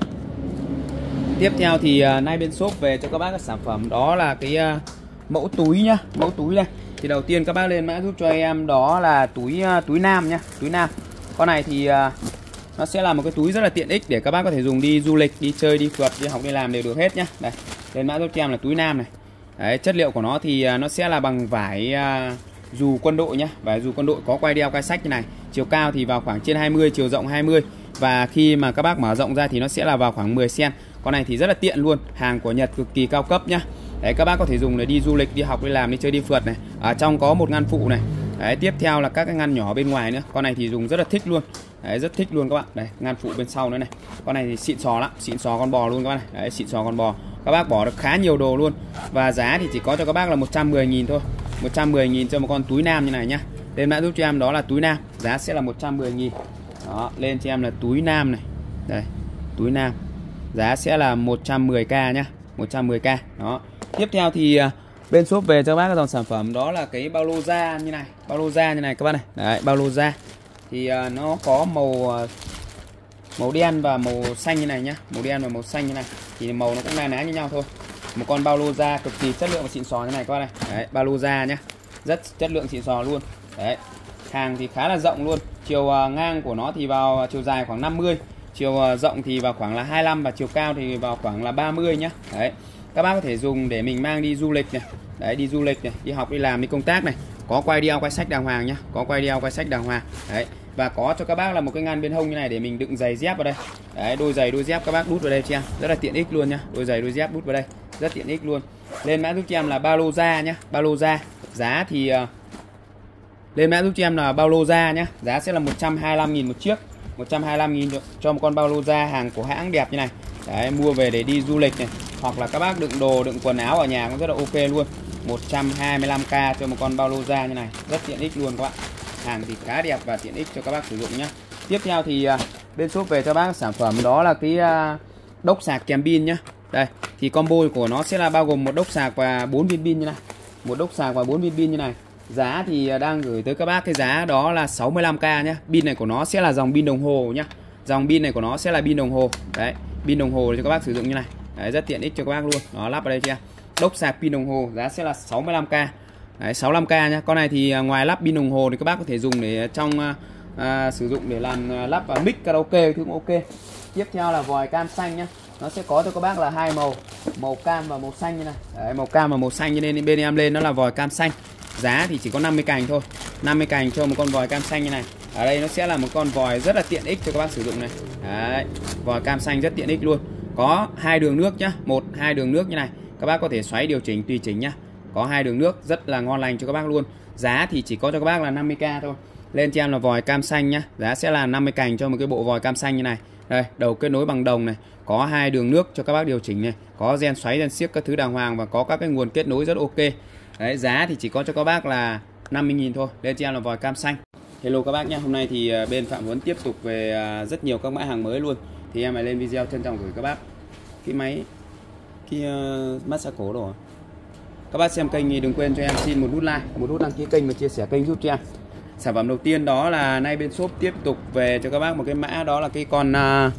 Tiếp theo thì uh, nay bên shop về cho các bác các sản phẩm đó là cái uh, mẫu túi nhá, mẫu túi này. Thì đầu tiên các bác lên mã giúp cho em đó là túi uh, túi nam nhá, túi nam. Con này thì uh, nó sẽ là một cái túi rất là tiện ích để các bác có thể dùng đi du lịch, đi chơi, đi phượt, đi học, đi làm đều được hết nhá. Đây, lên mã giúp cho em là túi nam này. Đấy, chất liệu của nó thì nó sẽ là bằng vải uh, dù quân đội nhá, vải dù quân đội, có quai đeo, quai sách như này. Chiều cao thì vào khoảng trên hai mươi, chiều rộng hai mươi. Và khi mà các bác mở rộng ra thì nó sẽ là vào khoảng mười xăng-ti-mét. Con này thì rất là tiện luôn, hàng của Nhật cực kỳ cao cấp nhá. Đấy, các bác có thể dùng để đi du lịch, đi học, đi làm, đi chơi, đi phượt này. Ở trong có một ngăn phụ này. Đấy, tiếp theo là các cái ngăn nhỏ bên ngoài nữa. Con này thì dùng rất là thích luôn. Đấy, rất thích luôn các bạn. Đây, ngăn phụ bên sau nữa này. Con này thì xịn sò lắm, xịn sò con bò luôn các bạn này. Đấy, xịn sò con bò. Các bác bỏ được khá nhiều đồ luôn. Và giá thì chỉ có cho các bác là một trăm mười nghìn thôi. một trăm mười nghìn cho một con túi nam như này nhá. Lên mã giúp cho em đó là túi nam, giá sẽ là một trăm mười nghìn. Đó, lên cho em là túi nam này. Đây, túi nam. Giá sẽ là một trăm mười k nhá, một trăm mười k. Đó. Tiếp theo thì bên shop về cho bác cái dòng sản phẩm đó là cái bao lô da như này, bao lô da như này các bác này. Đấy, bao lô da. Thì uh, nó có màu uh, màu đen và màu xanh như này nhá, màu đen và màu xanh như này. Thì màu nó cũng na ná như nhau thôi. Một con bao lô da cực kỳ chất lượng và xịn sò như này các bác này. Đấy, bao lô da nhá. rất chất lượng xịn sò luôn. Đấy, hàng thì khá là rộng luôn. Chiều uh, ngang của nó thì vào chiều dài khoảng năm mươi, chiều uh, rộng thì vào khoảng là hai mươi lăm và chiều cao thì vào khoảng là ba mươi nhá. Đấy, các bác có thể dùng để mình mang đi du lịch này. Đấy, đi du lịch này, đi học, đi làm, đi công tác này. Có quay đeo, quay sách đàng hoàng nhá. Có quay đeo, quay sách đàng hoàng. Đấy, và có cho các bác là một cái ngăn bên hông như này để mình đựng giày dép vào đây. Đấy, đôi giày, đôi dép các bác đút vào đây cho em. Rất là tiện ích luôn nhá. Đôi giày, đôi dép đút vào đây. Rất tiện ích luôn. Lên mã giúp cho em là ba lô da nhá. Ba lô da. Giá thì uh, lên mã giúp cho em là bao lô da nhá. Giá sẽ là một trăm hai mươi lăm nghìn một chiếc. một trăm hai mươi lăm nghìn cho một con bao lô da hàng của hãng đẹp như này. Đấy, mua về để đi du lịch này, hoặc là các bác đựng đồ, đựng quần áo ở nhà cũng rất là ok luôn. Một trăm hai mươi lăm k cho một con bao lô da như này, rất tiện ích luôn các bạn. Hàng thì khá đẹp và tiện ích cho các bác sử dụng nhá. Tiếp theo thì uh, bên shop về cho bác sản phẩm đó là cái uh, đốc sạc kèm pin nhá. Đây, thì combo của nó sẽ là bao gồm một đốc sạc và bốn viên pin như này. Một đốc sạc và bốn viên pin như này. Giá thì đang gửi tới các bác cái giá đó là sáu mươi lăm k nhá. Pin này của nó sẽ là dòng pin đồng hồ nhá. Dòng pin này của nó sẽ là pin đồng hồ. Đấy, pin đồng hồ cho các bác sử dụng như này. Đấy, rất tiện ích cho các bác luôn. Nó lắp vào đây chưa? Đốc sạc pin đồng hồ giá sẽ là sáu mươi lăm k. Đấy, sáu mươi lăm k nhá. Con này thì ngoài lắp pin đồng hồ thì các bác có thể dùng để trong à, sử dụng để làm à, lắp vào mic karaoke thì cũng ok. Tiếp theo là vòi cam xanh nhá. Nó sẽ có cho các bác là hai màu, màu cam và màu xanh như này. Đấy, màu cam và màu xanh, cho nên bên em lên nó là vòi cam xanh. Giá thì chỉ có năm mươi cành thôi. năm mươi cành cho một con vòi cam xanh như này. Ở đây nó sẽ là một con vòi rất là tiện ích cho các bác sử dụng này. Đấy, vòi cam xanh rất tiện ích luôn. Có hai đường nước nhá, một hai đường nước như này. Các bác có thể xoáy điều chỉnh tùy chỉnh nhá. Có hai đường nước rất là ngon lành cho các bác luôn. Giá thì chỉ có cho các bác là năm mươi k thôi. Lên cho em là vòi cam xanh nhá. Giá sẽ là năm mươi cành cho một cái bộ vòi cam xanh như này. Đây, đầu kết nối bằng đồng này, có hai đường nước cho các bác điều chỉnh này, có gen xoáy, gen siếc các thứ đàng hoàng và có các cái nguồn kết nối rất ok. Đấy, giá thì chỉ có cho các bác là năm mươi nghìn thôi. Lên cho em là vòi cam xanh. Hello các bác nhé. Hôm nay thì bên Phạm Huấn tiếp tục về rất nhiều các mã hàng mới luôn. Thì em lại lên video trân trọng gửi các bác cái máy cái uh, massage cổ đồ. Các bác xem kênh thì đừng quên cho em xin một nút like, một nút đăng ký kênh và chia sẻ kênh giúp cho em. Sản phẩm đầu tiên đó là nay bên shop tiếp tục về cho các bác một cái mã đó là cái con uh,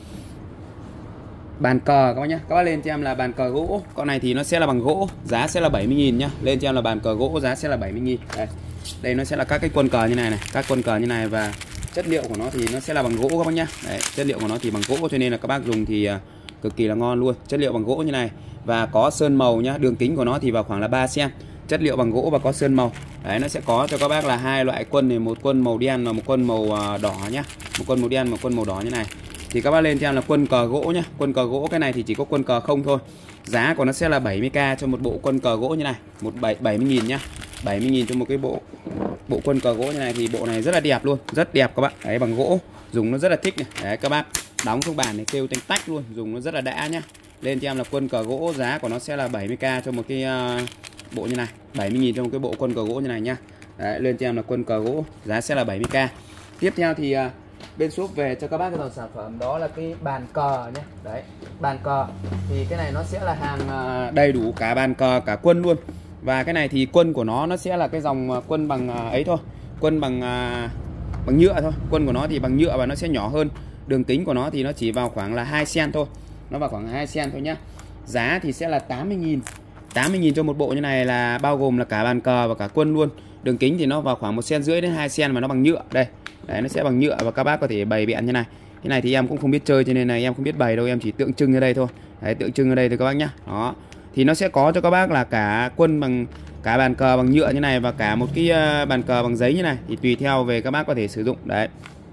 bàn cờ các bác nhé. Các bác lên cho em là bàn cờ gỗ. Con này thì nó sẽ là bằng gỗ, giá sẽ là bảy mươi nghìn nhá. Lên cho em là bàn cờ gỗ, giá sẽ là bảy mươi nghìn. Đây. Đây nó sẽ là các cái quân cờ như này này, các quân cờ như này và chất liệu của nó thì nó sẽ là bằng gỗ các bác nhá. Đấy, chất liệu của nó thì bằng gỗ cho nên là các bác dùng thì uh, cực kỳ là ngon luôn. Chất liệu bằng gỗ như này và có sơn màu nhá, đường kính của nó thì vào khoảng là ba xăng-ti-mét. Chất liệu bằng gỗ và có sơn màu. Đấy, nó sẽ có cho các bác là hai loại quân này, một quân màu đen và một quân màu uh, đỏ nhá. Một quân màu đen, một quân màu đỏ như này. Thì các bác lên cho em là quân cờ gỗ nhá. Quân cờ gỗ cái này thì chỉ có quân cờ không thôi. Giá của nó sẽ là bảy mươi k cho một bộ quân cờ gỗ như này. Một bảy mươi nghìn nhá. bảy mươi nghìn cho một cái bộ bộ quân cờ gỗ như này thì bộ này rất là đẹp luôn, rất đẹp các bạn. Đấy, bằng gỗ, dùng nó rất là thích này. Đấy các bác, đóng trong bàn này kêu tanh tách luôn, dùng nó rất là đã nhá. Lên cho em là quân cờ gỗ, giá của nó sẽ là bảy mươi k cho một cái uh, bộ như này. bảy mươi nghìn cho một cái bộ quân cờ gỗ như này nhá. Đấy, lên cho em là quân cờ gỗ, giá sẽ là bảy mươi k. Tiếp theo thì uh, bên shop về cho các bác cái dòng sản phẩm đó là cái bàn cờ nhé. Đấy, bàn cờ thì cái này nó sẽ là hàng uh, đầy đủ cả bàn cờ cả quân luôn. Và cái này thì quân của nó nó sẽ là cái dòng quân bằng uh, ấy thôi, quân bằng uh, bằng nhựa thôi. Quân của nó thì bằng nhựa và nó sẽ nhỏ hơn. Đường kính của nó thì nó chỉ vào khoảng là hai xăng-ti-mét thôi. Nó vào khoảng hai xăng-ti-mét thôi nhá. Giá thì sẽ là tám mươi nghìn. tám mươi nghìn cho một bộ như này là bao gồm là cả bàn cờ và cả quân luôn. Đường kính thì nó vào khoảng một xăng-ti-mét rưỡi đến hai xăng-ti-mét mà nó bằng nhựa. Đây. Đấy, nó sẽ bằng nhựa và các bác có thể bày biện như này. Cái này thì em cũng không biết chơi cho nên là em không biết bày đâu, em chỉ tượng trưng ở đây thôi. Đấy, tượng trưng ở đây thôi các bác nhá. Đó. Thì nó sẽ có cho các bác là cả quân bằng cả bàn cờ bằng nhựa như này và cả một cái uh, bàn cờ bằng giấy như này, thì tùy theo về các bác có thể sử dụng. Đấy,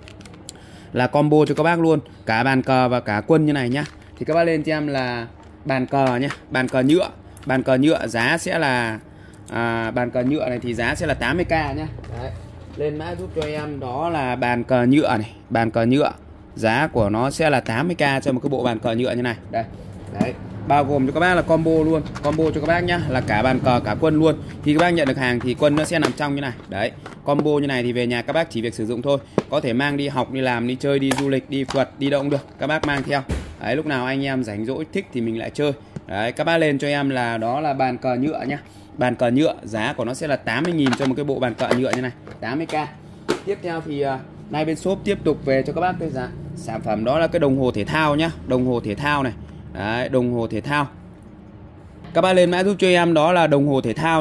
là combo cho các bác luôn, cả bàn cờ và cả quân như này nhá. Thì các bác lên cho em là bàn cờ nhá, bàn cờ nhựa. Bàn cờ nhựa giá sẽ là à, bàn cờ nhựa này thì giá sẽ là tám mươi k nhá. Đấy, lên mã giúp cho em đó là bàn cờ nhựa này, bàn cờ nhựa, giá của nó sẽ là tám mươi k cho một cái bộ bàn cờ nhựa như này. Đây. Đấy, bao gồm cho các bác là combo luôn, combo cho các bác nhá, là cả bàn cờ cả quân luôn. Thì các bác nhận được hàng thì quân nó sẽ nằm trong như này. Đấy, combo như này thì về nhà các bác chỉ việc sử dụng thôi, có thể mang đi học, đi làm, đi chơi, đi du lịch, đi phượt, đi đâu cũng được, các bác mang theo. Đấy, lúc nào anh em rảnh rỗi thích thì mình lại chơi. Đấy, các bác lên cho em là đó là bàn cờ nhựa nhá. Bàn cờ nhựa, giá của nó sẽ là tám mươi nghìn cho một cái bộ bàn cờ nhựa như này, tám mươi k. Tiếp theo thì uh, nay bên shop tiếp tục về cho các bác cái giá sản phẩm đó là cái đồng hồ thể thao nhá, đồng hồ thể thao này. Đấy, đồng hồ thể thao. Các bác lên mã giúp cho em đó là đồng hồ thể thao nhá.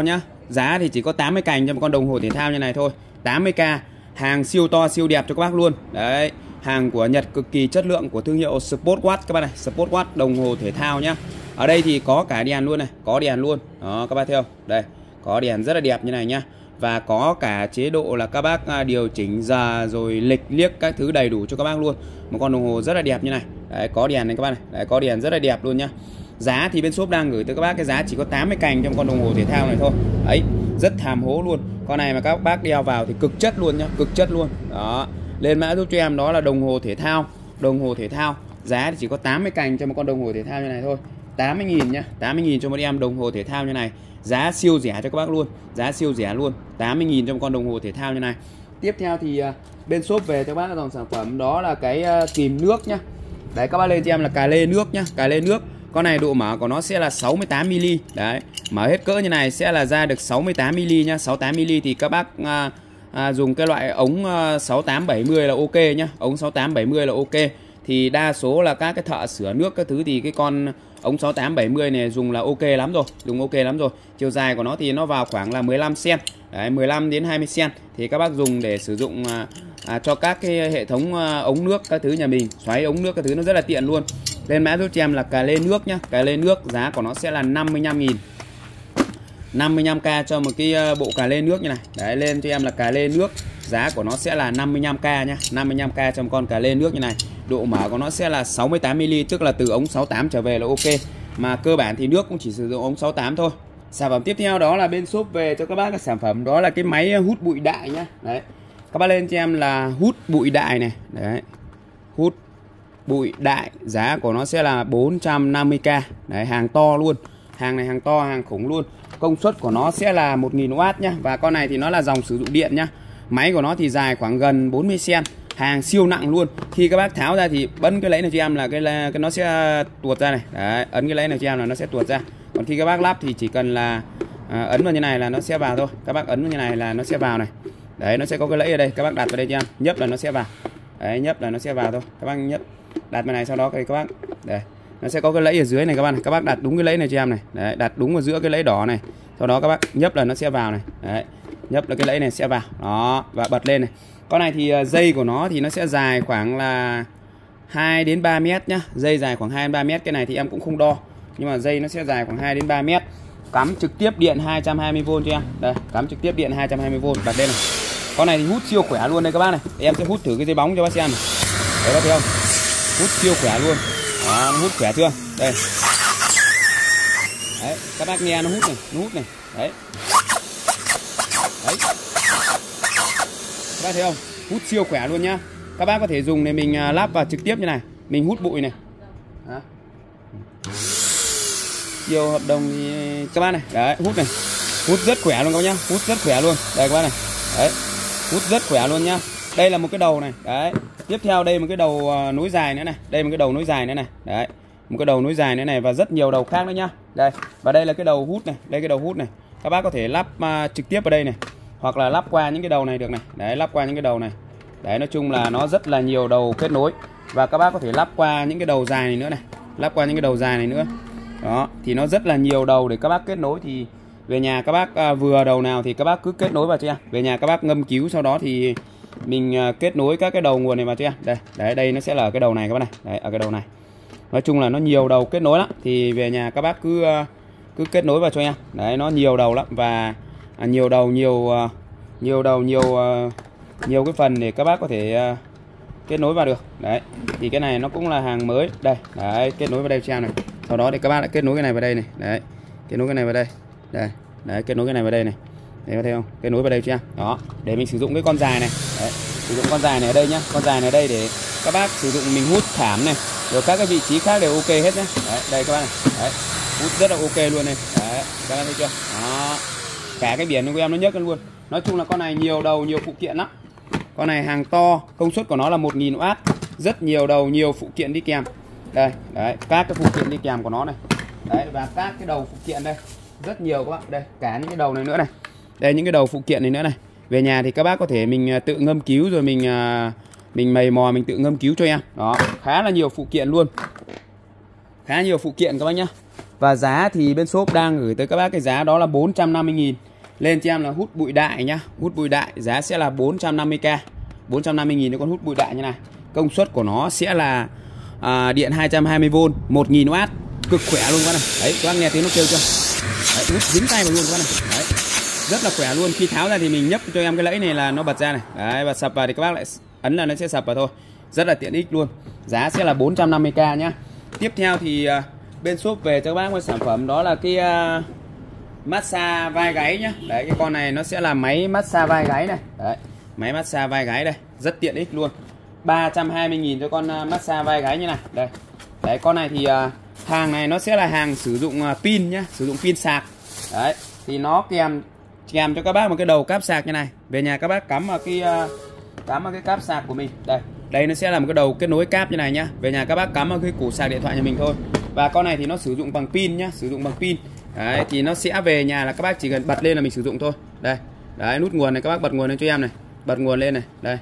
Giá thì chỉ có tám mươi cành cho một con đồng hồ thể thao như này thôi, tám mươi k. Hàng siêu to siêu đẹp cho các bác luôn. Đấy, hàng của Nhật cực kỳ chất lượng của thương hiệu Sportwatch các bác này, Sportwatch đồng hồ thể thao nhá. Ở đây thì có cả đèn luôn này, có đèn luôn. Đó các bác thấy không? Đây, có đèn rất là đẹp như này nhá. Và có cả chế độ là các bác điều chỉnh giờ rồi lịch liếc các thứ đầy đủ cho các bác luôn. Một con đồng hồ rất là đẹp như này. Đấy, có đèn này các bác này. Đấy, có đèn rất là đẹp luôn nhá. Giá thì bên shop đang gửi tới các bác cái giá chỉ có tám mươi cành trong con đồng hồ thể thao này thôi. Đấy, rất thàm hố luôn. Con này mà các bác đeo vào thì cực chất luôn nhá, cực chất luôn. Đó, lên mã giúp cho em đó là đồng hồ thể thao, đồng hồ thể thao. Giá thì chỉ có tám mươi cành cho một con đồng hồ thể thao như này thôi. tám mươi nghìn nhá, tám mươi nghìn cho một em đồng hồ thể thao như này. Giá siêu rẻ cho các bác luôn, giá siêu rẻ luôn, tám mươi nghìn cho một con đồng hồ thể thao như này. Tiếp theo thì uh, bên shop về cho các bác dòng sản phẩm đó là cái uh, kìm nước nhá. Đấy, các bác lên cho em là cà lê nước nhá, cà lê nước. Con này độ mở của nó sẽ là sáu mươi tám mi-li. Đấy, mở hết cỡ như này sẽ là ra được sáu mươi tám mi-li nhá. sáu mươi tám mi-li thì các bác à, à, dùng cái loại ống à, sáu tám bảy mươi là ok nhá. Ống sáu tám bảy mươi là ok. Thì đa số là các cái thợ sửa nước các thứ thì cái con ống sáu tám bảy mươi này dùng là ok lắm rồi, dùng ok lắm rồi. Chiều dài của nó thì nó vào khoảng là mười lăm xăng-ti-mét. Đấy, mười lăm đến hai mươi xăng-ti-mét thì các bác dùng để sử dụng à, à, cho các cái hệ thống à, ống nước các thứ nhà mình, xoáy ống nước các thứ nó rất là tiện luôn. Lên mã giúp cho em là cà lê nước nhá, cà lê nước giá của nó sẽ là năm mươi lăm nghìn. năm mươi lăm k cho một cái bộ cà lê nước như này. Đấy, lên cho em là cà lê nước, giá của nó sẽ là năm mươi lăm k nhá, năm mươi lăm k cho một con cà lê nước như này. Độ mở của nó sẽ là sáu mươi tám mi-li, tức là từ ống sáu tám trở về là ok. Mà cơ bản thì nước cũng chỉ sử dụng ống sáu tám thôi. Sản phẩm tiếp theo đó là bên shop về cho các bác cái sản phẩm đó là cái máy hút bụi đại nhá. Đấy, các bác lên cho em là hút bụi đại này. Đấy, hút bụi đại, giá của nó sẽ là bốn trăm năm mươi k. Đấy, hàng to luôn, hàng này hàng to, hàng khủng luôn. Công suất của nó sẽ là một nghìn oát nhá. Và con này thì nó là dòng sử dụng điện nhá. Máy của nó thì dài khoảng gần bốn mươi xăng-ti-mét. Hàng siêu nặng luôn. Khi các bác tháo ra thì bấm cái lấy này cho em là cái, cái nó sẽ tuột ra này. Đấy, ấn cái lấy này cho em là nó sẽ tuột ra. Còn khi các bác lắp thì chỉ cần là à, ấn vào như này là nó sẽ vào thôi. Các bác ấn vào như này là nó sẽ vào này. Đấy, nó sẽ có cái lẫy ở đây, các bác đặt vào đây cho em, nhấp là nó sẽ vào. Đấy, nhấp là nó sẽ vào thôi. Các bác nhấp đặt vào này, sau đó thì các bác đây nó sẽ có cái lẫy ở dưới này các bạn này. Các bác đặt đúng cái lẫy này cho em này. Đấy, đặt đúng vào giữa cái lẫy đỏ này. Sau đó các bác nhấp là nó sẽ vào này. Đấy, nhấp là cái lẫy này sẽ vào. Đó, và bật lên này. Con này thì dây của nó thì nó sẽ dài khoảng là hai đến ba mét nhá. Dây dài khoảng hai đến ba mét. Cái này thì em cũng không đo, nhưng mà dây nó sẽ dài khoảng hai đến ba mét. Cắm trực tiếp điện hai trăm hai mươi vôn cho em. Đây, cắm trực tiếp điện hai trăm hai mươi vôn, bật lên này. Con này thì hút siêu khỏe luôn đây các bác này. Em sẽ hút thử cái dây bóng cho bác xem này. Đấy, bác thấy không? Hút siêu khỏe luôn. Đó, nó hút khỏe chưa? Đây. Đấy, các bác nghe nó hút này, nó hút này. Đấy. Đấy. Các bác thấy không? Hút siêu khỏe luôn nhá. Các bác có thể dùng để mình lắp vào trực tiếp như này, mình hút bụi này. Đó. Nhiều hợp đồng thì các bác này, đấy, hút này. Hút rất khỏe luôn các bác nhá, hút rất khỏe luôn. Đây các bác này. Đấy. Hút rất khỏe luôn nhá. Đây là một cái đầu này, đấy. Tiếp theo đây một cái đầu nối dài nữa này, đây một cái đầu nối dài nữa này, đấy. Một cái đầu nối dài nữa này và rất nhiều đầu khác nữa nhá. Đây, và đây là cái đầu hút này, đây cái đầu hút này. Các bác có thể lắp uh, trực tiếp vào đây này, hoặc là lắp qua những cái đầu này được này. Đấy, lắp qua những cái đầu này. Đấy, nói chung là nó rất là nhiều đầu kết nối. Và các bác có thể lắp qua những cái đầu dài này nữa này, lắp qua những cái đầu dài này nữa. Đó, thì nó rất là nhiều đầu để các bác kết nối. Thì về nhà các bác uh, vừa đầu nào thì các bác cứ kết nối vào cho em. Về nhà các bác ngâm cứu, sau đó thì mình uh, kết nối các cái đầu nguồn này vào cho em. Đây, đấy, đây nó sẽ là ở cái đầu này các bác này. Đấy, ở cái đầu này. Nói chung là nó nhiều đầu kết nối lắm. Thì về nhà các bác cứ uh, cứ kết nối vào cho em. Đấy, nó nhiều đầu lắm. Và uh, nhiều đầu, nhiều uh, nhiều đầu, nhiều uh, nhiều cái phần để các bác có thể uh, kết nối vào được. Đấy, thì cái này nó cũng là hàng mới. Đây, đấy, kết nối vào đây cho em này. Sau đó thì các bác lại kết nối cái này vào đây này. Đấy, kết nối cái này vào đây. Đây, đấy, kết nối cái này vào đây này. Đấy, có thấy không? Kết nối vào đây cho em. Đó, để mình sử dụng cái con dài này. Đấy, sử dụng con dài này ở đây nhá. Con dài này ở đây để các bác sử dụng mình hút thảm này, rồi các cái vị trí khác đều ok hết nhá. Đấy, đây các bác này. Đấy, hút rất là ok luôn này. Đấy, các bác thấy chưa? Đó, cả cái biển của em nó nhấc lên luôn. Nói chung là con này nhiều đầu, nhiều phụ kiện lắm. Con này hàng to, công suất của nó là một nghìn oát, rất nhiều đầu, nhiều phụ kiện đi kèm. Đây, đấy, các cái phụ kiện đi kèm của nó này. Đấy, và các cái đầu phụ kiện đây, rất nhiều các bạn. Đây, cả những cái đầu này nữa này. Đây, những cái đầu phụ kiện này nữa này. Về nhà thì các bác có thể mình tự ngâm cứu, rồi mình mình mày mò mình tự ngâm cứu cho em. Đó, khá là nhiều phụ kiện luôn. Khá nhiều phụ kiện các bác nhá. Và giá thì bên shop đang gửi tới các bác cái giá đó là bốn trăm năm mươi nghìn. Lên cho em là hút bụi đại nhá. Hút bụi đại giá sẽ là bốn trăm năm mươi k, bốn trăm năm mươi nghìn cho con hút bụi đại như này. Công suất của nó sẽ là à, điện hai trăm hai mươi vôn, một nghìn oát, cực khỏe luôn các bạn này. Đấy, các bác nghe tiếng nó kêu chưa? Đấy, hút dính tay vào luôn các bạn này. Đấy, rất là khỏe luôn. Khi tháo ra thì mình nhấp cho em cái lẫy này là nó bật ra này. Đấy, và sập vào thì các bác lại ấn là nó sẽ sập vào thôi. Rất là tiện ích luôn. Giá sẽ là bốn trăm năm mươi k nhá. Tiếp theo thì uh, bên shop về cho các bác một sản phẩm đó là cái uh, massage vai gáy nhá. Đấy, cái con này nó sẽ là máy massage vai gáy này. Đấy, máy massage vai gáy đây, rất tiện ích luôn. ba trăm hai mươi nghìn cho con uh, massage vai gáy như này. Đây. Đấy, con này thì uh, hàng này nó sẽ là hàng sử dụng uh, pin nhá, sử dụng pin sạc. Đấy, thì nó kèm kèm cho các bác một cái đầu cáp sạc như này. Về nhà các bác cắm vào cái uh, cắm vào cái cáp sạc của mình. Đây. Đây nó sẽ là một cái đầu kết nối cáp như này nhá. Về nhà các bác cắm vào cái củ sạc điện thoại nhà mình thôi. Và con này thì nó sử dụng bằng pin nhá, sử dụng bằng pin. Đấy, thì nó sẽ về nhà là các bác chỉ cần bật lên là mình sử dụng thôi. Đây. Đấy, nút nguồn này các bác bật nguồn lên cho em này. Bật nguồn lên này. Đây.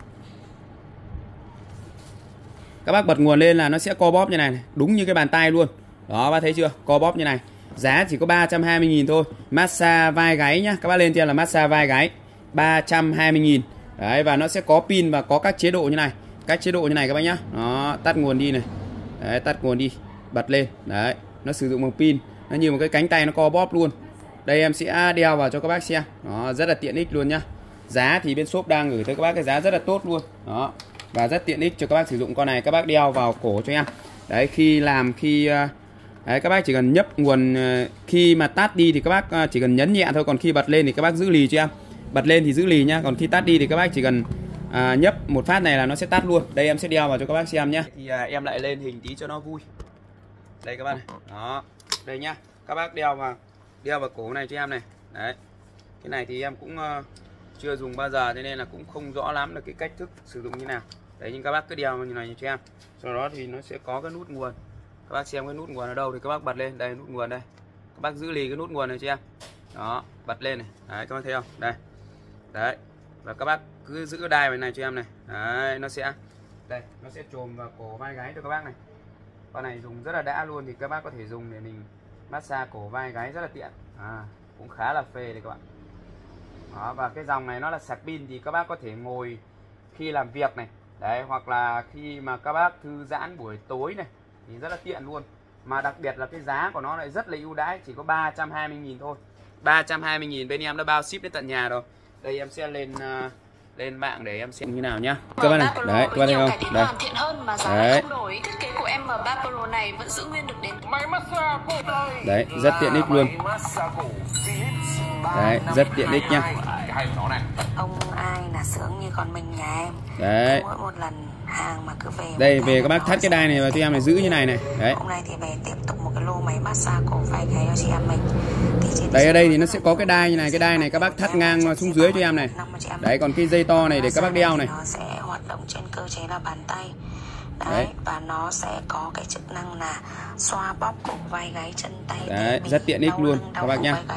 Các bác bật nguồn lên là nó sẽ co bóp như này, này. Đúng như cái bàn tay luôn. Đó, bác thấy chưa? Co bóp như này. Giá chỉ có ba trăm hai mươi nghìn thôi. Massage vai gáy nhá. Các bác lên cho là massage vai gáy. ba trăm hai mươi nghìn. Đấy, và nó sẽ có pin và có các chế độ như này. Các chế độ như này các bác nhá. Nó tắt nguồn đi này. Đấy, tắt nguồn đi. Bật lên. Đấy, nó sử dụng bằng pin. Nó như một cái cánh tay nó co bóp luôn. Đây em sẽ đeo vào cho các bác xem. Đó, rất là tiện ích luôn nhá. Giá thì bên shop đang gửi tới các bác cái giá rất là tốt luôn. Đó. Và rất tiện ích cho các bác sử dụng con này, các bác đeo vào cổ cho em. Đấy, khi làm khi đấy, các bác chỉ cần nhấp nguồn, khi mà tắt đi thì các bác chỉ cần nhấn nhẹ thôi, còn khi bật lên thì các bác giữ lì cho em. Bật lên thì giữ lì nhá, còn khi tắt đi thì các bác chỉ cần à, nhấp một phát này là nó sẽ tắt luôn. Đây em sẽ đeo vào cho các bác xem nhá. Thì à, em lại lên hình tí cho nó vui. Đây các bác này. Đó. Đây nhá. Các bác đeo vào đeo vào cổ này cho em này. Đấy. Cái này thì em cũng uh, chưa dùng bao giờ, cho nên là cũng không rõ lắm là cái cách thức sử dụng như nào. Đấy, nhưng các bác cứ đeo như này cho em. Sau đó thì nó sẽ có cái nút nguồn. Các bác xem cái nút nguồn ở đâu thì các bác bật lên. Đây, nút nguồn đây. Các bác giữ lì cái nút nguồn này cho em. Đó, bật lên này. Đấy, các bác thấy không? Đây. Đấy. Và các bác cứ giữ đai vào này cho em này. Đấy, nó sẽ đây, nó sẽ chồm vào cổ vai gáy cho các bác này. Con này dùng rất là đã luôn, thì các bác có thể dùng để mình massage cổ vai gáy rất là tiện. À, cũng khá là phê đấy các bạn. Đó, và cái dòng này nó là sạc pin, thì các bác có thể ngồi khi làm việc này. Đấy, hoặc là khi mà các bác thư giãn buổi tối này thì rất là tiện luôn. Mà đặc biệt là cái giá của nó lại rất là ưu đãi, chỉ có ba trăm hai mươi nghìn thôi. ba trăm hai mươi nghìn bên em đã bao ship đến tận nhà rồi. Đây em sẽ lên uh, lên mạng để em xem như nào nhá. Các bạn này, đấy, các bạn thấy không? Đây. Hoàn thiện hơn mà giá đấy. Không đổi. Thiết kế của em M ba Pro này vẫn giữ nguyên được đến Máy massage cổ đây. Đấy, rất tiện ích luôn. Đấy, rất tiện ích nhá. Ông ai là sướng như con mình nhà em. Đấy. Mỗi một lần hàng mà cứ về. Đây, về các bác thắt cái đai này vào cho em này, giữ như này này. Đấy. Hôm nay thì về tiếp tục một cái lô máy massage cổ vai gáy cho chị em mình. Đấy, ở đây thì nó sẽ có cái đai như này, cái đai này các bác thắt ngang xuống dưới cho em này. Đấy, còn cái dây to này để các bác đeo này. Nó sẽ hoạt động trên cơ chế là bàn tay. Đấy, đấy, và nó sẽ có cái chức năng là xoa bóp cổ vai gáy chân tay. Đấy, rất tiện ích luôn lưng, các bác nhá.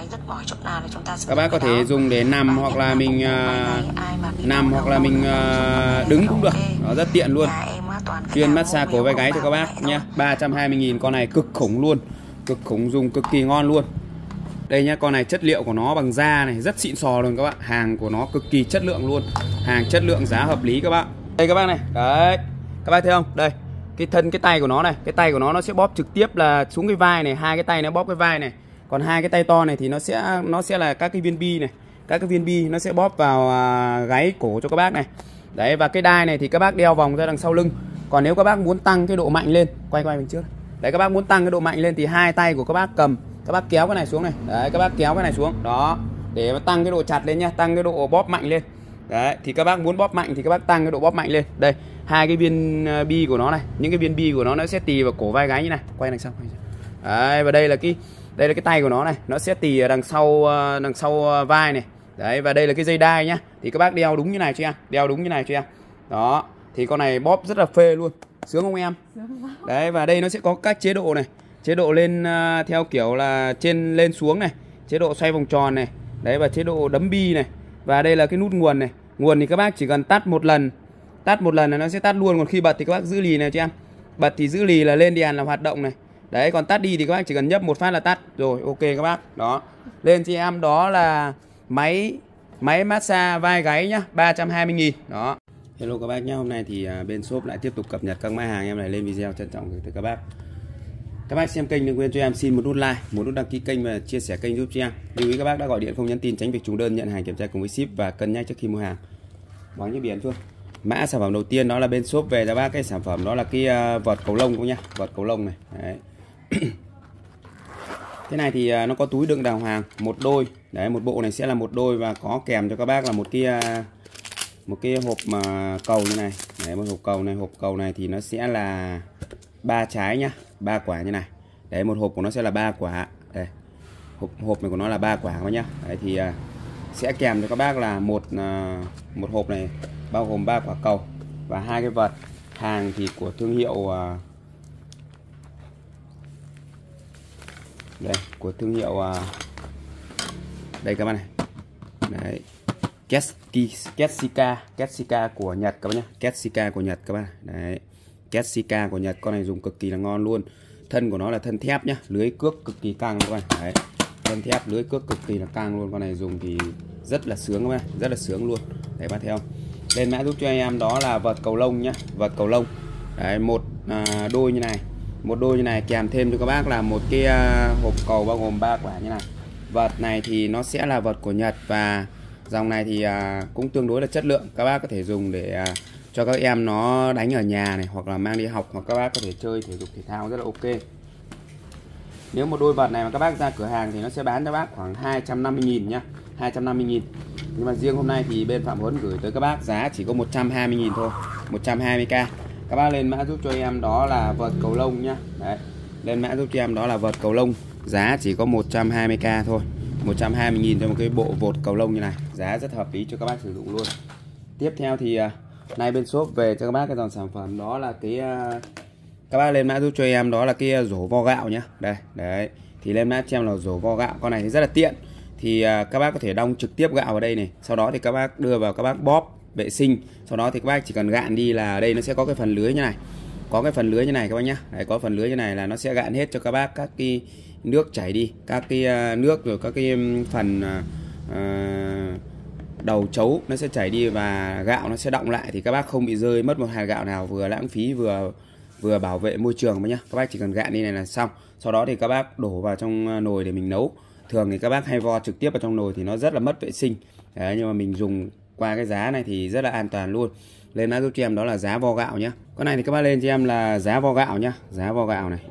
Các bác có thể đó. dùng để nằm và hoặc là mình uh, nằm hoặc là mình uh, đứng cũng được. Nó rất tiện luôn. Chuyên massage cổ vai gáy cho các bác nhé. ba trăm hai mươi nghìn con này cực khủng luôn. Cực khủng, dùng cực kỳ ngon luôn. Đây nhá, con này chất liệu của nó bằng da này, rất xịn sò luôn các bạn. Hàng của nó cực kỳ chất lượng luôn. Hàng chất lượng, giá hợp lý các bạn. Đây các bác này, đấy. Các bác thấy không? Đây, cái thân cái tay của nó này, cái tay của nó nó sẽ bóp trực tiếp là xuống cái vai này, hai cái tay nó bóp cái vai này. Còn hai cái tay to này thì nó sẽ nó sẽ là các cái viên bi này, các cái viên bi nó sẽ bóp vào à, gáy cổ cho các bác này. Đấy, và cái đai này thì các bác đeo vòng ra đằng sau lưng. Còn nếu các bác muốn tăng cái độ mạnh lên, quay quay bên trước. Đấy, các bác muốn tăng cái độ mạnh lên thì hai tay của các bác cầm, các bác kéo cái này xuống này. Đấy, các bác kéo cái này xuống. Đó, để mà tăng cái độ chặt lên nhá, tăng cái độ bóp mạnh lên. Đấy, thì các bác muốn bóp mạnh thì các bác tăng cái độ bóp mạnh lên. Đây, hai cái viên bi của nó này, những cái viên bi của nó nó sẽ tì vào cổ vai gáy như này. Quay đằng sau. Đấy, và đây là cái đây là cái tay của nó này, nó sẽ tì ở đằng sau đằng sau vai này. Đấy, và đây là cái dây đai nhá. Thì các bác đeo đúng như này cho em, đeo đúng như này cho em. Đó, thì con này bóp rất là phê luôn. Sướng không em? Đấy, và đây nó sẽ có các chế độ này. Chế độ lên uh, theo kiểu là trên lên xuống này, chế độ xoay vòng tròn này. Đấy, và chế độ đấm bi này. Và đây là cái nút nguồn này. Nguồn thì các bác chỉ cần tắt một lần, tắt một lần là nó sẽ tắt luôn. Còn khi bật thì các bác giữ lì này cho em. Bật thì giữ lì là lên đèn là hoạt động này. Đấy, còn tắt đi thì các bác chỉ cần nhấp một phát là tắt. Rồi, ok các bác. Đó, lên cho em đó là Máy máy massage vai gáy nhá, ba trăm hai mươi nghìn. Đó. Hello các bác nhé, hôm nay thì bên shop lại tiếp tục cập nhật các mã hàng em này lên video, trân trọng gửi tới các bác. Các bác xem kênh đừng quên cho em xin một nút like, một nút đăng ký kênh và chia sẻ kênh giúp cho em. Lưu ý các bác đã gọi điện không nhắn tin tránh việc trùng đơn, nhận hàng kiểm tra cùng với ship và cân nhắc trước khi mua hàng. Bóng như biển chưa? Mã sản phẩm đầu tiên đó là bên shop về cho bác cái sản phẩm đó là cái vợt cầu lông cũng nha, vợt cầu lông này. Đấy. Cái này thì nó có túi đựng đàng hoàng, một đôi. Đấy, một bộ này sẽ là một đôi và có kèm cho các bác là một cái một cái hộp mà cầu như này. Đấy, một hộp cầu này, hộp cầu này thì nó sẽ là ba trái nhá, ba quả như này. Đấy, một hộp của nó sẽ là ba quả. Đây. Hộp hộp này của nó là ba quả các nhá. Đấy thì sẽ kèm cho các bác là một một hộp này bao gồm ba quả cầu và hai cái vợt. Hàng thì của thương hiệu đây, của thương hiệu đây các bạn này. Đấy. Ketsika, Ketsika của Nhật các bác nhé, Ketsika của Nhật các bạn. Đấy. Ketsika của Nhật, con này dùng cực kỳ là ngon luôn. Thân của nó là thân thép nhá, lưới cước cực kỳ căng các bạn. Đấy. Thân thép lưới cước cực kỳ là căng luôn, con này dùng thì rất là sướng các bạn, rất là sướng luôn. Đấy bác thấy không? Lên mã giúp cho anh em đó là vợt cầu lông nhá, vợt cầu lông. Đấy, một à, đôi như này, một đôi như này kèm thêm cho các bác là một cái à, hộp cầu bao gồm ba quả như này. Vợt này thì nó sẽ là vợt của Nhật và dòng này thì à, cũng tương đối là chất lượng. Các bác có thể dùng để à, cho các em nó đánh ở nhà này, hoặc là mang đi học, hoặc các bác có thể chơi thể dục thể thao rất là ok. Nếu một đôi vợt này mà các bác ra cửa hàng thì nó sẽ bán cho bác khoảng hai trăm năm mươi nghìn nhá, hai trăm năm mươi nghìn. Nhưng mà riêng hôm nay thì bên Phạm Huấn gửi tới các bác giá chỉ có một trăm hai mươi nghìn thôi, một trăm hai mươi k. Các bác lên mã giúp cho em đó là vợt cầu lông nhá. Đấy. Lên mã giúp cho em đó là vợt cầu lông, giá chỉ có một trăm hai mươi k thôi. một trăm hai mươi nghìn cho một cái bộ vợt cầu lông như này, giá rất hợp lý cho các bác sử dụng luôn. Tiếp theo thì uh, nay bên shop về cho các bác cái dòng sản phẩm đó là cái uh, các bác lên mã giúp cho em đó là cái rổ vo gạo nhá. Đây, đấy. Thì lên mã cho em là rổ vo gạo, con này thì rất là tiện. Thì uh, các bác có thể đong trực tiếp gạo vào đây này, sau đó thì các bác đưa vào các bác bóp vệ sinh, sau đó thì các bác chỉ cần gạn đi là ở đây nó sẽ có cái phần lưới như này. Có cái phần lưới như này các bác nhá. Đấy, có phần lưới như này là nó sẽ gạn hết cho các bác các cái nước chảy đi, các cái uh, nước rồi các cái phần uh, đầu chấu nó sẽ chảy đi và gạo nó sẽ đọng lại, thì các bác không bị rơi mất một hạt gạo nào, vừa lãng phí vừa vừa bảo vệ môi trường mà nhá. Các bác chỉ cần gạn đi này là xong. Sau đó thì các bác đổ vào trong nồi để mình nấu. Thường thì các bác hay vo trực tiếp vào trong nồi thì nó rất là mất vệ sinh. Đấy, nhưng mà mình dùng qua cái giá này thì rất là an toàn luôn. Lên mã giúp cho em đó là giá vo gạo nhá. Con này thì các bác lên cho em là giá vo gạo nhá, giá vo gạo này.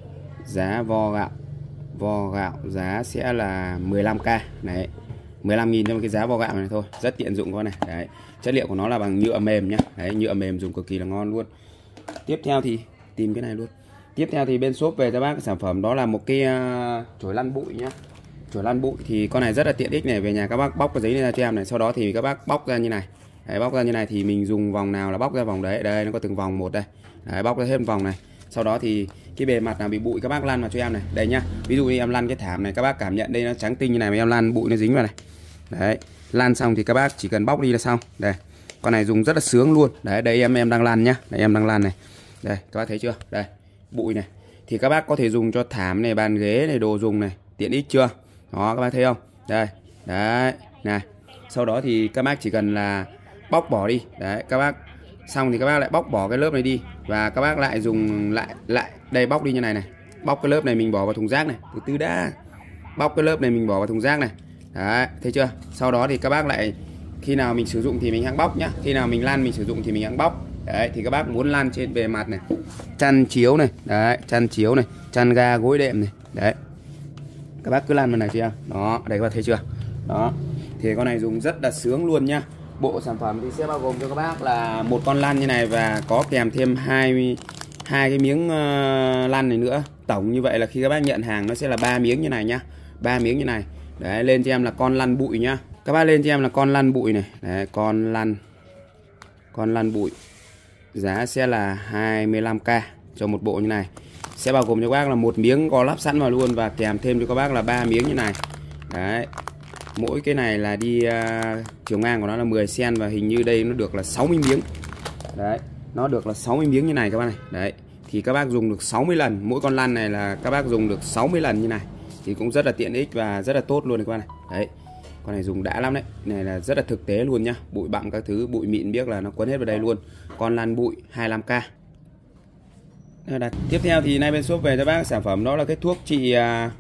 Giá vo gạo. Vo gạo giá sẽ là mười lăm k. Đấy. mười lăm nghìn cho một cái giá vo gạo này thôi, rất tiện dụng con này. Đấy. Chất liệu của nó là bằng nhựa mềm nhá. Đấy, nhựa mềm dùng cực kỳ là ngon luôn. Tiếp theo thì tìm cái này luôn. Tiếp theo thì bên shop về cho bác cái sản phẩm đó là một cái uh, chổi lăn bụi nhá. Chổi lăn bụi thì con này rất là tiện ích này, về nhà các bác bóc cái giấy ra cho em này, sau đó thì các bác bóc ra như này. Đấy, bóc ra như này thì mình dùng vòng nào là bóc ra vòng đấy. Đây nó có từng vòng một đây. Đấy, bóc ra hết vòng này. Sau đó thì cái bề mặt nào bị bụi các bác lăn vào cho em này. Đây nhá. Ví dụ như em lăn cái thảm này, các bác cảm nhận đây nó trắng tinh như này mà em lăn bụi nó dính vào này. Đấy, lăn xong thì các bác chỉ cần bóc đi là xong. Đây. Con này dùng rất là sướng luôn. Đấy, đây em em đang lăn nhá. Đây em đang lăn này. Đây, các bác thấy chưa? Đây, bụi này. Thì các bác có thể dùng cho thảm này, bàn ghế này, đồ dùng này, tiện ích chưa? Đó, các bác thấy không? Đây. Đấy, này. Sau đó thì các bác chỉ cần là bóc bỏ đi. Đấy, các bác xong thì các bác lại bóc bỏ cái lớp này đi và các bác lại dùng lại lại đây, bóc đi như này này. Bóc cái lớp này mình bỏ vào thùng rác này. Từ từ đã. Bóc cái lớp này mình bỏ vào thùng rác này. Đấy, thấy chưa? Sau đó thì các bác lại khi nào mình sử dụng thì mình hãng bóc nhá. Khi nào mình lăn mình sử dụng thì mình hãng bóc. Đấy, thì các bác muốn lăn trên bề mặt này, chăn chiếu này, đấy, chăn chiếu này, chăn ga gối đệm này. Đấy. Các bác cứ lăn vào này chưa? Đó, đây các bác thấy chưa? Đó. Thì con này dùng rất là sướng luôn nhá. Bộ sản phẩm thì sẽ bao gồm cho các bác là một con lăn như này và có kèm thêm hai hai cái miếng uh, lăn này nữa. Tổng như vậy là khi các bác nhận hàng nó sẽ là ba miếng như này nhá. ba miếng như này. Đấy, lên cho em là con lăn bụi nhá. Các bác lên cho em là con lăn bụi này. Đấy, con lăn con lăn bụi. Giá sẽ là hai mươi lăm k cho một bộ như này. Sẽ bao gồm cho các bác là một miếng có lắp sẵn vào luôn và kèm thêm cho các bác là ba miếng như này. Đấy. Mỗi cái này là đi uh, chiều ngang của nó là mười xăng-ti-mét và hình như đây nó được là sáu mươi miếng. Đấy, nó được là sáu mươi miếng như này các bác này. Đấy, thì các bác dùng được sáu mươi lần. Mỗi con lăn này là các bác dùng được sáu mươi lần như này. Thì cũng rất là tiện ích và rất là tốt luôn này các bác này. Đấy. Con này dùng đã lắm đấy. Này là rất là thực tế luôn nhá. Bụi bặm các thứ, bụi mịn biết là nó quấn hết vào đây luôn. Con lăn bụi hai mươi lăm k. Đặt. Tiếp theo thì nay bên shop về cho bác sản phẩm đó là cái thuốc trị uh,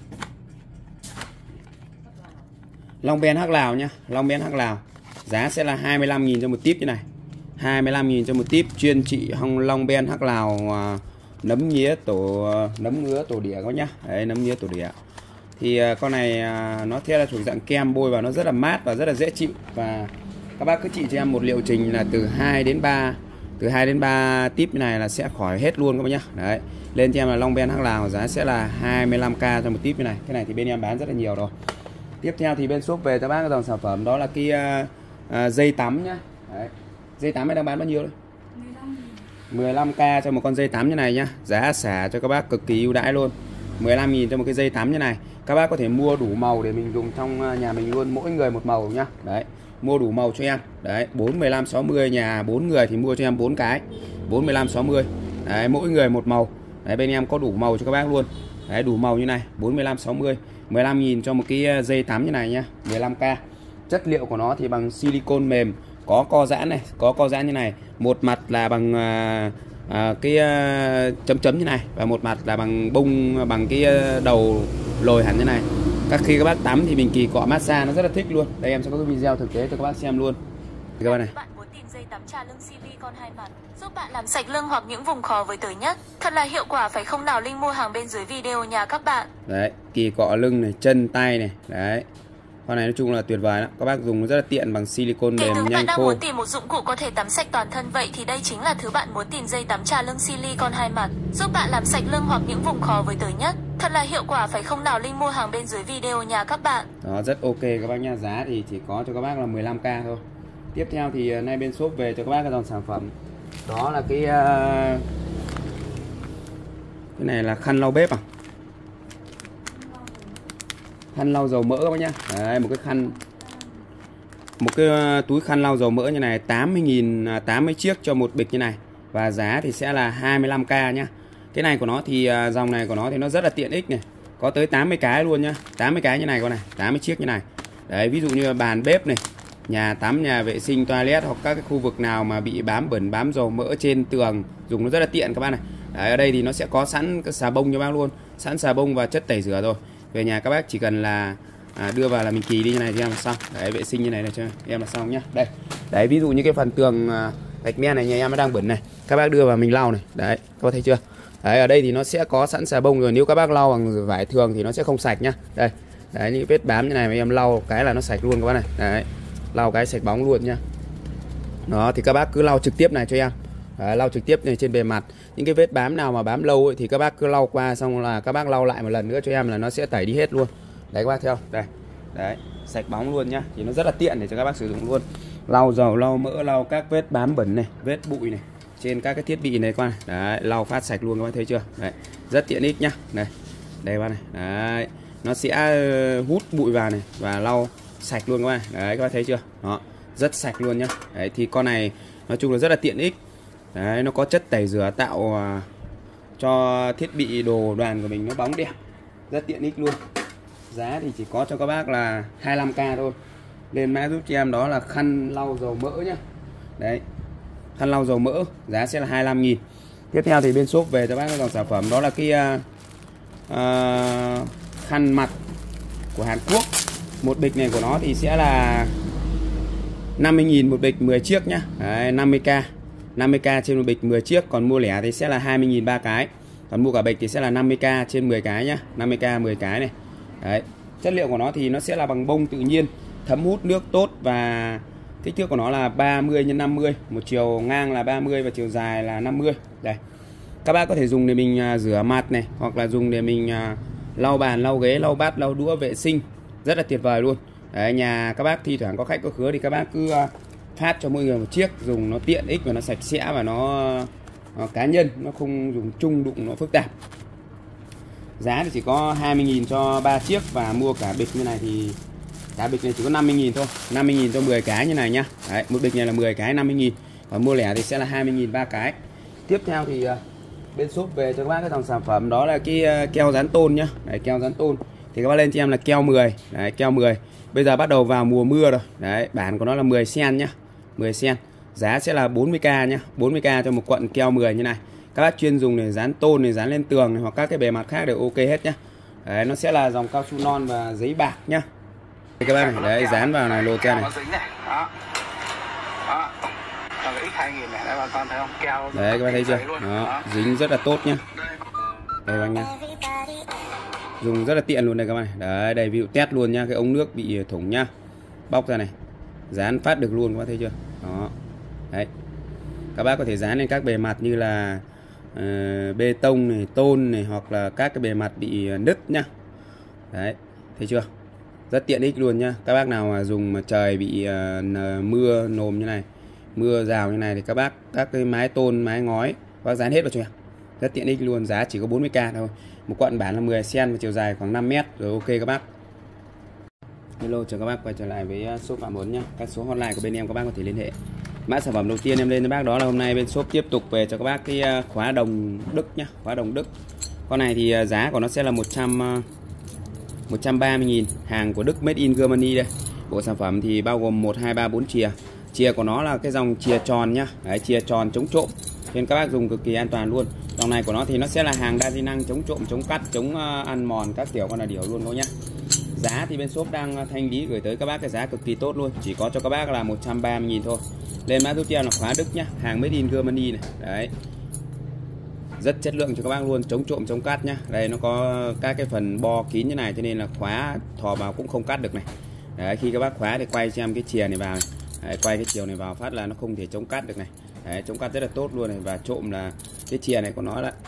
Long Ben Hắc Lào nhá. Long Ben Hắc Lào. Giá sẽ là hai mươi lăm nghìn cho một típ như này. hai mươi lăm nghìn cho một típ, chuyên trị hong Long Ben Hắc Lào, uh, nấm nhía tổ uh, nấm ngứa tổ đĩa các nhá. Đấy, nấm nhía tổ đĩa. Thì uh, con này uh, nó theo là thuộc dạng kem, bôi vào nó rất là mát và rất là dễ chịu. Và các bác cứ trị cho em một liệu trình là từ hai đến ba từ hai đến ba típ như này là sẽ khỏi hết luôn các bác nhá. Đấy, lên cho em là Long Ben Hắc Lào, giá sẽ là hai mươi lăm k cho một típ như này. Cái này thì bên em bán rất là nhiều rồi. Tiếp theo thì bên shop về cho bác cái dòng sản phẩm đó là cái uh, uh, dây tắm nhá. Đấy, dây tắm này đang bán bao nhiêu đấy? mười lăm k cho một con dây tắm như này nhá. Giá xả cho các bác cực kỳ ưu đãi luôn. mười lăm nghìn cho một cái dây tắm như này. Các bác có thể mua đủ màu để mình dùng trong nhà mình luôn, mỗi người một màu nhá. Đấy, mua đủ màu cho em. Đấy, bốn, mười lăm, sáu mươi, nhà bốn người thì mua cho em bốn cái. bốn, mười lăm, sáu mươi. Đấy, mỗi người một màu. Đấy, bên em có đủ màu cho các bác luôn. Đấy, đủ màu như này, bốn, mười lăm, sáu mươi. mười lăm nghìn cho một cái dây tắm như này nhá, mười lăm k. Chất liệu của nó thì bằng silicon mềm, có co giãn này, có co giãn như này. Một mặt là bằng à, à, cái à, chấm chấm như này, và một mặt là bằng bung, bằng cái đầu lồi hẳn như này. Các khi các bác tắm thì mình kỳ cọ massage nó rất là thích luôn. Đây em sẽ có cái video thực tế cho các bác xem luôn. Thì các bạn này. Bạn muốn tìm dây tắm trà lưng silicon hai mặt giúp bạn làm sạch lưng hoặc những vùng khó với tới nhất. Thật là hiệu quả phải không nào? Link mua hàng bên dưới video nhà các bạn. Đấy, kỳ cọ lưng này, chân tay này. Đấy. Con này nói chung là tuyệt vời lắm. Các bác dùng rất là tiện, bằng silicon mềm, nhanh khô. Bạn đang muốn tìm một dụng cụ có thể tắm sạch toàn thân, vậy thì đây chính là thứ bạn muốn tìm. Dây tắm trà lưng silicon hai mặt giúp bạn làm sạch lưng hoặc những vùng khó với tới nhất. Thật là hiệu quả phải không nào? Link mua hàng bên dưới video nhà các bạn. Đó, rất ok các bác nha. Giá thì chỉ có cho các bác là mười lăm k thôi. Tiếp theo thì nay bên shop về cho các bác cái dòng sản phẩm đó là cái uh, cái này là khăn lau bếp à, khăn lau dầu mỡ các bác nhá. Đấy, một cái khăn, một cái uh, túi khăn lau dầu mỡ như này, tám mươi nghìn, tám mươi chiếc cho một bịch như này, và giá thì sẽ là hai mươi lăm k nhá. Cái này của nó thì uh, dòng này của nó thì nó rất là tiện ích này, có tới tám mươi cái luôn nhá, tám mươi cái như này con này, tám mươi chiếc như này. Đấy, ví dụ như bàn bếp này, nhà tắm, nhà vệ sinh, toilet hoặc các cái khu vực nào mà bị bám bẩn, bám dầu mỡ trên tường, dùng nó rất là tiện các bác này. Đấy, ở đây thì nó sẽ có sẵn cái xà bông cho bác luôn, sẵn xà bông và chất tẩy rửa rồi. Về nhà các bác chỉ cần là à, đưa vào là mình kỳ đi như này thì em là xong. Đấy, vệ sinh như này là cho em là xong nhá. Đây, đấy, ví dụ như cái phần tường à, gạch men này nhà em nó đang bẩn này, các bác đưa vào mình lau này. Đấy, các bác thấy chưa? Đấy, ở đây thì nó sẽ có sẵn xà bông rồi, nếu các bác lau bằng vải thường thì nó sẽ không sạch nhá. Đây, đấy, những vết bám như này mà em lau cái là nó sạch luôn các bác này. Đấy, lau cái sạch bóng luôn nhá. Đó, thì các bác cứ lau trực tiếp này cho em. Đấy, lau trực tiếp này trên bề mặt. Những cái vết bám nào mà bám lâu ấy, thì các bác cứ lau qua, xong là các bác lau lại một lần nữa cho em là nó sẽ tẩy đi hết luôn. Đấy các bác theo. Đây. Đấy, sạch bóng luôn nhá. Thì nó rất là tiện để cho các bác sử dụng luôn. Lau dầu, lau mỡ, lau các vết bám bẩn này, vết bụi này trên các cái thiết bị này con này. Đấy, lau phát sạch luôn các bác thấy chưa? Đấy, rất tiện ích nhá. Đây. Đây các bác này. Đấy, nó sẽ hút bụi vào này và lau sạch luôn các bác. Đấy, các bác thấy chưa? Đó, rất sạch luôn nhá. Đấy, thì con này nói chung là rất là tiện ích. Đấy, nó có chất tẩy rửa tạo uh, cho thiết bị đồ đoàn của mình nó bóng đẹp, rất tiện ích luôn. Giá thì chỉ có cho các bác là hai mươi lăm k thôi. Lên mã giúp cho em đó là khăn lau dầu mỡ nhá. Đấy, khăn lau dầu mỡ, giá sẽ là hai mươi lăm nghìn. Tiếp theo thì bên shop về cho bác cái dòng sản phẩm đó là cái uh, uh, khăn mặt của Hàn Quốc. Một bịch này của nó thì sẽ là năm mươi nghìn một bịch, mười chiếc nhá. Đấy, năm mươi k. năm mươi k trên một bịch, mười chiếc. Còn mua lẻ thì sẽ là hai mươi nghìn ba cái. Còn mua cả bịch thì sẽ là năm mươi k trên mười cái nhá. năm mươi k mười cái này. Đấy, chất liệu của nó thì nó sẽ là bằng bông tự nhiên, thấm hút nước tốt, và kích thước của nó là ba mươi nhân năm mươi, một chiều ngang là ba mươi và chiều dài là năm mươi. Đây, các bác có thể dùng để mình rửa mặt này, hoặc là dùng để mình lau bàn, lau ghế, lau bát, lau đũa, vệ sinh, rất là tuyệt vời luôn. Đấy, nhà các bác thi thoảng có khách có khứa thì các bác cứ phát cho mỗi người một chiếc, dùng nó tiện ích và nó sạch sẽ và nó, nó cá nhân, nó không dùng chung đụng nó phức tạp. Giá thì chỉ có hai mươi nghìn cho ba chiếc, và mua cả bịch như này thì cả bịch này chỉ có năm mươi nghìn thôi, năm mươi nghìn cho mười cái như này nhá. Đấy, một bịch này là mười cái năm mươi nghìn, còn mua lẻ thì sẽ là hai mươi nghìn ba cái. Tiếp theo thì bên shop về cho các bác cái dòng sản phẩm đó là cái keo dán tôn nhá. Đấy, keo dán tôn thì các bác lên cho em là keo mười. Đấy, keo mười. Bây giờ bắt đầu vào mùa mưa rồi. Đấy, bản của nó là mười xen nhá. mười xen. Giá sẽ là bốn mươi k nhá. bốn mươi k cho một cuộn keo mười như này. Các bác chuyên dùng để dán tôn này, dán lên tường này, hoặc các cái bề mặt khác đều ok hết nhá. Đấy, nó sẽ là dòng cao su non và giấy bạc nhá. Đây các bác này, đấy, dán vào này lô tre này. Đấy các bác thấy chưa? Đó, dính rất là tốt nhá. Đây các bác nhá. Dùng rất là tiện luôn đây các bạn này. Đấy, đây ví dụ test luôn nhá, cái ống nước bị thủng nhá. Bóc ra này. Dán phát được luôn các bác thấy chưa? Đó. Đấy. Các bác có thể dán lên các bề mặt như là uh, bê tông này, tôn này, hoặc là các cái bề mặt bị nứt nhá. Đấy, thấy chưa? Rất tiện ích luôn nhá. Các bác nào mà dùng mà trời bị uh, mưa nồm như này, mưa rào như này thì các bác các cái mái tôn, mái ngói các bác dán hết vào cho em. Rất tiện ích luôn, giá chỉ có bốn mươi k thôi. Một cuộn bản là mười xen và chiều dài khoảng năm mét rồi, ok các bác. Hello, chào các bác quay trở lại với shop Phạm Bốn nhá. Các số hotline của bên em các bác có thể liên hệ. Mã sản phẩm đầu tiên em lên cho bác đó là hôm nay bên shop tiếp tục về cho các bác cái khóa đồng Đức nhá, khóa đồng Đức. Con này thì giá của nó sẽ là một trăm ba mươi nghìn, hàng của Đức, made in Germany đây. Bộ sản phẩm thì bao gồm một, hai, ba, bốn chìa. Chìa của nó là cái dòng chìa tròn nhá. Đấy, chìa tròn chống trộm. Nên các bác dùng cực kỳ an toàn luôn. Dòng này của nó thì nó sẽ là hàng đa di năng, chống trộm, chống cắt, chống uh, ăn mòn các kiểu con là điều luôn thôi nhá. Giá thì bên shop đang thanh lý gửi tới các bác cái giá cực kỳ tốt luôn, chỉ có cho các bác là một trăm ba mươi nghìn thôi. Lên mã tiếp theo là khóa Đức nhá, hàng made in Germany này. Đấy. Rất chất lượng cho các bác luôn, chống trộm, chống cắt nhá. Đây nó có các cái phần bo kín như này cho nên là khóa thò vào cũng không cắt được này. Đấy, khi các bác khóa thì quay cho em cái chìa này vào này. Đấy, quay cái chiều này vào phát là nó không thể chống cắt được này. Đấy, chống cắt rất là tốt luôn này, và trộm là cái chìa này của nó là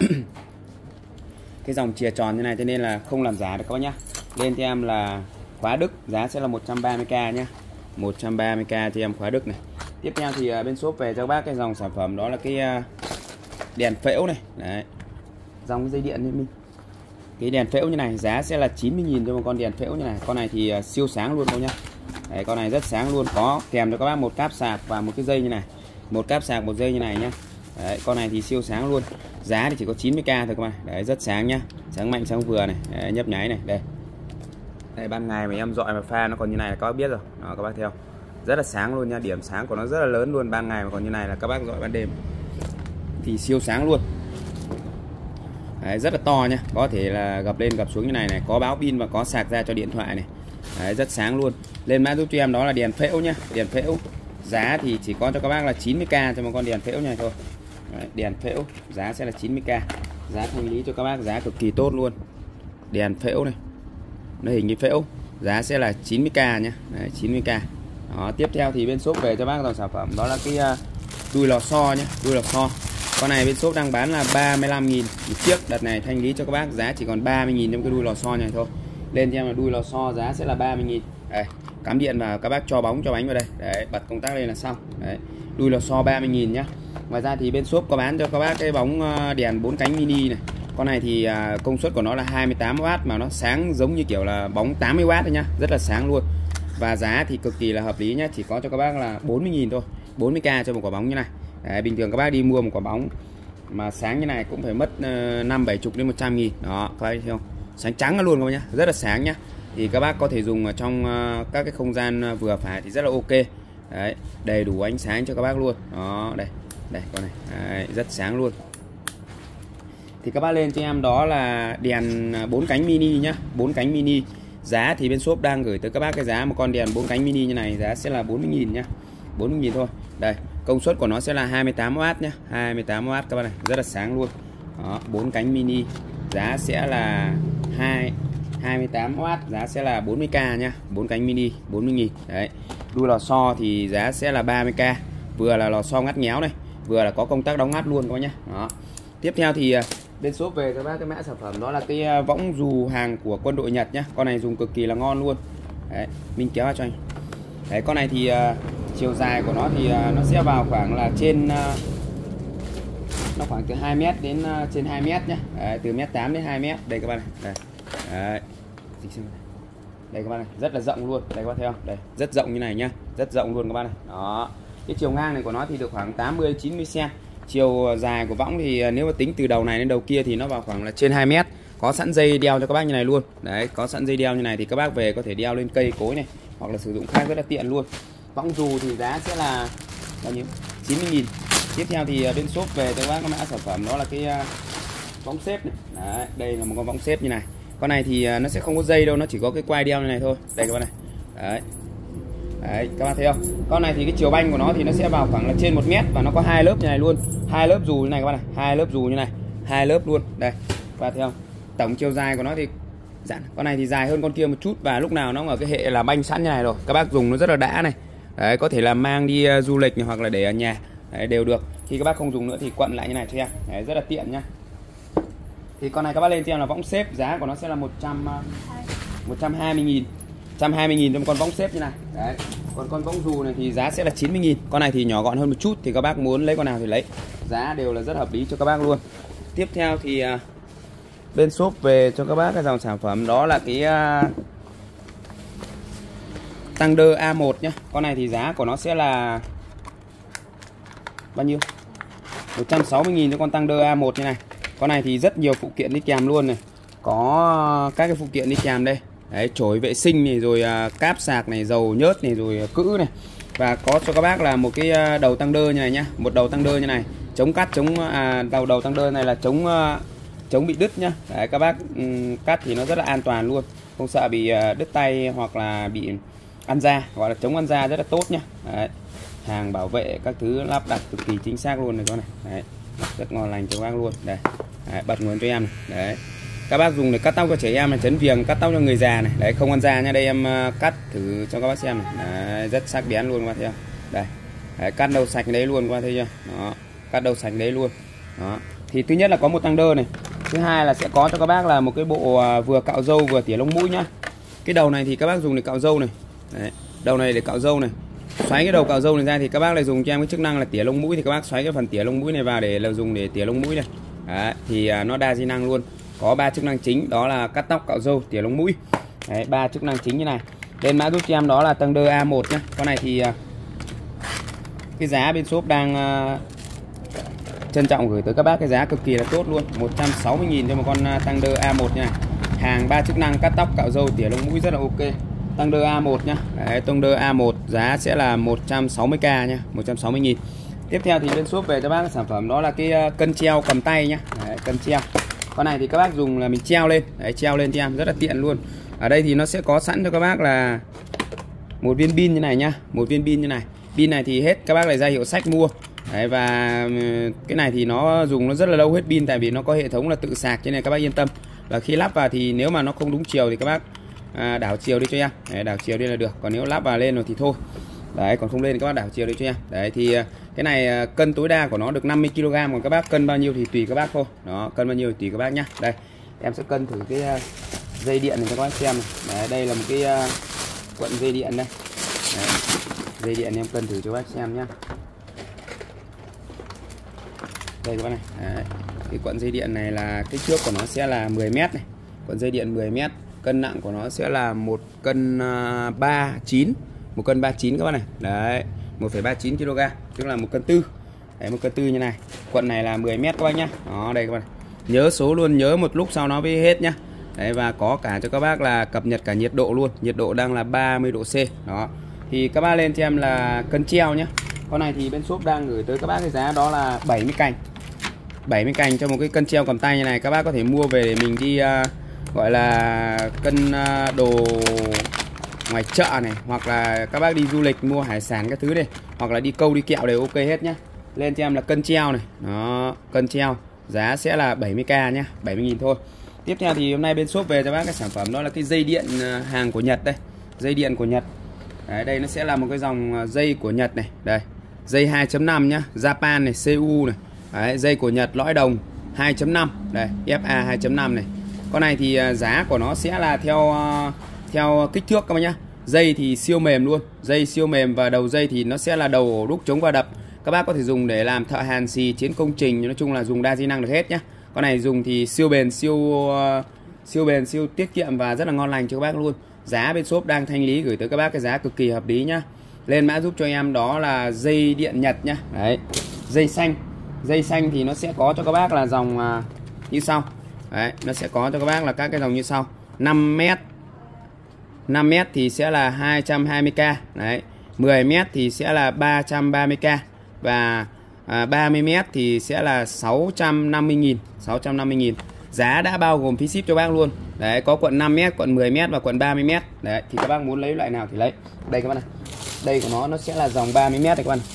cái dòng chìa tròn như này cho nên là không làm giả được các bác nhá. Lên cho em là khóa Đức, giá sẽ là một trăm ba mươi k nhá. một trăm ba mươi k cho em khóa Đức này. Tiếp theo thì bên shop về cho các bác cái dòng sản phẩm đó là cái đèn phễu này. Đấy. Dòng dây điện như mình. Cái đèn phễu như này giá sẽ là chín mươi nghìn cho một con đèn phễu như này. Con này thì siêu sáng luôn thôi nhá. Đấy, con này rất sáng luôn, có kèm cho các bác một cáp sạc và một cái dây như này. Một cáp sạc, một dây như này nhá. Đấy, con này thì siêu sáng luôn. Giá thì chỉ có chín mươi k thôi các bạn. Đấy, rất sáng nhá. Sáng mạnh, sáng vừa này. Đấy, nhấp nháy này, đây. Đây, ban ngày mà em dọi mà pha nó còn như này là các bác biết rồi. Đó, các bác theo. Rất là sáng luôn nha, điểm sáng của nó rất là lớn luôn. Ban ngày mà còn như này là các bác dọi ban đêm thì siêu sáng luôn. Đấy, rất là to nhá, có thể là gập lên gập xuống như này này, có báo pin và có sạc ra cho điện thoại này. Đấy, rất sáng luôn. Lên mã giúp cho em đó là đèn phễu nhá, đèn phễu. Giá thì chỉ có cho các bác là chín mươi k cho một con đèn phễu này thôi. Đấy, đèn phễu giá sẽ là chín mươi k. Giá thanh lý cho các bác giá cực kỳ tốt luôn. Đèn phễu này, nó hình như phễu, giá sẽ là chín mươi k nhá. Đấy, chín mươi k. Đó, tiếp theo thì bên shop về cho bác dòng sản phẩm đó là cái uh, đuôi lò xo nhá, đuôi lò xo. Con này bên shop đang bán là ba mươi lăm nghìn một chiếc, đợt này thanh lý cho các bác giá chỉ còn ba mươi nghìn trong cái đuôi lò xo này thôi. Lên cho em là đuôi lò xo giá sẽ là ba mươi nghìn. Đây, cắm điện vào, các bác cho bóng cho bánh vào đây. Đấy, bật công tắc lên là xong. Đấy, đuôi lò xo ba mươi nghìn nhá. Ngoài ra thì bên shop có bán cho các bác cái bóng đèn bốn cánh mini này. Con này thì công suất của nó là hai mươi tám oát mà nó sáng giống như kiểu là bóng tám mươi oát đấy nhá, rất là sáng luôn. Và giá thì cực kỳ là hợp lý nhá, chỉ có cho các bác là bốn mươi nghìn thôi, bốn mươi k cho một quả bóng như này. Đấy, bình thường các bác đi mua một quả bóng mà sáng như này cũng phải mất năm bảy mươi đến một trăm nghìn. Đó, các bác thấy không? Sáng trắng luôn các bác nhá, rất là sáng nhá. Thì các bác có thể dùng ở trong các cái không gian vừa phải thì rất là ok. Đấy, đầy đủ ánh sáng cho các bác luôn. Đó, đây, đây con này. Đấy, rất sáng luôn. Thì các bác lên cho em đó là đèn bốn cánh mini nhá, bốn cánh mini. Giá thì bên shop đang gửi tới các bác cái giá một con đèn bốn cánh mini như này, giá sẽ là bốn mươi nghìn nhá. bốn mươi nghìn thôi. Đây, công suất của nó sẽ là hai mươi tám oát nhá, hai mươi tám oát các bác này, rất là sáng luôn. Đó, bốn cánh mini, giá sẽ là hai hai mươi tám oát, giá sẽ là bốn mươi k nhá, bốn cánh mini bốn mươi nghìn. Đấy. Đuôi lò xo thì giá sẽ là ba mươi k, vừa là lò xo ngắt nhéo này, vừa là có công tắc đóng ngắt luôn các bác nhá. Đó. Tiếp theo thì bên shop về các bác cái mã sản phẩm đó là cái võng dù hàng của quân đội Nhật nhá. Con này dùng cực kỳ là ngon luôn. Đấy, mình kéo ra cho anh. Đấy, con này thì uh, chiều dài của nó thì uh, nó sẽ vào khoảng là trên uh, nó khoảng từ hai mét đến uh, trên hai mét nhá. Đấy, từ mét tám đến hai mét. Đây các bạn này. Đây. Đấy. Đây các bạn này, rất là rộng luôn. Đây các bạn thấy không? Đây, rất rộng như này nhá, rất rộng luôn các bạn này. Đó. Cái chiều ngang này của nó thì được khoảng tám mươi chín mươi xăng-ti-mét. Chiều dài của võng thì nếu mà tính từ đầu này đến đầu kia thì nó vào khoảng là trên hai mét. có sẵn dây đeo cho các bác như này luôn. Đấy, có sẵn dây đeo như này thì các bác về có thể đeo lên cây cối này, hoặc là sử dụng khác rất là tiện luôn. Võng dù thì giá sẽ là bao nhiêu? chín mươi nghìn. Tiếp theo thì bên shop về cho các bác cái mã sản phẩm đó là cái võng xếp này. Đấy, đây là một con võng xếp như này. Con này thì nó sẽ không có dây đâu, nó chỉ có cái quai đeo như này thôi. Đây các bác này. Đấy. Đấy, các bạn thấy không? Con này thì cái chiều banh của nó thì nó sẽ vào khoảng là trên một mét và nó có hai lớp như này luôn, hai lớp dù như này các bạn này, hai lớp dù như này, hai lớp luôn. Đây, các bạn thấy không? Tổng chiều dài của nó thì dặn. Con này thì dài hơn con kia một chút và lúc nào nó ở cái hệ là banh sẵn như này rồi. Các bác dùng nó rất là đã này. Đấy, có thể là mang đi uh, du lịch này, hoặc là để ở nhà. Đấy, đều được. Khi các bác không dùng nữa thì quận lại như này cho em. Đấy, rất là tiện nhá. Thì con này các bác lên cho em là võng xếp, giá của nó sẽ là một trăm hai mươi nghìn. một trăm hai mươi nghìn cho một con võng xếp như này. Đấy. Còn con võng dù này thì giá sẽ là chín mươi nghìn. Con này thì nhỏ gọn hơn một chút, thì các bác muốn lấy con nào thì lấy. Giá đều là rất hợp lý cho các bác luôn. Tiếp theo thì uh, bên shop về cho các bác cái dòng sản phẩm đó là cái uh, Thunder A một nhá. Con này thì giá của nó sẽ là bao nhiêu? một trăm sáu mươi nghìn cho con Thunder A một như này. Con này thì rất nhiều phụ kiện đi kèm luôn này. Có các cái phụ kiện đi kèm đây. Đấy, chổi vệ sinh này, rồi uh, cáp sạc này, dầu nhớt này, rồi uh, cữ này. Và có cho các bác là một cái uh, đầu Thunder như này nhá. Một đầu Thunder như này, chống cắt, chống à, đầu đầu Thunder này là chống uh, chống bị đứt nhá. Đấy, các bác um, cắt thì nó rất là an toàn luôn, không sợ bị uh, đứt tay hoặc là bị ăn da, gọi là chống ăn da rất là tốt nhá. Đấy, hàng bảo vệ các thứ lắp đặt cực kỳ chính xác luôn này con này. Đấy, rất ngon lành cho các bác luôn. Đây, đấy, bật nguồn cho em này. Đấy, các bác dùng để cắt tóc cho trẻ em này, chấn viền, cắt tóc cho người già này. Đấy, không ăn da nha. Đây em uh, cắt thử cho các bác xem này. Đấy, rất sắc bén luôn các bác thấy không? Đây, đấy, cắt đầu sạch đấy luôn các bác thấy chưa? Đó, cắt đầu sạch đấy luôn. Đó, thì thứ nhất là có một Thunder này, thứ hai là sẽ có cho các bác là một cái bộ uh, vừa cạo râu vừa tỉa lông mũi nhá. Cái đầu này thì các bác dùng để cạo râu này. Đấy, đầu này để cạo râu này. Xoáy cái đầu cạo râu này ra thì các bác lại dùng cho em cái chức năng là tỉa lông mũi, thì các bác xoáy cái phần tỉa lông mũi này vào để là dùng để tỉa lông mũi này. Đấy, thì uh, nó đa di năng luôn. Có ba chức năng chính, đó là cắt tóc, cạo râu, tỉa lông mũi. Đấy, ba chức năng chính như này. Lên mã giúp cho em đó là Thunder A một nhá. Con này thì uh, cái giá bên shop đang uh, trân trọng gửi tới các bác cái giá cực kỳ là tốt luôn, một trăm sáu mươi nghìn cho một con Thunder A một như này. Hàng ba chức năng cắt tóc, cạo râu, tỉa lông mũi rất là ok. Thunder A một nhá. Đấy, Thunder A một giá sẽ là một trăm sáu mươi k nhá, một trăm sáu mươi nghìn. Tiếp theo thì bên shop về cho bác cái sản phẩm đó là cái cân treo cầm tay nhá. Đấy, cân treo. Con này thì các bác dùng là mình treo lên, đấy, treo lên cho em rất là tiện luôn. Ở đây thì nó sẽ có sẵn cho các bác là một viên pin như này nhá, một viên pin như này. Pin này thì hết các bác lại ra hiệu sách mua. Đấy, và cái này thì nó dùng nó rất là lâu hết pin, tại vì nó có hệ thống là tự sạc, cho nên các bác yên tâm. Và khi lắp vào thì nếu mà nó không đúng chiều thì các bác à, đảo chiều đi cho em. Đấy, đảo chiều đi là được, còn nếu lắp vào lên rồi thì thôi. Đấy, còn không lên thì các bác đảo chiều đi cho em. Đấy, thì cái này cân tối đa của nó được năm mươi ki lô gam, còn các bác cân bao nhiêu thì tùy các bác thôi. Đó, cân bao nhiêu thì tùy các bác nhá. Đây, em sẽ cân thử cái dây điện này cho các bác xem này. Đấy, đây là một cái cuộn dây điện đây. Đấy, dây điện em cân thử cho các bác xem nhá. Đây các bác này. Đấy, cái cuộn dây điện này là kích thước của nó sẽ là mười mét này. Cuộn dây điện mười mét, cân nặng của nó sẽ là một cân ba mươi chín, một cân ba mươi chín các bác này. Đấy, một phẩy ba mươi chín ki lô gam, tức là một cân tư. Đấy, một cân tư như này. Cuộn này là mười mét các bác nhá. Đó, đây các bác này. Nhớ số luôn, nhớ một lúc sau nó mới hết nhá. Đấy, và có cả cho các bác là cập nhật cả nhiệt độ luôn. Nhiệt độ đang là ba mươi độ C. Đó. Thì các bác lên cho em là cân treo nhá. Con này thì bên shop đang gửi tới các bác cái giá đó là bảy mươi cành. bảy mươi cành cho một cái cân treo cầm tay như này. Các bác có thể mua về để mình đi uh, gọi là cân uh, đồ ngoài chợ này, hoặc là các bác đi du lịch mua hải sản các thứ này, hoặc là đi câu đi kẹo đều ok hết nhá. Lên cho em là cân treo này. Đó, cân treo. Giá sẽ là bảy mươi k nhá, bảy mươi nghìn thôi. Tiếp theo thì hôm nay bên shop về cho bác cái sản phẩm đó là cái dây điện hàng của Nhật đây. Dây điện của Nhật. Đấy, đây nó sẽ là một cái dòng dây của Nhật này. Đây, dây hai chấm năm nhá, Japan này, xê u này. Đấy, dây của Nhật lõi đồng hai chấm năm. Đây, ép a hai chấm năm này. Con này thì giá của nó sẽ là theo theo kích thước các bác nhá. Dây thì siêu mềm luôn, dây siêu mềm, và đầu dây thì nó sẽ là đầu ổ đúc chống va đập. Các bác có thể dùng để làm thợ hàn xì, chiến công trình, nói chung là dùng đa di năng được hết nhá. Con này dùng thì siêu bền, siêu siêu bền, siêu tiết kiệm và rất là ngon lành cho các bác luôn. Giá bên shop đang thanh lý gửi tới các bác cái giá cực kỳ hợp lý nhá. Lên mã giúp cho em đó là dây điện Nhật nhá. Đấy, dây xanh. Dây xanh thì nó sẽ có cho các bác là dòng như sau. Đấy, nó sẽ có cho các bác là các cái dòng như sau. năm mét. năm mét thì sẽ là hai trăm hai mươi k. Đấy, mười mét thì sẽ là ba trăm ba mươi k và à, ba mươi mét thì sẽ là sáu trăm năm mươi nghìn. sáu trăm năm mươi nghìn. Giá đã bao gồm phí ship cho bác luôn. Đấy, có cuộn năm mét, cuộn mười mét và cuộn ba mươi mét. Đấy, thì các bác muốn lấy loại nào thì lấy. Đây các bác này. Đây của nó nó sẽ là dòng ba mươi mét này các bác này.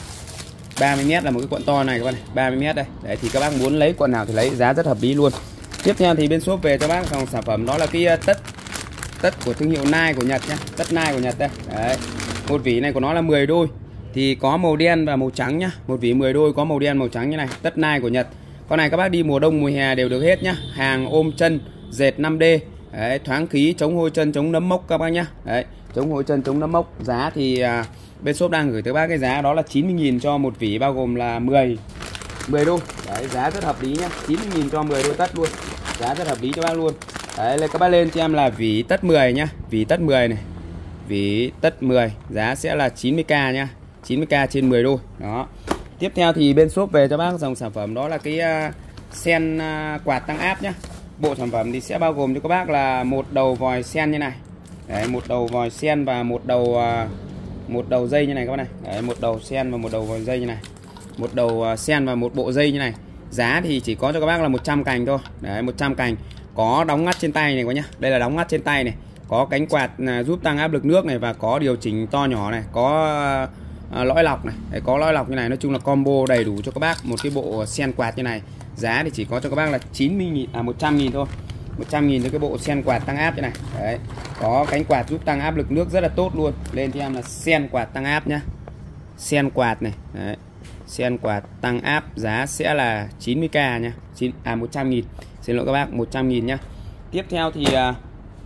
ba mươi mét là một cái cuộn to này các bác này, ba mươi mét đây. Đấy, thì các bác muốn lấy cuộn nào thì lấy, giá rất hợp lý luôn. Tiếp theo thì bên shop về cho bác dòng sản phẩm đó là cái tất tất của thương hiệu Nike của Nhật nhá, tất Nike của Nhật đây. Đấy. Một vỉ này của nó là mười đôi thì có màu đen và màu trắng nhá. Một vỉ mười đôi có màu đen màu trắng như này, tất Nike của Nhật. Con này các bác đi mùa đông mùa hè đều được hết nhá. Hàng ôm chân, dệt năm D. Đấy, thoáng khí, chống hôi chân, chống nấm mốc các bác nhá. Đấy, chống hôi chân, chống nấm mốc. Giá thì à, bên shop đang gửi tới bác cái giá đó là chín mươi nghìn cho một vỉ, bao gồm là mười mười đôi. Đấy, giá rất hợp lý nhá, chín mươi nghìn cho mười đôi tất luôn. Giá rất hợp lý cho bác luôn. Đấy, các bác lên cho em là vỉ tất mười nhá, vỉ tất mười này. Vỉ tất mười, giá sẽ là chín mươi k nhá, chín mươi k trên mười đôi. Đó. Tiếp theo thì bên shop về cho bác dòng sản phẩm đó là cái uh, sen uh, quạt tăng áp nhá. Bộ sản phẩm thì sẽ bao gồm cho các bác là một đầu vòi sen như này. Đấy, một đầu vòi sen và một đầu uh, một đầu dây như này các bác này. Đấy, một đầu sen và một đầu vòi dây như này. Một đầu uh, sen và một bộ dây như này. Giá thì chỉ có cho các bác là một trăm cành thôi. Đấy, một trăm cành. Có đóng ngắt trên tay này các nhá. Đây là đóng ngắt trên tay này. Có cánh quạt uh, giúp tăng áp lực nước này và có điều chỉnh to nhỏ này, có uh, À, lõi lọc này. Đấy, có lõi lọc như này, nói chung là combo đầy đủ cho các bác một cái bộ sen quạt như này. Giá thì chỉ có cho các bác là chín mươi nghìn, à một trăm nghìn thôi. một trăm nghìn cho cái bộ sen quạt tăng áp như này. Đấy, có cánh quạt giúp tăng áp lực nước rất là tốt luôn. Lên cho em là sen quạt tăng áp nhá. Sen quạt này. Đấy, sen quạt tăng áp giá sẽ là chín mươi k nhá. chín, à một trăm nghìn. Xin lỗi các bác, một trăm nghìn nhá. Tiếp theo thì uh,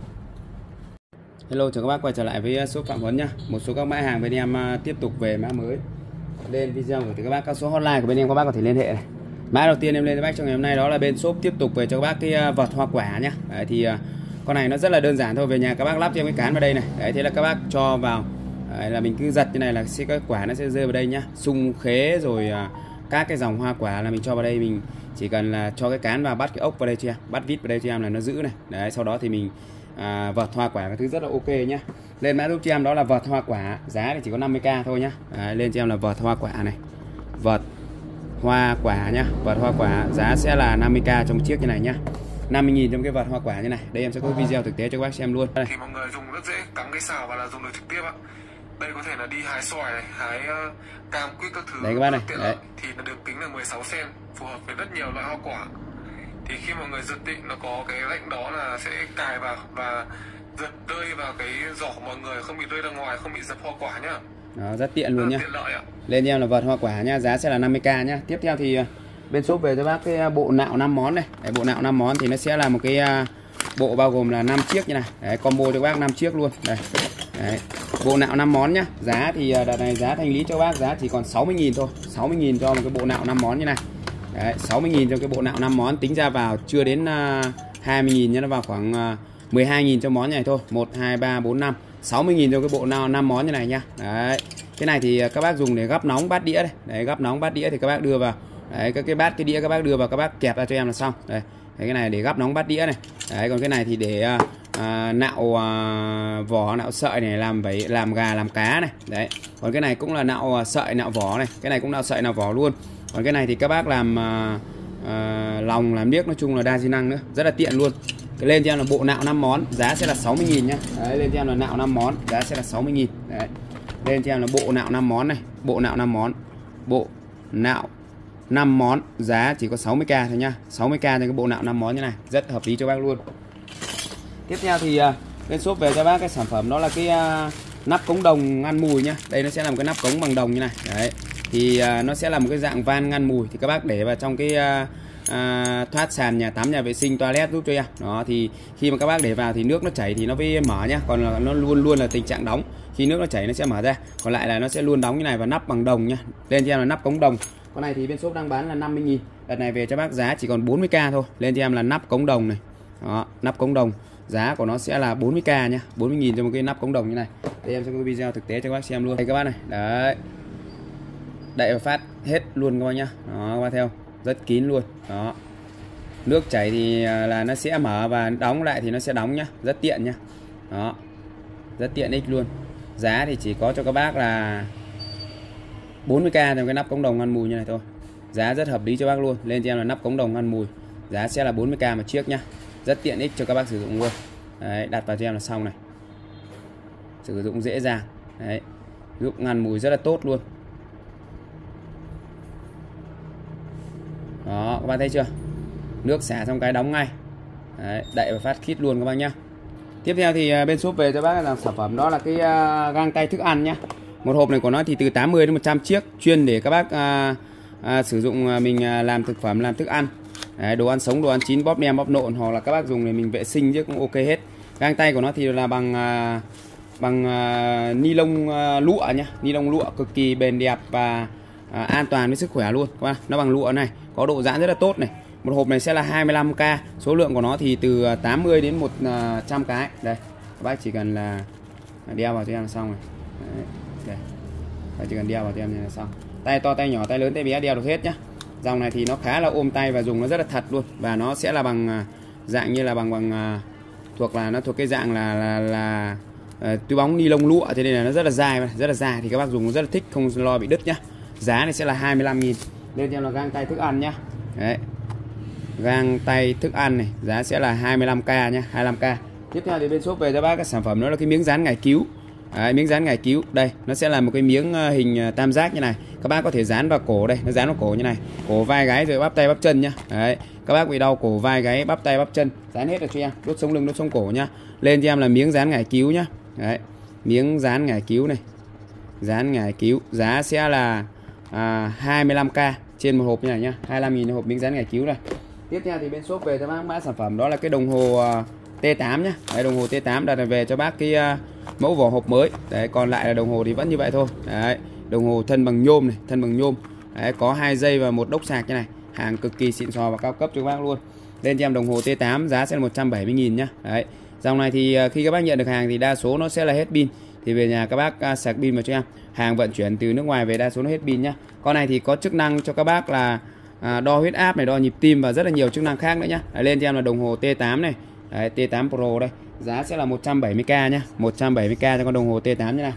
hello, chào các bác quay trở lại với shop Phạm Huấn nhá. Một số các mã hàng bên em tiếp tục về mã mới lên video gửi tới các bác. Các số hotline của bên em các bác có thể liên hệ này. Mã đầu tiên em lên cho bác trong ngày hôm nay đó là bên shop tiếp tục về cho các bác cái vợt hoa quả nhá. Đấy, thì con này nó rất là đơn giản thôi. Về nhà các bác lắp cho cái cán vào đây này. Đấy, thế là các bác cho vào. Đấy, là mình cứ giật như này là sẽ cái quả nó sẽ rơi vào đây nhá. Sung khế rồi các cái dòng hoa quả là mình cho vào đây, mình chỉ cần là cho cái cán vào, bắt cái ốc vào đây cho em, bắt vít vào đây cho em là nó giữ này. Đấy, sau đó thì mình À, vợt hoa quả cái thứ rất là ok nhá. Lên mã giúp cho em đó là vợt hoa quả, giá thì chỉ có năm mươi k thôi nhá. Đấy, lên cho em là vợt hoa quả này, vợt hoa quả nhá, vợt hoa quả giá sẽ là năm mươi k trong một chiếc như này nhá. năm mươi nghìn trong cái vợt hoa quả như này. Đây em sẽ có video thực tế cho các bác xem luôn. Đây. Thì mọi người dùng rất dễ, cắm cái xào và là dùng được trực tiếp ạ. Đây có thể là đi hái xoài này, hái uh, cam quýt các thứ. Đấy các bác này. Đấy. Thì nó được tính là mười sáu sen, phù hợp với rất nhiều loại hoa quả. Thì khi mọi người giật định nó có cái lệnh đó là sẽ cài vào và giật rơi vào cái giỏ của mọi người, không bị rơi ra ngoài, không bị dập hoa quả nhá. Đó, rất tiện luôn nhá. Tiện lợi ạ. Lên cho em là vợt hoa quả nhá, giá sẽ là năm mươi k nhá. Tiếp theo thì bên shop về cho bác cái bộ nạo năm món này. Đấy, bộ nạo năm món thì nó sẽ là một cái bộ bao gồm là năm chiếc như này. Đấy, combo cho các bác năm chiếc luôn. Đây. Đấy. Bộ nạo năm món nhá. Giá thì đợt này giá thanh lý cho các bác giá chỉ còn sáu mươi nghìn thôi. sáu mươi nghìn cho một cái bộ nạo năm món như này. Đấy, sáu mươi nghìn cho cái bộ nạo năm món, tính ra vào chưa đến uh, hai mươi nghìn nhá, nó vào khoảng uh, mười hai nghìn cho món này thôi. một hai ba bốn năm, sáu mươi nghìn cho cái bộ nào năm món như này nhá. Đấy. Cái này thì các bác dùng để gắp nóng bát đĩa đây. Đấy, gắp nóng bát đĩa thì các bác đưa vào. Đấy, các cái bát cái đĩa các bác đưa vào, các bác kẹp ra cho em là xong. Đây. Đấy, cái này để gắp nóng bát đĩa này. Đấy, còn cái này thì để uh, uh, nạo uh, vỏ, nạo sợi này, làm vẩy, làm gà, làm cá này. Đấy. Còn cái này cũng là nạo uh, sợi, nạo vỏ này. Cái này cũng nạo sợi, nạo vỏ luôn. Còn cái này thì các bác làm uh, uh, lòng, làm điếc, nói chung là đa di năng nữa, rất là tiện luôn. Cái lên cho em là bộ nạo năm món, giá sẽ là sáu mươi nghìn nhá. Đấy, lên cho em là nạo năm món, giá sẽ là sáu mươi nghìn. Đấy. Lên cho em là bộ nạo năm món này, bộ nạo năm món. Bộ nạo năm món, giá chỉ có sáu mươi k thôi nhá. sáu mươi k cho cái bộ nạo năm món như này, rất hợp lý cho bác luôn. Tiếp theo thì uh, bên shop về cho bác cái sản phẩm đó là cái uh, nắp cống đồng ngăn mùi nhá. Đây nó sẽ là một cái nắp cống bằng đồng như này. Đấy. Thì uh, nó sẽ là một cái dạng van ngăn mùi, thì các bác để vào trong cái uh, uh, thoát sàn, nhà tắm, nhà vệ sinh, toilet giúp cho em. Đó, thì khi mà các bác để vào thì nước nó chảy thì nó mới mở nhá, còn là nó luôn luôn là tình trạng đóng. Khi nước nó chảy nó sẽ mở ra, còn lại là nó sẽ luôn đóng như này, và nắp bằng đồng nhá. Lên cho em là nắp cống đồng. Con này thì bên shop đang bán là năm mươi nghìn. Đợt này về cho bác giá chỉ còn bốn mươi k thôi. Lên cho em là nắp cống đồng này. Đó, nắp cống đồng. Giá của nó sẽ là bốn mươi k nhá, bốn mươi nghìn cho một cái nắp cống đồng như này. Đây em sẽ có video thực tế cho các bác xem luôn. Đây các bác này. Đấy. Đậy và phát hết luôn các bác nhá. Đó, các bác theo, rất kín luôn. Đó. Nước chảy thì là nó sẽ mở và đóng lại thì nó sẽ đóng nhá, rất tiện nhá. Đó, rất tiện ích luôn. Giá thì chỉ có cho các bác là bốn mươi k trong cái nắp cống đồng ngăn mùi như này thôi. Giá rất hợp lý cho bác luôn. Lên cho em là nắp cống đồng ngăn mùi, giá sẽ là bốn mươi k một chiếc nhá. Rất tiện ích cho các bác sử dụng luôn. Đấy, đặt vào cho em là xong này. Sử dụng dễ dàng. Đấy, giúp ngăn mùi rất là tốt luôn. Đó, các bạn thấy chưa? Nước xả xong cái đóng ngay. Đấy, đậy và phát khít luôn các bác nhá. Tiếp theo thì bên shop về cho bác là sản phẩm đó là cái uh, găng tay thức ăn nhá. Một hộp này của nó thì từ tám mươi đến một trăm chiếc, chuyên để các bác uh, uh, sử dụng uh, mình uh, làm thực phẩm, làm thức ăn. Đấy, đồ ăn sống, đồ ăn chín, bóp nem, bóp nộn, hoặc là các bác dùng để mình vệ sinh chứ cũng ok hết. Găng tay của nó thì là bằng uh, bằng uh, ni lông uh, lụa nhá, ni lông lụa cực kỳ bền đẹp và uh, an toàn với sức khỏe luôn các bác. Nó bằng lụa này, có độ giãn rất là tốt này. Một hộp này sẽ là hai mươi lăm k, số lượng của nó thì từ tám mươi đến một trăm cái. Đây, các bác chỉ cần là đeo vào cho em là xong rồi. Đấy, đây. Các chỉ cần đeo vào cho em là xong. Tay to, tay nhỏ, tay lớn, tay bé đeo được hết nhá. Dòng này thì nó khá là ôm tay và dùng nó rất là thật luôn, và nó sẽ là bằng dạng như là bằng bằng thuộc là nó thuộc cái dạng là là là uh, túi bóng ni lông lụa, cho nên là nó rất là dài, rất là dài thì các bác dùng nó rất là thích, không lo bị đứt nhá. Giá này sẽ là hai mươi lăm nghìn. Lên cho em là găng tay thức ăn nhá. Đấy, găng tay thức ăn này, giá sẽ là hai mươi lăm k nhá, hai mươi lăm k. Tiếp theo thì bên shop về cho bác các sản phẩm đó là cái miếng dán ngải cứu. Đấy, miếng dán ngải cứu đây, nó sẽ là một cái miếng hình tam giác như này. Các bác có thể dán vào cổ đây, nó dán vào cổ như này, cổ vai gáy rồi bắp tay bắp chân nhá. Đấy, các bác bị đau cổ vai gáy bắp tay bắp chân, dán hết được cho em, đốt sống lưng, đốt sống cổ nhá. Lên cho em là miếng dán ngải cứu nhá. Đấy, miếng dán ngải cứu này, dán ngải cứu, giá sẽ là à, hai mươi lăm k trên một hộp như này nhá, hai mươi lăm nghìn hộp miếng dán ngải cứu này. Tiếp theo thì bên shop về cho bác mã sản phẩm đó là cái đồng hồ T tám nhá. Đấy, đồng hồ T tám đặt về cho bác cái uh, mẫu vỏ hộp mới. Đấy, còn lại là đồng hồ thì vẫn như vậy thôi. Đấy, đồng hồ thân bằng nhôm này, thân bằng nhôm. Đấy, có hai dây và một đốc sạc như này, hàng cực kỳ xịn sò và cao cấp cho các bác luôn. Lên cho em đồng hồ T tám, giá sẽ là một trăm bảy mươi nghìn nhá. Đấy, dòng này thì uh, khi các bác nhận được hàng thì đa số nó sẽ là hết pin, thì về nhà các bác uh, sạc pin vào cho em. Hàng vận chuyển từ nước ngoài về đa số nó hết pin nhá. Con này thì có chức năng cho các bác là À, đo huyết áp này, đo nhịp tim và rất là nhiều chức năng khác nữa nhá. Đấy, lên cho em là đồng hồ T tám này. Đấy, T tám Pro đây, giá sẽ là một trăm bảy mươi k nhá, một trăm bảy mươi k cho con đồng hồ T tám như này.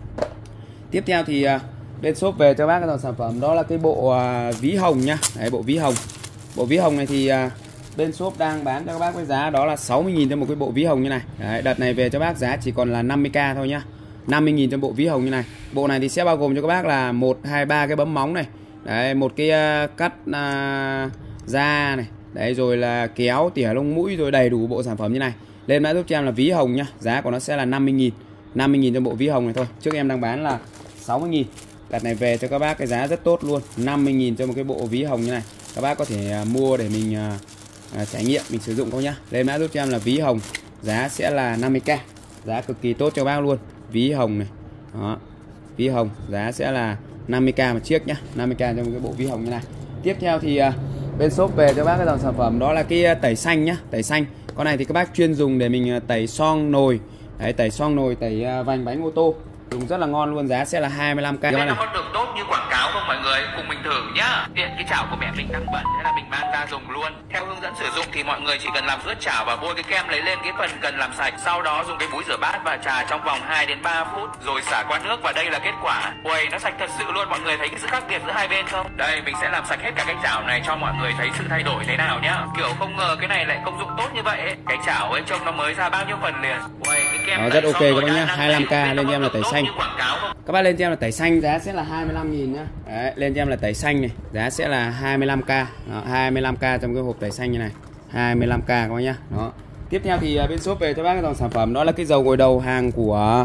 Tiếp theo thì à, bên shop về cho bác cái dòng sản phẩm đó là cái bộ à, ví hồng nhá. Đấy, bộ ví hồng. Bộ ví hồng này thì à, bên shop đang bán cho các bác với giá đó là sáu mươi nghìn cho một cái bộ ví hồng như này. Đấy, đợt này về cho bác giá chỉ còn là năm mươi k thôi nhá. năm mươi nghìn cho bộ ví hồng như này. Bộ này thì sẽ bao gồm cho các bác là một, hai, ba cái bấm móng này. Đấy, một cái uh, cắt uh, da này. Đấy, rồi là kéo, tỉa lông mũi, rồi đầy đủ bộ sản phẩm như này. Lên mã giúp cho em là ví hồng nhá. Giá của nó sẽ là năm mươi nghìn. năm mươi nghìn cho bộ ví hồng này thôi. Trước em đang bán là sáu mươi nghìn. Đợt này về cho các bác cái giá rất tốt luôn, năm mươi nghìn cho một cái bộ ví hồng như này. Các bác có thể uh, mua để mình uh, uh, trải nghiệm, mình sử dụng không nhá. Lên mã giúp cho em là ví hồng. Giá sẽ là năm mươi k. Giá cực kỳ tốt cho bác luôn. Ví hồng này. Đó, ví hồng, giá sẽ là năm mươi k một chiếc nhá, năm mươi k cho một cái bộ ví hồng như này. Tiếp theo thì uh, bên shop về cho bác cái dòng sản phẩm đó là cái uh, tẩy xanh nhá, tẩy xanh. Con này thì các bác chuyên dùng để mình uh, tẩy xoong nồi. Đấy, tẩy xoong nồi, tẩy uh, vành bánh ô tô, dùng rất là ngon luôn, giá sẽ là hai mươi lăm k. Đây nó có được tốt như quảng cáo không mọi người? Cùng mình thử nhá. Tiện cái chảo của mẹ mình đang bẩn, thế là mình mang ra dùng luôn. Theo hướng dẫn sử dụng thì mọi người chỉ cần làm ướt chảo và bôi cái kem lấy lên cái phần cần làm sạch. Sau đó dùng cái búi rửa bát và chà trong vòng hai đến ba phút rồi xả qua nước, và đây là kết quả. Ui, nó sạch thật sự luôn. Mọi người thấy cái sự khác biệt giữa hai bên không? Đây, mình sẽ làm sạch hết cả cái chảo này cho mọi người thấy sự thay đổi thế nào nhá. Kiểu không ngờ cái này lại công dụng tốt như vậy ấy. Cái chảo ấy trông nó mới ra bao nhiêu phần liền. Ui, cái kem đó, rất ok các bác nhá, hai mươi lăm k. Lên cho em là tẩy xanh. Các bác lên cho em là tẩy xanh, giá sẽ là hai mươi lăm nghìn nhá. Đấy, lên cho em là tẩy xanh này, giá sẽ là hai mươi lăm k. Đó, hai mươi lăm k trong cái hộp tẩy xanh như này, hai mươi lăm k các bác nhá. Đó. Tiếp theo thì bên shop về cho bác cái dòng sản phẩm đó là cái dầu gội đầu hàng của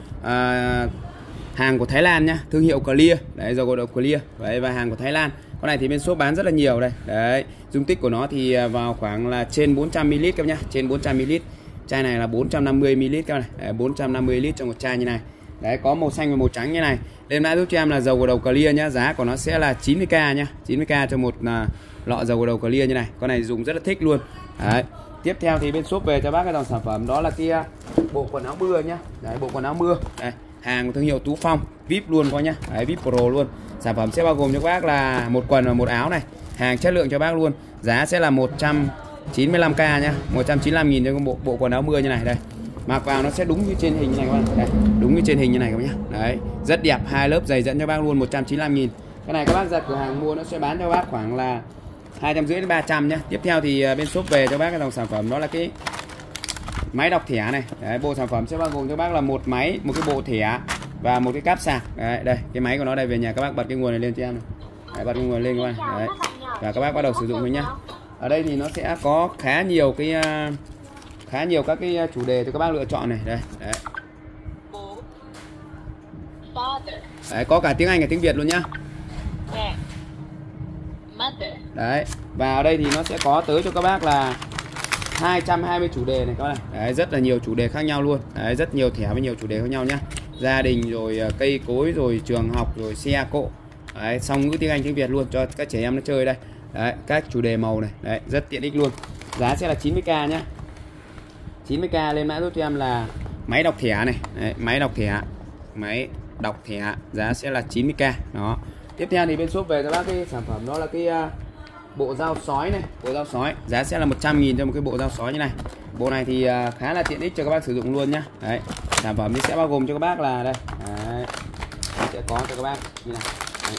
à, hàng của Thái Lan nhá, thương hiệu Clear. Đấy, dầu gội đầu Clear. Đấy, và hàng của Thái Lan. Con này thì bên shop bán rất là nhiều đây. Đấy, dung tích của nó thì vào khoảng là trên bốn trăm mi li lít các bác nhá, trên bốn trăm mi li lít. Chai này là bốn trăm năm mươi mi li lít các bạn này. Đấy, bốn trăm năm mươi mi li lít trong một chai như này. Đấy, có màu xanh và màu trắng như này. Lên mã giúp cho em là dầu gội đầu Clear nhá, giá của nó sẽ là chín mươi k nhá, chín mươi k cho một uh, lọ dầu gội đầu Clear như này. Con này dùng rất là thích luôn. Đấy. Tiếp theo thì bên shop về cho bác cái dòng sản phẩm đó là cái uh, bộ quần áo mưa nhá. Đấy, bộ quần áo mưa. Đây, hàng của thương hiệu Tú Phong, vi ai pi luôn coi nhá. Đấy, vi ai pi Pro luôn. Sản phẩm sẽ bao gồm cho các bác là một quần và một áo này. Hàng chất lượng cho bác luôn. Giá sẽ là một trăm chín mươi lăm k nhá, một trăm chín mươi lăm nghìn cho bộ bộ quần áo mưa như này đây. Mặc vào nó sẽ đúng như trên hình như này các bạn. Đây, đúng như trên hình như này các bạn nhá. Đấy, rất đẹp, hai lớp giày dẫn cho bác luôn, một trăm chín mươi lăm nghìn. Cái này các bác ra cửa hàng mua nó sẽ bán cho bác khoảng là hai trăm rưỡi đến ba trăm nhá. Tiếp theo thì bên shop về cho bác cái dòng sản phẩm đó là cái máy đọc thẻ này. Đấy, bộ sản phẩm sẽ bao gồm cho bác là một máy, một cái bộ thẻ và một cái cáp sạc. Đấy, đây, cái máy của nó đây, về nhà các bác bật cái nguồn này lên cho em này. Đấy, bật cái nguồn lên các bạn. Đấy. Và các bác bắt đầu sử dụng thôi nhá. Ở đây thì nó sẽ có khá nhiều cái khá nhiều các cái chủ đề cho các bác lựa chọn này. Đây, đấy. Đấy, có cả tiếng Anh và tiếng Việt luôn nhá. Đấy, và ở đây thì nó sẽ có tới cho các bác là hai trăm hai mươi chủ đề này các bạn. Đấy, rất là nhiều chủ đề khác nhau luôn. Đấy, rất nhiều thẻ với nhiều chủ đề khác nhau nhá. Gia đình rồi cây cối rồi trường học rồi xe cộ. Đấy, song ngữ tiếng Anh tiếng Việt luôn cho các trẻ em nó chơi đây. Đấy, các chủ đề màu này. Đấy, rất tiện ích luôn. Giá sẽ là chín mươi k nhá. chín mươi k lên mã giúp cho em là máy đọc thẻ này. Đấy, máy đọc thẻ. Máy đọc thẻ giá sẽ là chín mươi k. Đó. Tiếp theo thì bên shop về cho bác cái sản phẩm đó là cái uh, bộ dao sói này, bộ dao sói giá sẽ là một trăm nghìn cho một cái bộ dao sói như này. Bộ này thì uh, khá là tiện ích cho các bác sử dụng luôn nhá. Đấy, sản phẩm thì sẽ bao gồm cho các bác là đây. Đấy, sẽ có cho các bác như này. Đấy.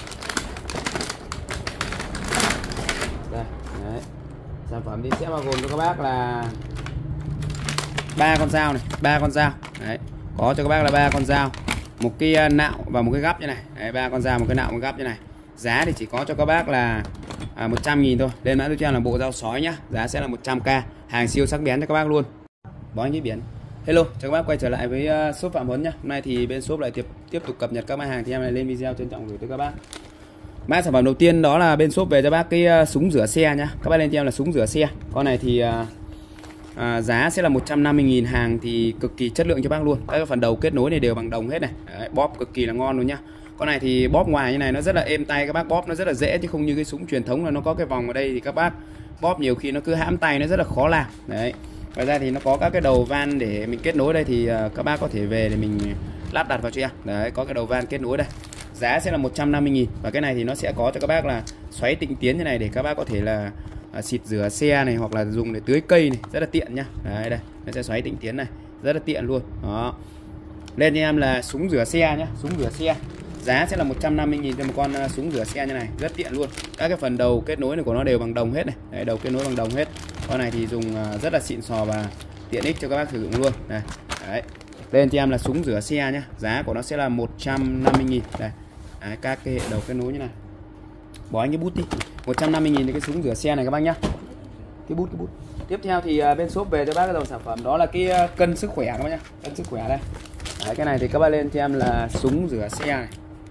Đây, đấy. Sản phẩm thì sẽ bao gồm cho các bác là ba con dao này, ba con dao. Đấy, có cho các bác là ba con dao, một cái nạo và một cái gắp như này. Đấy, ba con dao, một cái nạo, một cái gắp như này. Giá thì chỉ có cho các bác là à, một trăm nghìn thôi. Lên mã tiếp theo là bộ dao sói nhá. Giá sẽ là một trăm k. Hàng siêu sắc bén cho các bác luôn. Bó như biển. Hello, chào các bác quay trở lại với uh, shop Phạm Huấn nhá. Hôm nay thì bên shop lại tiếp tiếp tục cập nhật các mặt hàng thì em lại lên video trân trọng gửi tới các bác. Mã sản phẩm đầu tiên đó là bên shop về cho bác cái uh, súng rửa xe nhá. Các bác lên cho em là súng rửa xe. Con này thì uh, À, giá sẽ là một trăm năm mươi nghìn. Hàng thì cực kỳ chất lượng cho bác luôn. Các cái phần đầu kết nối này đều bằng đồng hết này. Đấy, bóp cực kỳ là ngon luôn nhá. Con này thì bóp ngoài như này nó rất là êm tay, các bác bóp nó rất là dễ chứ không như cái súng truyền thống là nó có cái vòng ở đây thì các bác bóp nhiều khi nó cứ hãm tay, nó rất là khó làm. Đấy. Ngoài ra thì nó có các cái đầu van để mình kết nối đây thì uh, các bác có thể về để mình lắp đặt vào cho em. Đấy, có cái đầu van kết nối đây. Giá sẽ là một trăm năm mươi nghìn. Và cái này thì nó sẽ có cho các bác là xoáy tịnh tiến như này để các bác có thể là À, xịt rửa xe này hoặc là dùng để tưới cây này, rất là tiện nhá. Đấy, đây nó sẽ xoáy tịnh tiến này, rất là tiện luôn. Đó, lên cho em là súng rửa xe nhá, súng rửa xe giá sẽ là một trăm năm mươi nghìn cho một con uh, súng rửa xe như này, rất tiện luôn. Các cái phần đầu kết nối này của nó đều bằng đồng hết này. Đấy, đầu kết nối bằng đồng hết. Con này thì dùng uh, rất là xịn sò và tiện ích cho các bác sử dụng luôn. Đây, đấy, lên cho em là súng rửa xe nhá, giá của nó sẽ là một trăm năm mươi nghìn. Đây, đấy, các cái hệ đầu kết nối như này. Bỏ anh cái bút đi, một trăm năm mươi nghìn thì cái súng rửa xe này các bác nhá. Cái bút, cái bút. Tiếp theo thì uh, bên shop về cho bác cái dòng sản phẩm đó là cái uh, cân sức khỏe các bác nhá. Cân sức khỏe đây. Đấy, cái này thì các bác lên cho em là súng rửa xe này.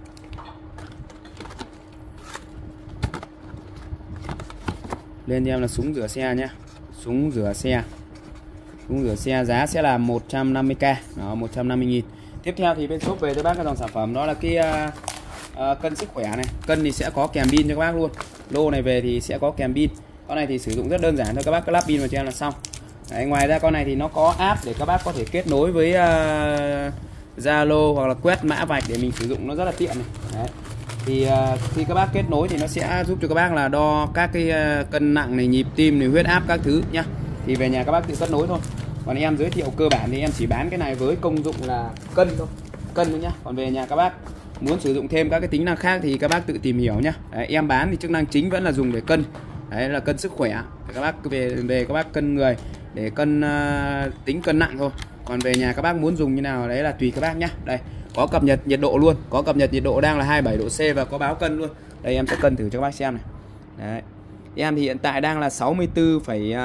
Lên cho em là súng rửa xe nhá. Súng rửa xe. Súng rửa xe giá sẽ là một trăm năm mươi k. Đó, một trăm năm mươi nghìn. Tiếp theo thì bên shop về cho bác cái dòng sản phẩm đó là cái uh, uh, cân sức khỏe này. Cân thì sẽ có kèm pin cho các bác luôn. Lô này về thì sẽ có kèm pin. Con này thì sử dụng rất đơn giản thôi, các bác cứ lắp pin vào cho em là xong. Đấy, ngoài ra con này thì nó có app để các bác có thể kết nối với Zalo uh, hoặc là quét mã vạch để mình sử dụng, nó rất là tiện này. Đấy. Thì uh, khi các bác kết nối thì nó sẽ giúp cho các bác là đo các cái uh, cân nặng này, nhịp tim này, huyết áp các thứ nhá. Thì về nhà các bác tự kết nối thôi. Còn em giới thiệu cơ bản thì em chỉ bán cái này với công dụng là cân thôi, cân thôi nhá. Còn về nhà các bác muốn sử dụng thêm các cái tính năng khác thì các bác tự tìm hiểu nhá. Đấy, em bán thì chức năng chính vẫn là dùng để cân. Đấy là cân sức khỏe. Các bác về về các bác cân người để cân uh, tính cân nặng thôi. Còn về nhà các bác muốn dùng như nào đấy là tùy các bác nhá. Đây, có cập nhật nhiệt độ luôn, có cập nhật nhiệt độ đang là hai mươi bảy độ C và có báo cân luôn. Đây em sẽ cân thử cho các bác xem này. Đấy. Em thì hiện tại đang là sáu mươi tư phẩy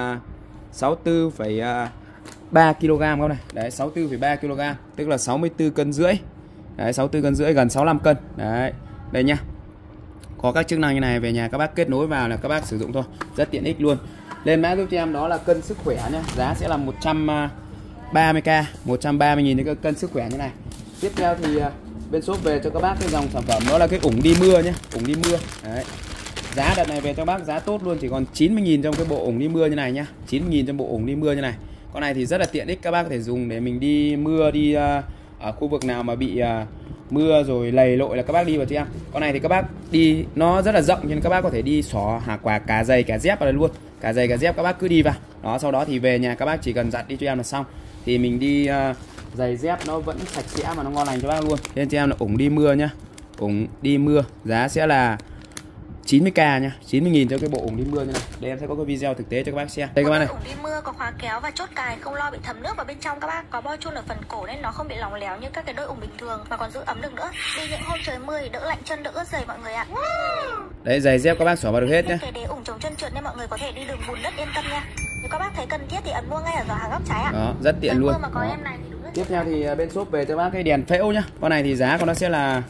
ba ki lô gam các này. Đấy, sáu mươi tư phẩy ba ki lô gam, tức là sáu mươi tư cân rưỡi. Đấy, sáu mươi tư cân rưỡi, gần sáu mươi lăm cân. Đấy. Đây nhá. Có các chức năng như này, về nhà các bác kết nối vào là các bác sử dụng thôi, rất tiện ích luôn. Lên mã giúp cho em đó là cân sức khỏe nhá, giá sẽ là một trăm ba mươi k, một trăm ba mươi nghìn cái cân sức khỏe như này. Tiếp theo thì bên shop về cho các bác cái dòng sản phẩm đó là cái ủng đi mưa nhá, ủng đi mưa. Đấy. Giá đợt này về cho các bác giá tốt luôn, chỉ còn chín mươi nghìn trong cái bộ ủng đi mưa như này nhá, chín mươi nghìn trong bộ ủng đi mưa như này. Con này thì rất là tiện ích, các bác có thể dùng để mình đi mưa, đi uh, ở khu vực nào mà bị uh, mưa rồi lầy lội là các bác đi vào cho em. Con này thì các bác đi nó rất là rộng nên các bác có thể đi xỏ hả quả cả giày cả dép vào đây luôn. Cả giày cả dép các bác cứ đi vào. Đó, sau đó thì về nhà các bác chỉ cần giặt đi cho em là xong. Thì mình đi uh, giày dép nó vẫn sạch sẽ mà nó ngon lành cho bác luôn. Nên cho em là ủng đi mưa nhá. Ủng đi mưa giá sẽ là chín mươi k nha, chín mươi nghìn cho cái bộ ủng đi mưa như này. Đây em sẽ có cái video thực tế cho các bác xem. Đây các bác này. Ủng đi mưa có khóa kéo và chốt cài, không lo bị thấm nước vào bên trong các bác. Có bo chun ở phần cổ nên nó không bị lỏng léo như các cái đôi ủng bình thường mà còn giữ ấm được nữa. Đi những hôm trời mưa thì đỡ lạnh chân đỡ ướt giày mọi người ạ. Đấy, giày dép các bác xỏ vào được hết nhé. Cái đế ủng chống chân trượt nên mọi người có thể đi đường bùn đất yên tâm nha. Nếu các bác thấy cần thiết thì ấn mua ngay ở giỏ hàng góc trái ạ. Đó, rất tiện luôn. Mà có em này thì đúng. Tiếp theo thì bên shop về cho bác cái đèn phễu nhá. Con này thì giá của nó sẽ là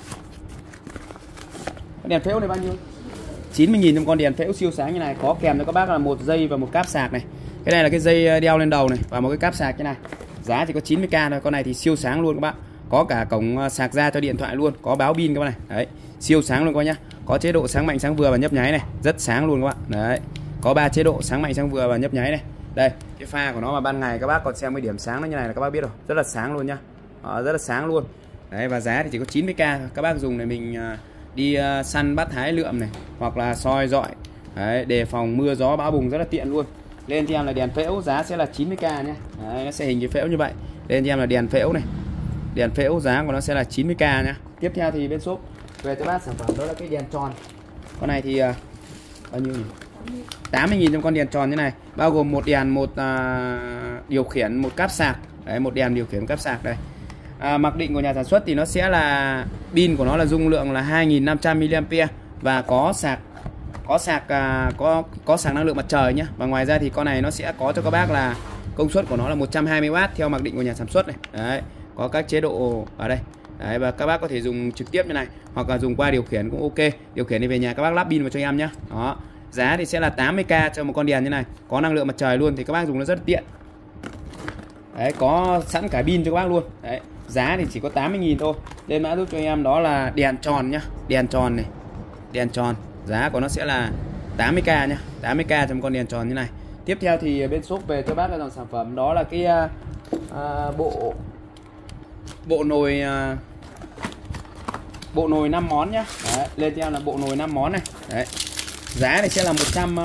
cái đèn phễu này bao nhiêu? chín mươi nghìn trong con đèn phễu siêu sáng như này, có kèm cho các bác là một dây và một cáp sạc này. Cái này là cái dây đeo lên đầu này và một cái cáp sạc như này. Giá chỉ có chín mươi k thôi. Con này thì siêu sáng luôn các bác. Có cả cổng sạc ra cho điện thoại luôn, có báo pin các bác này. Đấy, siêu sáng luôn các bác nhá. Có chế độ sáng mạnh sáng vừa và nhấp nháy này, rất sáng luôn các bạn. Đấy. Có ba chế độ sáng mạnh sáng vừa và nhấp nháy này. Đây, cái pha của nó mà ban ngày các bác còn xem cái điểm sáng nó như này là các bác biết rồi, rất là sáng luôn nhá. Đó, rất là sáng luôn. Đấy, và giá thì chỉ có chín mươi k thôi. Các bác dùng để mình đi uh, săn bắt hái lượm này hoặc là soi dọi. Đấy, đề phòng mưa gió bão bùng rất là tiện luôn. Lên cho em là đèn phễu giá sẽ là chín mươi k nhé. Đấy, nó sẽ hình cái phễu như vậy. Lên cho em là đèn phễu này. Đèn phễu giá của nó sẽ là chín mươi k nhé. Tiếp theo thì bên shop về cho bác sản phẩm đó là cái đèn tròn. Con này thì uh, bao nhiêu nhỉ? tám mươi nghìn trong con đèn tròn như này, bao gồm một đèn, một uh, điều khiển, một cáp sạc. Đấy, một đèn điều khiển cáp sạc đây. À, mặc định của nhà sản xuất thì nó sẽ là pin của nó là dung lượng là hai nghìn năm trăm mi li am pe và có sạc có sạc à, có có sạc năng lượng mặt trời nhé. Và ngoài ra thì con này nó sẽ có cho các bác là công suất của nó là một trăm hai mươi oát theo mặc định của nhà sản xuất này. Đấy, có các chế độ ở đây. Đấy, và các bác có thể dùng trực tiếp như này hoặc là dùng qua điều khiển cũng ok. Điều khiển thì về nhà các bác lắp pin vào cho em nhé. Đó, giá thì sẽ là tám mươi k cho một con đèn như này, có năng lượng mặt trời luôn thì các bác dùng nó rất tiện. Đấy, có sẵn cả pin cho các bác luôn. Đấy, giá thì chỉ có tám mươi nghìn thôi. Lên mã giúp cho em đó là đèn tròn nhá. Đèn tròn này. Đèn tròn. Giá của nó sẽ là tám mươi k nhá. tám mươi k trong con đèn tròn như này. Tiếp theo thì bên shop về cho bác là dòng sản phẩm đó là cái uh, uh, bộ bộ nồi uh, bộ nồi năm món nhá. Đấy, lên cho em là bộ nồi năm món này. Đấy. Giá này sẽ là một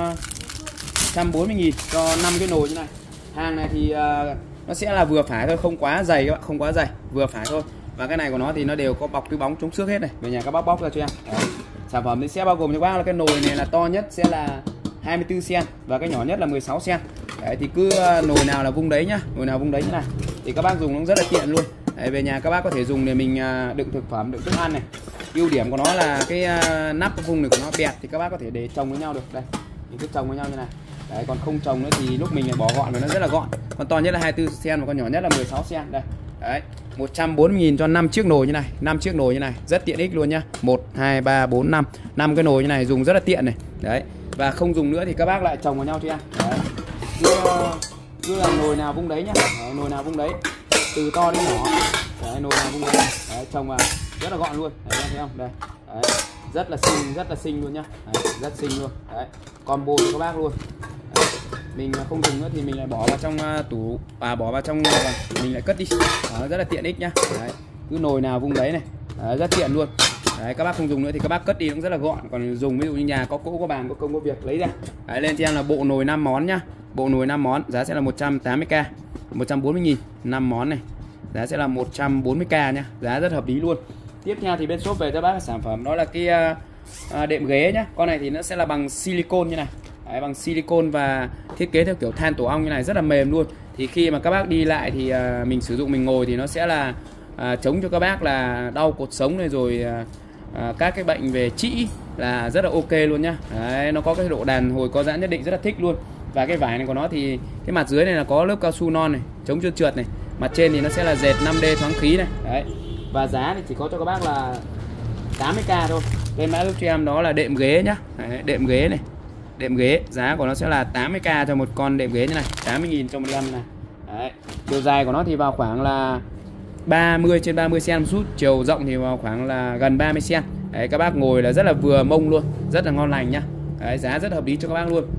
trăm bốn mươi nghìn cho năm cái nồi như này. Hàng này thì uh, nó sẽ là vừa phải thôi, không quá dày các bạn, không quá dày, vừa phải thôi. Và cái này của nó thì nó đều có bọc túi bóng chống xước hết này. Về nhà các bác bóc ra cho em. Đấy. Sản phẩm thì sẽ bao gồm cho bác là cái nồi này là to nhất sẽ là hai mươi tư xen và cái nhỏ nhất là mười sáu xen. Đấy, thì cứ nồi nào là vung đấy nhá, nồi nào vung đấy như này thì các bác dùng nó rất là tiện luôn. Đấy, về nhà các bác có thể dùng để mình đựng thực phẩm, đựng thức ăn này. Ưu điểm của nó là cái nắp cái vùng này của nó bẹt thì các bác có thể để chồng với nhau được. Đây, mình cứ chồng với nhau như này. Đấy, còn không chồng nữa thì lúc mình lại bỏ gọn và nó rất là gọn. Con to nhất là hai mươi tư xen và con nhỏ nhất là mười sáu xen. Đây. Đấy, một trăm bốn mươi nghìn cho năm chiếc nồi như này, năm chiếc nồi như này, rất tiện ích luôn nhá. một hai ba bốn năm, năm cái nồi như này dùng rất là tiện này. Đấy. Và không dùng nữa thì các bác lại chồng vào nhau cho em. Đấy. Cứ, cứ là nồi nào vung đấy nhá. Đấy, nồi nào vung đấy, từ to đến nhỏ. Đấy, nồi nào vung đấy. Đấy, chồng vào rất là gọn luôn. Đấy, thấy không? Đây. Đấy. Rất là xinh, rất là xinh luôn nhá. Đấy, rất xinh luôn. Đấy, combo cho các bác luôn. Đấy. Mình không dùng nữa thì mình lại bỏ vào trong uh, tủ và bỏ vào trong uh, mình lại cất đi. Đó, rất là tiện ích nhá. Đấy. Cứ nồi nào vung đấy này. Đấy, rất tiện luôn. Đấy, các bác không dùng nữa thì các bác cất đi cũng rất là gọn. Còn dùng ví dụ như nhà có cỗ có bàn có công có việc lấy ra. Đấy, lên cho em là bộ nồi năm món nhá. Bộ nồi năm món giá sẽ là một trăm tám mươi k, một trăm bốn mươi nghìn, năm món này. Giá sẽ là một trăm bốn mươi k nhá. Giá rất hợp lý luôn. Tiếp theo thì bên shop về cho bác sản phẩm đó là cái uh, đệm ghế nhá. Con này thì nó sẽ là bằng silicone như này. Đấy, bằng silicone và thiết kế theo kiểu than tổ ong như này, rất là mềm luôn. Thì khi mà các bác đi lại thì uh, mình sử dụng mình ngồi thì nó sẽ là uh, chống cho các bác là đau cột sống này rồi uh, uh, các cái bệnh về trĩ là rất là ok luôn nhá. Đấy, nó có cái độ đàn hồi có giãn nhất định, rất là thích luôn. Và cái vải này của nó thì cái mặt dưới này là có lớp cao su non này, chống trơn trượt này. Mặt trên thì nó sẽ là dệt năm D thoáng khí này. Đấy. Và giá thì chỉ có cho các bác là tám mươi k thôi. Lên mã giúp cho em đó là đệm ghế nhá. Đấy, đệm ghế này. Đệm ghế, giá của nó sẽ là tám mươi k cho một con đệm ghế như này, tám mươi nghìn cho một em này. Đấy. Chiều dài của nó thì vào khoảng là ba mươi trên ba mươi xen một chút, chiều rộng thì vào khoảng là gần ba mươi xen. Đấy, các bác ngồi là rất là vừa mông luôn, rất là ngon lành nhá. Đấy, giá rất hợp lý cho các bác luôn.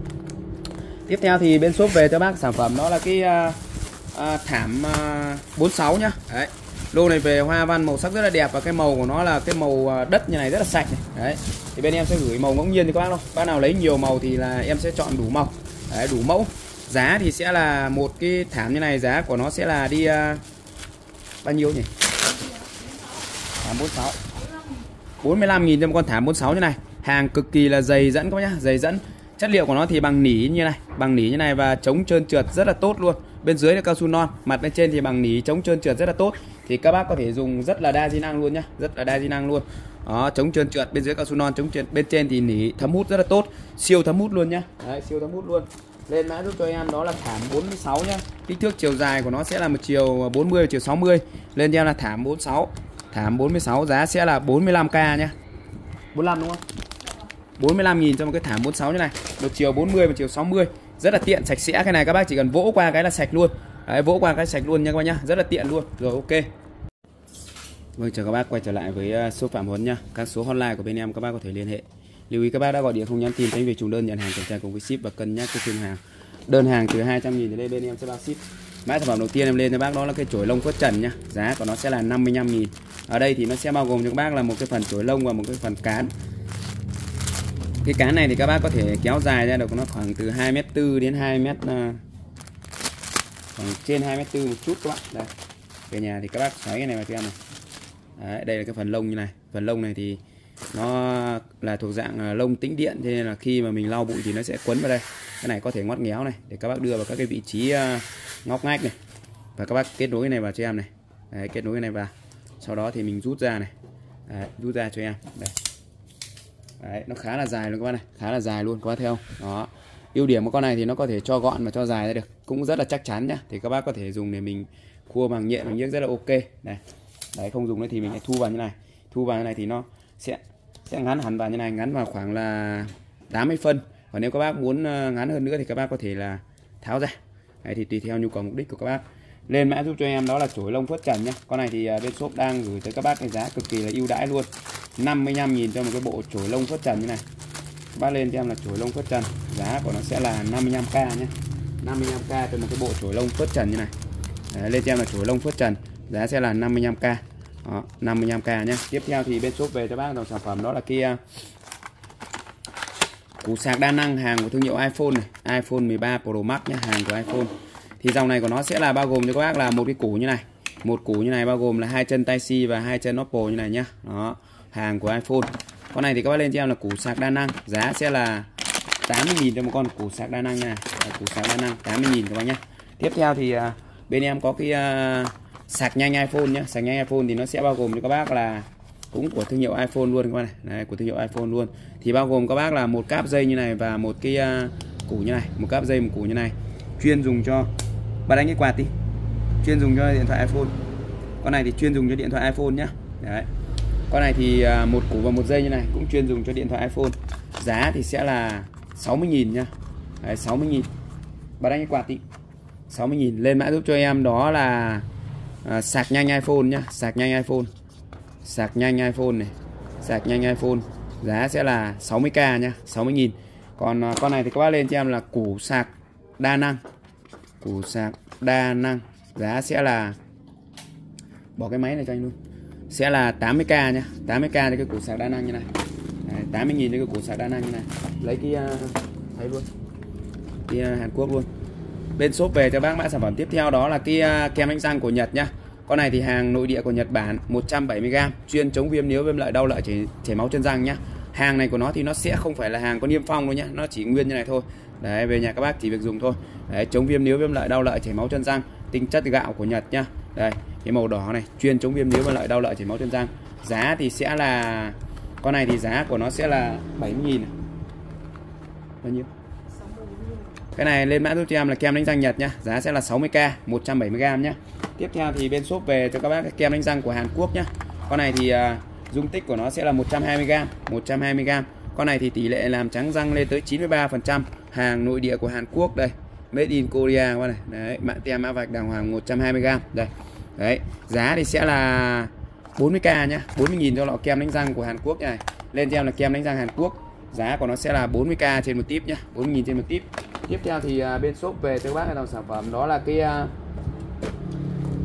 Tiếp theo thì bên shop về cho bác sản phẩm đó là cái uh, uh, thảm uh, bốn mươi sáu nhá. Đấy. Lô này về hoa văn màu sắc rất là đẹp và cái màu của nó là cái màu đất như này rất là sạch này. Đấy. Thì bên em sẽ gửi màu ngẫu nhiên cho các bác thôi. Bác nào lấy nhiều màu thì là em sẽ chọn đủ màu. Đấy, đủ mẫu. Giá thì sẽ là một cái thảm như này, giá của nó sẽ là đi uh, bao nhiêu nhỉ? Thảm bốn mươi sáu. bốn mươi lăm nghìn cho một con thảm bốn mươi sáu như này. Hàng cực kỳ là dày dẫn các bác nhá, dày dẫn. Chất liệu của nó thì bằng nỉ như này, bằng nỉ như này và chống trơn trượt rất là tốt luôn. Bên dưới là cao su non, mặt bên trên thì bằng nỉ chống trơn trượt rất là tốt. Thì các bác có thể dùng rất là đa di năng luôn nhá, rất là đa di năng luôn. Đó, chống trơn trượt, bên dưới cao su non chống trơn, bên trên thì nỉ thấm hút rất là tốt, siêu thấm hút luôn nhá. Đấy, siêu thấm hút luôn. Lên mã giúp cho em đó là thảm bốn mươi sáu nhá. Kích thước chiều dài của nó sẽ là một chiều bốn mươi, chiều sáu mươi. Lên cho em là thảm bốn mươi sáu. Thảm bốn mươi sáu giá sẽ là bốn mươi lăm k nhá. bốn mươi lăm đúng không? bốn mươi lăm nghìn cho một cái thảm bốn mươi sáu như này. Một chiều bốn mươi và chiều sáu mươi. Rất là tiện, sạch sẽ. Cái này các bác chỉ cần vỗ qua cái là sạch luôn. Đấy, vỗ qua cái sạch luôn nha các bác nhá. Rất là tiện luôn. Rồi ok. Vâng, chào các bác, quay trở lại với shop Phạm Huấn nhá. Các số hotline của bên em các bác có thể liên hệ. Lưu ý các bác đã gọi điện không nhắn tin tránh việc trùng đơn, nhận hàng kiểm tra cùng với ship và cân nhắc cái thương hàng. Đơn hàng từ hai trăm nghìn đến đây bên em sẽ bao ship. Mã sản phẩm đầu tiên em lên cho bác đó là cái chổi lông phớt trần nhá. Giá của nó sẽ là năm mươi lăm nghìn. Ở đây thì nó sẽ bao gồm cho các bác là một cái phần chổi lông và một cái phần cán. Cái cán này thì các bác có thể kéo dài ra được nó khoảng từ hai mét tư đến hai mét, khoảng trên hai mét tư một chút các bạn. Đây. Về nhà thì các bác xoáy cái này vào cho em này. Đấy, đây là cái phần lông như này. Phần lông này thì nó là thuộc dạng lông tĩnh điện, cho nên là khi mà mình lau bụi thì nó sẽ quấn vào đây. Cái này có thể ngoắt ngéo này để các bác đưa vào các cái vị trí ngóc ngách này. Và các bác kết nối cái này vào cho em này. Đấy, kết nối cái này vào. Sau đó thì mình rút ra này. Đấy, rút ra cho em. Đây. Đấy, nó khá là dài luôn các bác này, khá là dài luôn các bác thấy không? Đó. Ưu điểm của con này thì nó có thể cho gọn và cho dài ra được, cũng rất là chắc chắn nhá. Thì các bác có thể dùng để mình khua bằng nhện bằng nhiếc rất là ok. Này. Đấy, không dùng nữa thì mình lại thu vào như này. Thu vào như này thì nó sẽ sẽ ngắn hẳn vào như này, ngắn vào khoảng là tám mươi phân. Còn nếu các bác muốn ngắn hơn nữa thì các bác có thể là tháo ra. Đấy, thì tùy theo nhu cầu mục đích của các bác. Lên mã giúp cho em đó là chổi lông phớt trần nhé. Con này thì bên shop đang gửi tới các bác cái giá cực kỳ là ưu đãi luôn, năm mươi lăm nghìn cho một cái bộ chổi lông phớt trần như này. Các bác lên cho em là chổi lông phớt trần, giá của nó sẽ là năm mươi lăm k nhé. năm mươi lăm k cho một cái bộ chổi lông phớt trần như này. Đấy, lên cho em là chổi lông phớt trần, giá sẽ là năm mươi lăm k. Đó, năm mươi lăm k nhé. Tiếp theo thì bên shop về cho bác dòng sản phẩm đó là kia củ sạc đa năng, hàng của thương hiệu iPhone này, iPhone mười ba Pro Max nhé, hàng của iPhone. Thì dòng này của nó sẽ là bao gồm cho các bác là một cái củ như này, một củ như này bao gồm là hai chân Type C và hai chân Oppo như này nhá. Đó, hàng của iPhone. Con này thì các bác lên cho em là củ sạc đa năng, giá sẽ là tám mươi nghìn cho một con củ sạc đa năng nha. Củ sạc đa năng tám mươi nghìn các bác nhá. Tiếp theo thì uh, bên em có cái uh, sạc nhanh iPhone nhá. Sạc nhanh iPhone thì nó sẽ bao gồm cho các bác là cũng của thương hiệu iPhone luôn các bác này. Đấy, của thương hiệu iPhone luôn. Thì bao gồm các bác là một cáp dây như này và một cái uh, củ như này, một cáp dây một củ như này, chuyên dùng cho bật đánh cái quạt đi, chuyên dùng cho điện thoại iPhone. Con này thì chuyên dùng cho điện thoại iPhone nhá. Đấy. Con này thì uh, một củ và một dây như này cũng chuyên dùng cho điện thoại iPhone. Giá thì sẽ là sáu mươi nghìn nhá. Đấy, sáu mươi nghìn. Bật đánh cái quạt đi. sáu mươi nghìn. Lên mã giúp cho em đó là uh, sạc nhanh iPhone nhá, sạc nhanh iPhone. Sạc nhanh iPhone này, sạc nhanh iPhone. Giá sẽ là sáu mươi k nhá, sáu mươi nghìn. Còn uh, con này thì các bác lên cho em là củ sạc đa năng. Củ sạc đa năng, giá sẽ là, bỏ cái máy này cho anh luôn, sẽ là tám mươi k nhá, tám mươi k cho cái củ sạc đa năng như này. Đấy, tám mươi nghìn cho cái củ sạc đa năng như này. Lấy cái uh, thấy luôn, cái uh, Hàn Quốc luôn. Bên shop về cho bác mã sản phẩm tiếp theo đó là cái uh, kem đánh răng của Nhật nhá. Con này thì hàng nội địa của Nhật Bản, một trăm bảy mươi gam, chuyên chống viêm níu, viêm lợi, đau lợi, chảy, chảy máu chân răng nhá. Hàng này của nó thì nó sẽ không phải là hàng có niêm phong đâu nhá, nó chỉ nguyên như này thôi. Đấy, về nhà các bác chỉ việc dùng thôi. Đấy, chống viêm níu, viêm lợi, đau lợi, chảy máu chân răng, tinh chất gạo của Nhật nhá. Đây, cái màu đỏ này, chuyên chống viêm níu, viêm lợi, đau lợi, chảy máu chân răng. Giá thì sẽ là, con này thì giá của nó sẽ là bảy mươi nghìn. Bao nhiêu? Cái này lên mã giúp cho em là kem đánh răng Nhật nhá, giá sẽ là sáu mươi k, một trăm bảy mươi gam nhá. Tiếp theo thì bên shop về cho các bác cái kem đánh răng của Hàn Quốc nhá. Con này thì uh, dung tích của nó sẽ là một trăm hai mươi gam, một trăm hai mươi gam. Con này thì tỷ lệ làm trắng răng lên tới chín mươi ba phần trăm, hàng nội địa của Hàn Quốc đây. Made in Korea các bạn này. Đấy, mã tem mã vạch đàng hoàng, một trăm hai mươi gam. Đây. Đấy, giá thì sẽ là bốn mươi k nhá, bốn mươi nghìn cho lọ kem đánh răng của Hàn Quốc này. Lên cho em là kem đánh răng Hàn Quốc. Giá của nó sẽ là bốn mươi k trên một tip nhá, bốn mươi nghìn trên một tip. Tiếp theo thì uh, bên shop về cho các bác cái dòng sản phẩm đó là cái uh,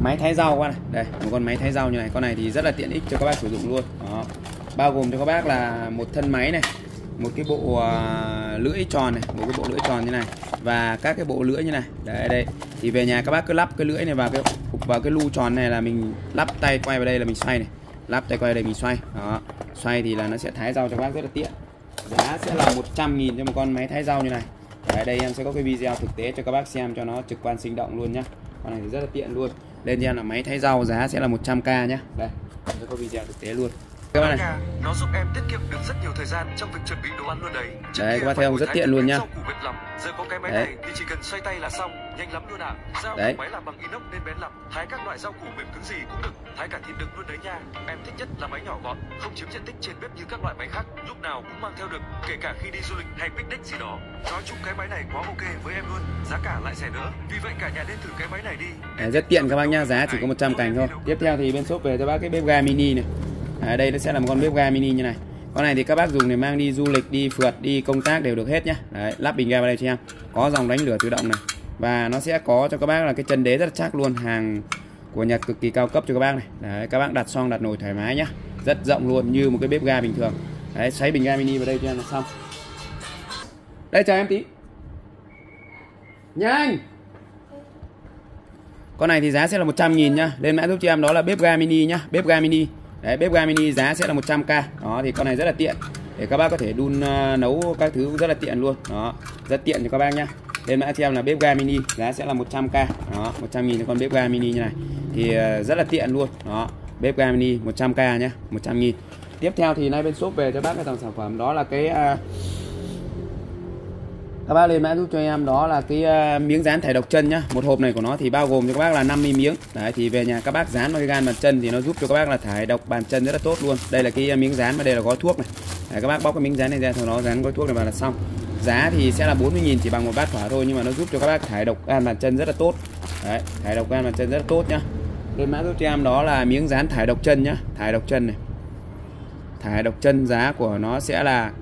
máy thái rau qua này. Đây, một con máy thái rau như này. Con này thì rất là tiện ích cho các bác sử dụng luôn. Đó. Bao gồm cho các bác là một thân máy này, một cái bộ uh, lưỡi tròn này, một cái bộ lưỡi tròn như này và các cái bộ lưỡi như này. Đấy đây. Thì về nhà các bác cứ lắp cái lưỡi này vào cái vào cái lu tròn này là mình lắp tay quay vào đây là mình xoay này. Lắp tay quay vào đây mình xoay. Đó. Xoay thì là nó sẽ thái rau cho các bác rất là tiện. Giá sẽ là một trăm nghìn cho một con máy thái rau như này. Đấy, đây em sẽ có cái video thực tế cho các bác xem cho nó trực quan sinh động luôn nhá. Con này thì rất là tiện luôn. Lên cho em là máy thái rau giá sẽ là một trăm k nhá. Đây, em sẽ có video thực tế luôn. Các bạn này, nó giúp em tiết kiệm được rất nhiều thời gian trong việc chuẩn bị đồ ăn luôn đấy. Đấy, các bác thấy không, rất tiện luôn nhá. Giờ có cái máy này thì chỉ cần xoay tay là xong, nhanh lắm luôn ạ. Dao của máy làm bằng inox nên bén lắm, thái các loại rau củ mềm cứng gì cũng được, thái cả thịt đực luôn đấy nha. Em thích nhất là máy nhỏ gọn, không chiếm diện tích trên bếp như các loại máy khác, lúc nào cũng mang theo được, kể cả khi đi du lịch hay picnic gì đó. Nói chung cái máy này quá ok với em luôn, giá cả lại rẻ nữa, vì vậy cả nhà nên thử cái máy này đi. Đấy, rất tiện các bác nha, giá chỉ có một trăm cành thôi. Tiếp theo thì bên shop về cho bác cái bếp ga mini này. À, đây nó sẽ là một con bếp ga mini như này. Con này thì các bác dùng để mang đi du lịch, đi phượt, đi công tác đều được hết nhá. Đấy, lắp bình ga vào đây cho em. Có dòng đánh lửa tự động này. Và nó sẽ có cho các bác là cái chân đế rất là chắc luôn, hàng của Nhật cực kỳ cao cấp cho các bác này. Đấy, các bác đặt xong đặt nồi thoải mái nhá. Rất rộng luôn như một cái bếp ga bình thường. Đấy, xoáy bình ga mini vào đây cho em là xong. Đây chờ em tí. Nhanh. Con này thì giá sẽ là một trăm nghìn nhá. Lên mã giúp cho em đó là bếp ga mini nhá, bếp ga mini. Đấy, bếp ga mini giá sẽ là một trăm k. Đó thì con này rất là tiện để các bác có thể đun uh, nấu các thứ cũng rất là tiện luôn. Đó, rất tiện cho các bác nhá. Lên mã cho em là bếp ga mini, giá sẽ là một trăm k. Đó, một trăm nghìn cho con bếp ga mini như này. Thì uh, rất là tiện luôn. Đó, bếp ga mini một trăm k nhá, một trăm nghìn. Tiếp theo thì nay bên shop về cho bác cái dòng sản phẩm đó là cái uh, các bác lên mã giúp cho em đó là cái uh, miếng dán thải độc chân nhá. Một hộp này của nó thì bao gồm cho các bác là năm mươi miếng. Đấy thì về nhà các bác dán vào cái gan bàn chân thì nó giúp cho các bác là thải độc bàn chân rất là tốt luôn. Đây là cái miếng dán và đây là gói thuốc này. Đấy, các bác bóc cái miếng dán này ra, sau đó dán gói thuốc này vào là xong. Giá thì sẽ là bốn mươi nghìn, chỉ bằng một bát phở thôi, nhưng mà nó giúp cho các bác thải độc gan bàn chân rất là tốt. Đấy, thải độc gan bàn chân rất là tốt nhá. Lên mã giúp cho em đó là miếng dán thải độc chân nhá, thải độc chân này. Thải độc chân giá của nó sẽ là,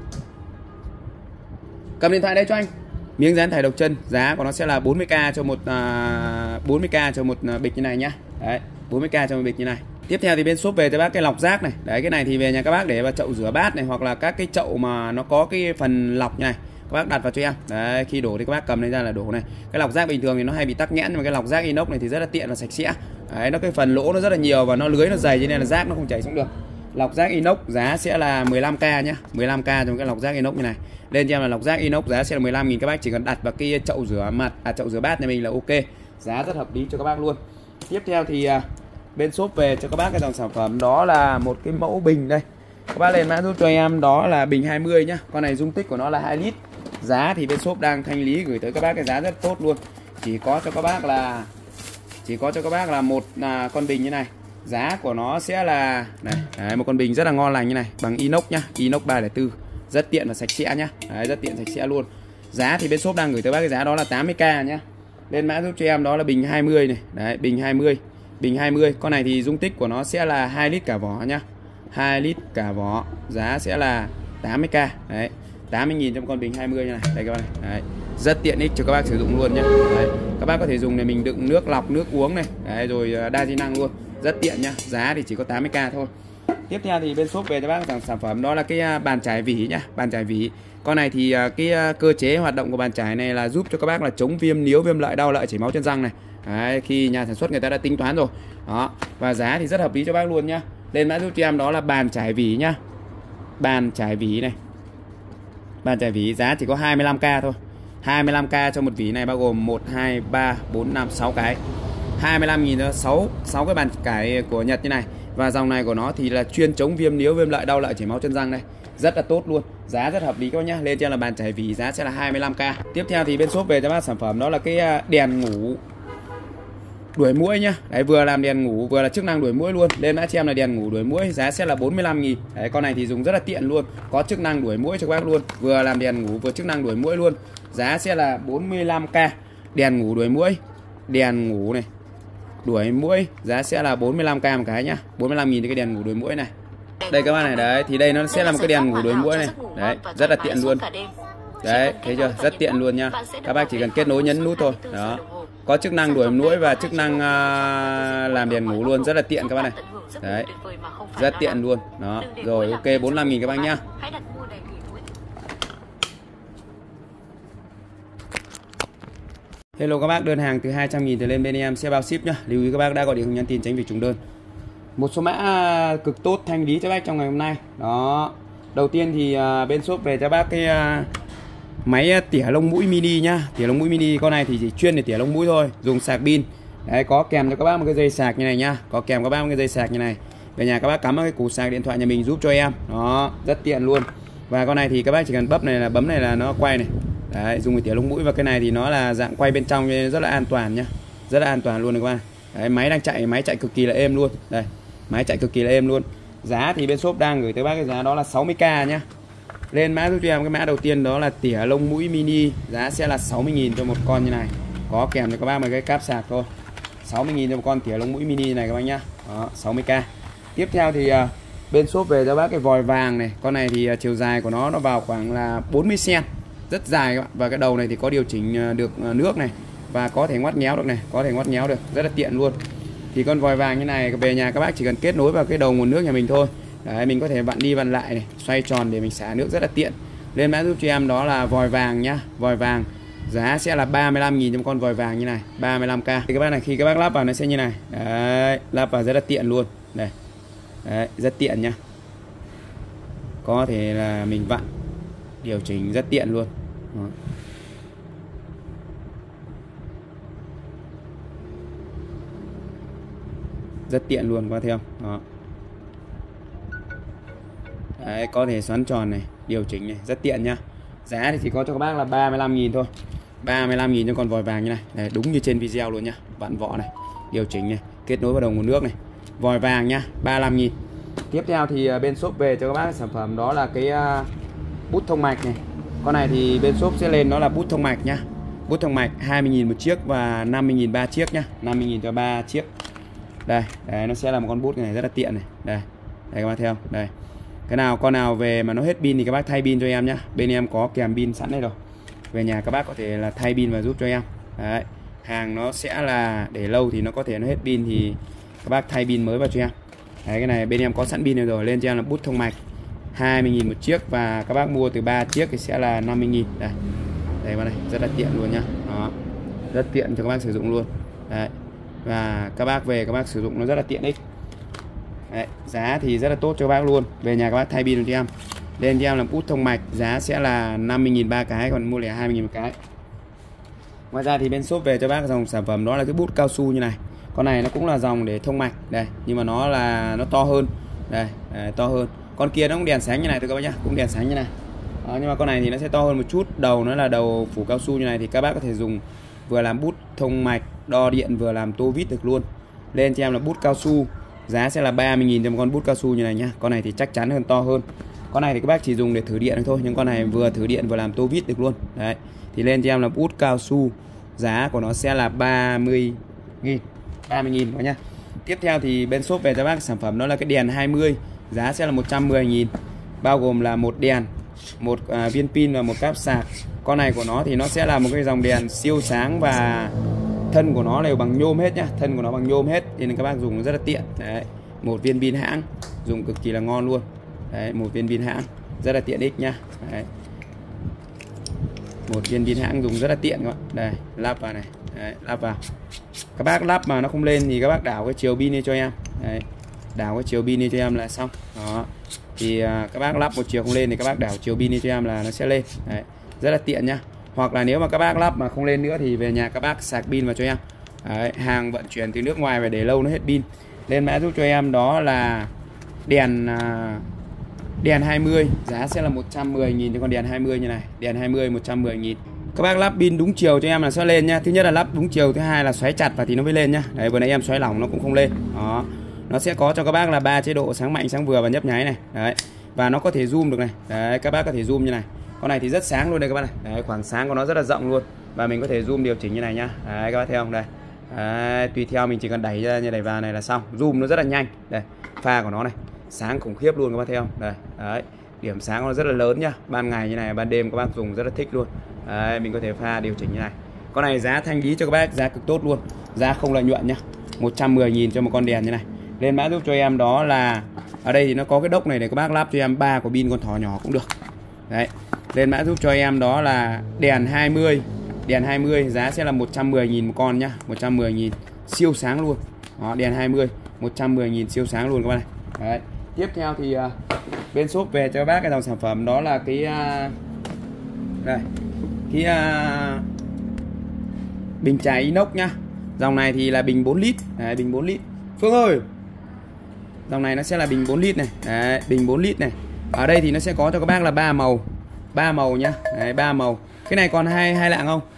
cầm điện thoại đây cho anh. Miếng dán thải độc chân giá của nó sẽ là bốn mươi k cho một uh, bốn mươi k cho một bịch như này nhá. Đấy, bốn mươi k cho một bịch như này. Tiếp theo thì bên shop về cho bác cái lọc rác này. Đấy, cái này thì về nhà các bác để vào chậu rửa bát này, hoặc là các cái chậu mà nó có cái phần lọc như này, các bác đặt vào cho em. Đấy, khi đổ thì các bác cầm lên ra là đổ này. Cái lọc rác bình thường thì nó hay bị tắc nghẽn, nhưng mà cái lọc rác inox này thì rất là tiện và sạch sẽ. Đấy, nó cái phần lỗ nó rất là nhiều và nó lưới nó dày cho nên là rác nó không chảy xuống được. Lọc rác inox giá sẽ là mười lăm k nhá, mười lăm k trong cái lọc rác inox như này. Lên cho em là lọc rác inox giá sẽ là mười lăm nghìn, các bác chỉ cần đặt vào cái chậu rửa mặt, à chậu rửa bát nhà mình là ok. Giá rất hợp lý cho các bác luôn. Tiếp theo thì à, bên shop về cho các bác cái dòng sản phẩm đó là một cái mẫu bình đây. Các bác lên mã giúp cho em đó là bình hai mươi nhá. Con này dung tích của nó là hai lít. Giá thì bên shop đang thanh lý gửi tới các bác cái giá rất tốt luôn. Chỉ có cho các bác là chỉ có cho các bác là một à, con bình như này. Giá của nó sẽ là này, đấy, một con bình rất là ngon lành như này, bằng inox nhá, inox ba không bốn, rất tiện và sạch sẽ nhá. Đấy, rất tiện sạch sẽ luôn. Giá thì bên shop đang gửi tới bác cái giá đó là tám mươi k nhá. Lên mã giúp cho em đó là bình hai mươi này. Đấy, bình hai mươi. Bình hai mươi, con này thì dung tích của nó sẽ là hai lít cả vỏ nhá. hai lít cả vỏ, giá sẽ là tám mươi k. Đấy, tám mươi nghìn trong con bình hai mươi như này. Đây các bạn này. Đấy, rất tiện ích cho các bác sử dụng luôn nhá. Đấy, các bác có thể dùng để mình đựng nước lọc, nước uống này. Đấy, rồi đa di năng luôn. Rất tiện nhá. Giá thì chỉ có tám mươi k thôi. Tiếp theo thì bên shop về cho bác sản sản phẩm đó là cái bàn chải vỉ nhá, bàn chải vỉ. Con này thì cái cơ chế hoạt động của bàn chải này là giúp cho các bác là chống viêm níu, viêm lợi, đau lợi, chảy máu chân răng này. Đấy, khi nhà sản xuất người ta đã tính toán rồi. Đó, và giá thì rất hợp lý cho bác luôn nhá. Lên mã giúp cho em đó là bàn chải vỉ nhá. Bàn chải vỉ này. Bàn chải vỉ giá chỉ có hai mươi lăm k thôi. hai mươi lăm k cho một vỉ này bao gồm một hai ba bốn năm sáu cái. hai mươi lăm nghìn cho sáu sáu cái bàn chải của Nhật như này. Và dòng này của nó thì là chuyên chống viêm níu, viêm lợi, đau lợi, chảy máu chân răng đây. Rất là tốt luôn. Giá rất hợp lý các bác nhá. Lên cho em là bàn chải vỉ giá sẽ là hai mươi lăm k. Tiếp theo thì bên shop về cho bác sản phẩm đó là cái đèn ngủ đuổi muỗi nhá. Đấy, vừa làm đèn ngủ vừa là chức năng đuổi muỗi luôn. Lên mã cho em là đèn ngủ đuổi muỗi giá sẽ là bốn mươi lăm nghìn. Đấy, con này thì dùng rất là tiện luôn, có chức năng đuổi muỗi cho các bác luôn. Vừa làm đèn ngủ vừa chức năng đuổi muỗi luôn. Giá sẽ là bốn mươi lăm k. Đèn ngủ đuổi muỗi. Đèn ngủ này đuổi muỗi giá sẽ là bốn mươi lăm k một cái nhá. bốn mươi lăm nghìn cái đèn ngủ đuổi muỗi này. Đây các bạn này, đấy thì đây nó sẽ là một cái đèn ngủ đuổi muỗi này. Đấy, rất là tiện luôn. Đấy, thấy chưa? Rất tiện luôn nha. Các bác chỉ cần kết nối nhấn nút thôi. Đó. có chức năng đuổi muỗi và chức năng uh, làm đèn ngủ luôn, rất là tiện các bác này. Đấy, rất tiện luôn. Đó, rồi ok bốn mươi lăm nghìn các bác nhá. Hello các bác, đơn hàng từ hai trăm nghìn trở lên bên em sẽ bao ship nhá. Lưu ý các bác đã gọi điện không nhắn tin tránh việc trùng đơn. Một số mã cực tốt thanh lý cho bác trong ngày hôm nay. Đó. Đầu tiên thì uh, bên shop về cho bác cái uh, máy tỉa lông mũi mini nhá. Tỉa lông mũi mini con này thì chỉ chuyên để tỉa lông mũi thôi, dùng sạc pin. Đấy, có kèm cho các bác một cái dây sạc như này nhá. Có kèm các bác một cái dây sạc như này. Về nhà các bác cắm vào cái củ sạc điện thoại nhà mình giúp cho em. Đó, rất tiện luôn. Và con này thì các bác chỉ cần bấm này là bấm này là nó quay này. Đấy, dùng để tỉa lông mũi, và cái này thì nó là dạng quay bên trong nên rất là an toàn nhá. Rất là an toàn luôn các bác. Đấy, máy đang chạy, máy chạy cực kỳ là êm luôn. Đây, máy chạy cực kỳ là êm luôn. Giá thì bên shop đang gửi tới bác cái giá đó là sáu mươi k nhá. Lên mã giúp cho em cái mã đầu tiên đó là tỉa lông mũi mini, giá sẽ là sáu mươi nghìn cho một con như này. Có kèm cho các bác một cái cáp sạc thôi. sáu mươi nghìn cho một con tỉa lông mũi mini này các bác nhá. Đó, sáu mươi k. Tiếp theo thì uh, bên shop về cho bác cái vòi vàng này. Con này thì uh, chiều dài của nó nó vào khoảng là bốn mươi xăng-ti-mét, rất dài các bạn. Và cái đầu này thì có điều chỉnh uh, được uh, nước này, và có thể ngoắt nhéo được này, có thể ngoắt nhéo được, rất là tiện luôn. Thì con vòi vàng như này về nhà các bác chỉ cần kết nối vào cái đầu nguồn nước nhà mình thôi. Đấy, mình có thể vặn đi vặn lại này, xoay tròn để mình xả nước rất là tiện. Lên mã giúp cho em đó là vòi vàng nhá. Vòi vàng giá sẽ là ba mươi lăm nghìn cho một con vòi vàng như này, ba mươi lăm k. Thì các bác này khi các bác lắp vào nó sẽ như này. Đấy, lắp vào rất là tiện luôn. Đây. Đấy, rất tiện nhá. Có thể là mình vặn điều chỉnh rất tiện luôn. Đó. Rất tiện luôn, có thấy không? Đó. Đấy, có thể xoắn tròn này, điều chỉnh này, rất tiện nhá. Giá thì chỉ có cho các bác là ba mươi lăm nghìn thôi. ba mươi lăm nghìn cho con vòi vàng như này. Đấy, đúng như trên video luôn nhá. Vặn vỏ này, điều chỉnh này, kết nối vào đầu nguồn nước này. Vòi vàng nhá, ba mươi lăm nghìn. Tiếp theo thì bên shop về cho các bác sản phẩm đó là cái uh, bút thông mạch này. Con này thì bên shop sẽ lên nó là bút thông mạch nhá. Bút thông mạch hai mươi nghìn một chiếc và năm mươi nghìn ba chiếc nhá. năm mươi nghìn cho ba chiếc. Đây, đấy, nó sẽ là một con bút này rất là tiện này. Đây. Đây các bác thấy không? Đây. Cái nào con nào về mà nó hết pin thì các bác thay pin cho em nhá. Bên em có kèm pin sẵn đây rồi. Về nhà các bác có thể là thay pin và giúp cho em. Đấy. Hàng nó sẽ là để lâu thì nó có thể nó hết pin thì các bác thay pin mới vào cho em. Đấy, cái này bên em có sẵn pin rồi. Lên cho em là bút thông mạch hai mươi nghìn một chiếc, và các bác mua từ ba chiếc thì sẽ là năm mươi nghìn. Đây. Đây các bác này, rất là tiện luôn nhá. Đó. Rất tiện cho các bác sử dụng luôn. Đấy. Và các bác về các bác sử dụng nó rất là tiện ích. Đấy, giá thì rất là tốt cho các bác luôn. Về nhà các bác thay pin cho em. Lên cho em là bút thông mạch, giá sẽ là năm mươi nghìn ba cái, còn mua lẻ hai mươi nghìn một cái. Ngoài ra thì bên shop về cho bác dòng sản phẩm đó là cái bút cao su như này. Con này nó cũng là dòng để thông mạch đây, nhưng mà nó là nó to hơn. Đây, đây to hơn. Con kia nó cũng đèn sáng như này thôi các bác nhá, cũng đèn sáng như này. Đó, nhưng mà con này thì nó sẽ to hơn một chút. Đầu nó là đầu phủ cao su như này thì các bác có thể dùng vừa làm bút thông mạch, đo điện, vừa làm tô vít được luôn. Lên cho em là bút cao su, giá sẽ là ba mươi nghìn cho một con bút cao su như này nhá. Con này thì chắc chắn hơn, to hơn. Con này thì các bác chỉ dùng để thử điện thôi, nhưng con này vừa thử điện vừa làm tô vít được luôn. Đấy. Thì lên cho em là bút cao su, giá của nó sẽ là ba mươi nghìn, ba mươi nghìn các nhá. Tiếp theo thì bên shop về cho bác sản phẩm đó là cái đèn hai mươi, giá sẽ là một trăm mười nghìn, bao gồm là một đèn, một à, viên pin và một cáp sạc. Con này của nó thì nó sẽ là một cái dòng đèn siêu sáng và thân của nó đều bằng nhôm hết nhá, thân của nó bằng nhôm hết, nên các bác dùng nó rất là tiện. Đấy, một viên pin hãng dùng cực kỳ là ngon luôn. Đấy, một viên pin hãng rất là tiện ích nhá. Đấy. Một viên pin hãng dùng rất là tiện các bạn. Đây, lắp vào này. Đấy, lắp vào. Các bác lắp mà nó không lên thì các bác đảo cái chiều pin đi cho em. Đấy, đảo cái chiều pin đi cho em là xong. Đó. Thì à, các bác lắp một chiều không lên thì các bác đảo chiều pin đi cho em là nó sẽ lên. Đấy, rất là tiện nhá. Hoặc là nếu mà các bác lắp mà không lên nữa thì về nhà các bác sạc pin vào cho em. Đấy, hàng vận chuyển từ nước ngoài về để lâu nó hết pin. Lên mã giúp cho em đó là đèn à, đèn hai mươi, giá sẽ là một trăm mười nghìn cho con đèn hai mươi như này. Đèn hai mươi một trăm mười nghìn. Các bác lắp pin đúng chiều cho em là sẽ lên nhá. Thứ nhất là lắp đúng chiều, thứ hai là xoáy chặt và thì nó mới lên nhá. Đấy, vừa nãy em xoáy lỏng nó cũng không lên. Đó. Nó sẽ có cho các bác là ba chế độ: sáng mạnh, sáng vừa và nhấp nháy này. Đấy. Và nó có thể zoom được này. Đấy, các bác có thể zoom như này. Con này thì rất sáng luôn đây các bác này. Đấy, khoảng sáng của nó rất là rộng luôn. Và mình có thể zoom điều chỉnh như này nhá. Đấy, các bác thấy không? Đây. Đấy, tùy theo mình chỉ cần đẩy ra như này vào này là xong. Zoom nó rất là nhanh. Đây, pha của nó này, sáng khủng khiếp luôn các bác thấy không? Đây. Đấy. Điểm sáng nó rất là lớn nhá. Ban ngày như này, ban đêm các bác dùng rất là thích luôn. Đấy, mình có thể pha điều chỉnh như này. Con này giá thanh lý cho các bác, giá cực tốt luôn, giá không lợi nhuận nhá. một trăm mười nghìn cho một con đèn như này. Lên mã giúp cho em đó là ở đây thì nó có cái đốc này để các bác lắp cho em ba quả pin con thỏ nhỏ cũng được. Đấy. Lên mã giúp cho em đó là đèn hai mươi. Đèn hai mươi giá sẽ là một trăm mười nghìn một con nhá, một trăm mười nghìn siêu sáng luôn. Đó, đèn hai mươi một trăm mười nghìn siêu sáng luôn các bác này. Đấy. Tiếp theo thì uh, bên shop về cho các bác cái dòng sản phẩm đó là cái uh, đây. Cái uh, bình trà inox nhá. Dòng này thì là bình bốn lít. Đấy, bình bốn lít. Phương ơi. Dòng này nó sẽ là bình bốn lít này. Đấy, bình bốn lít này. Ở đây thì nó sẽ có cho các bác là ba màu. ba màu nhá. Đấy, ba màu. Cái này còn hai hai lạng không?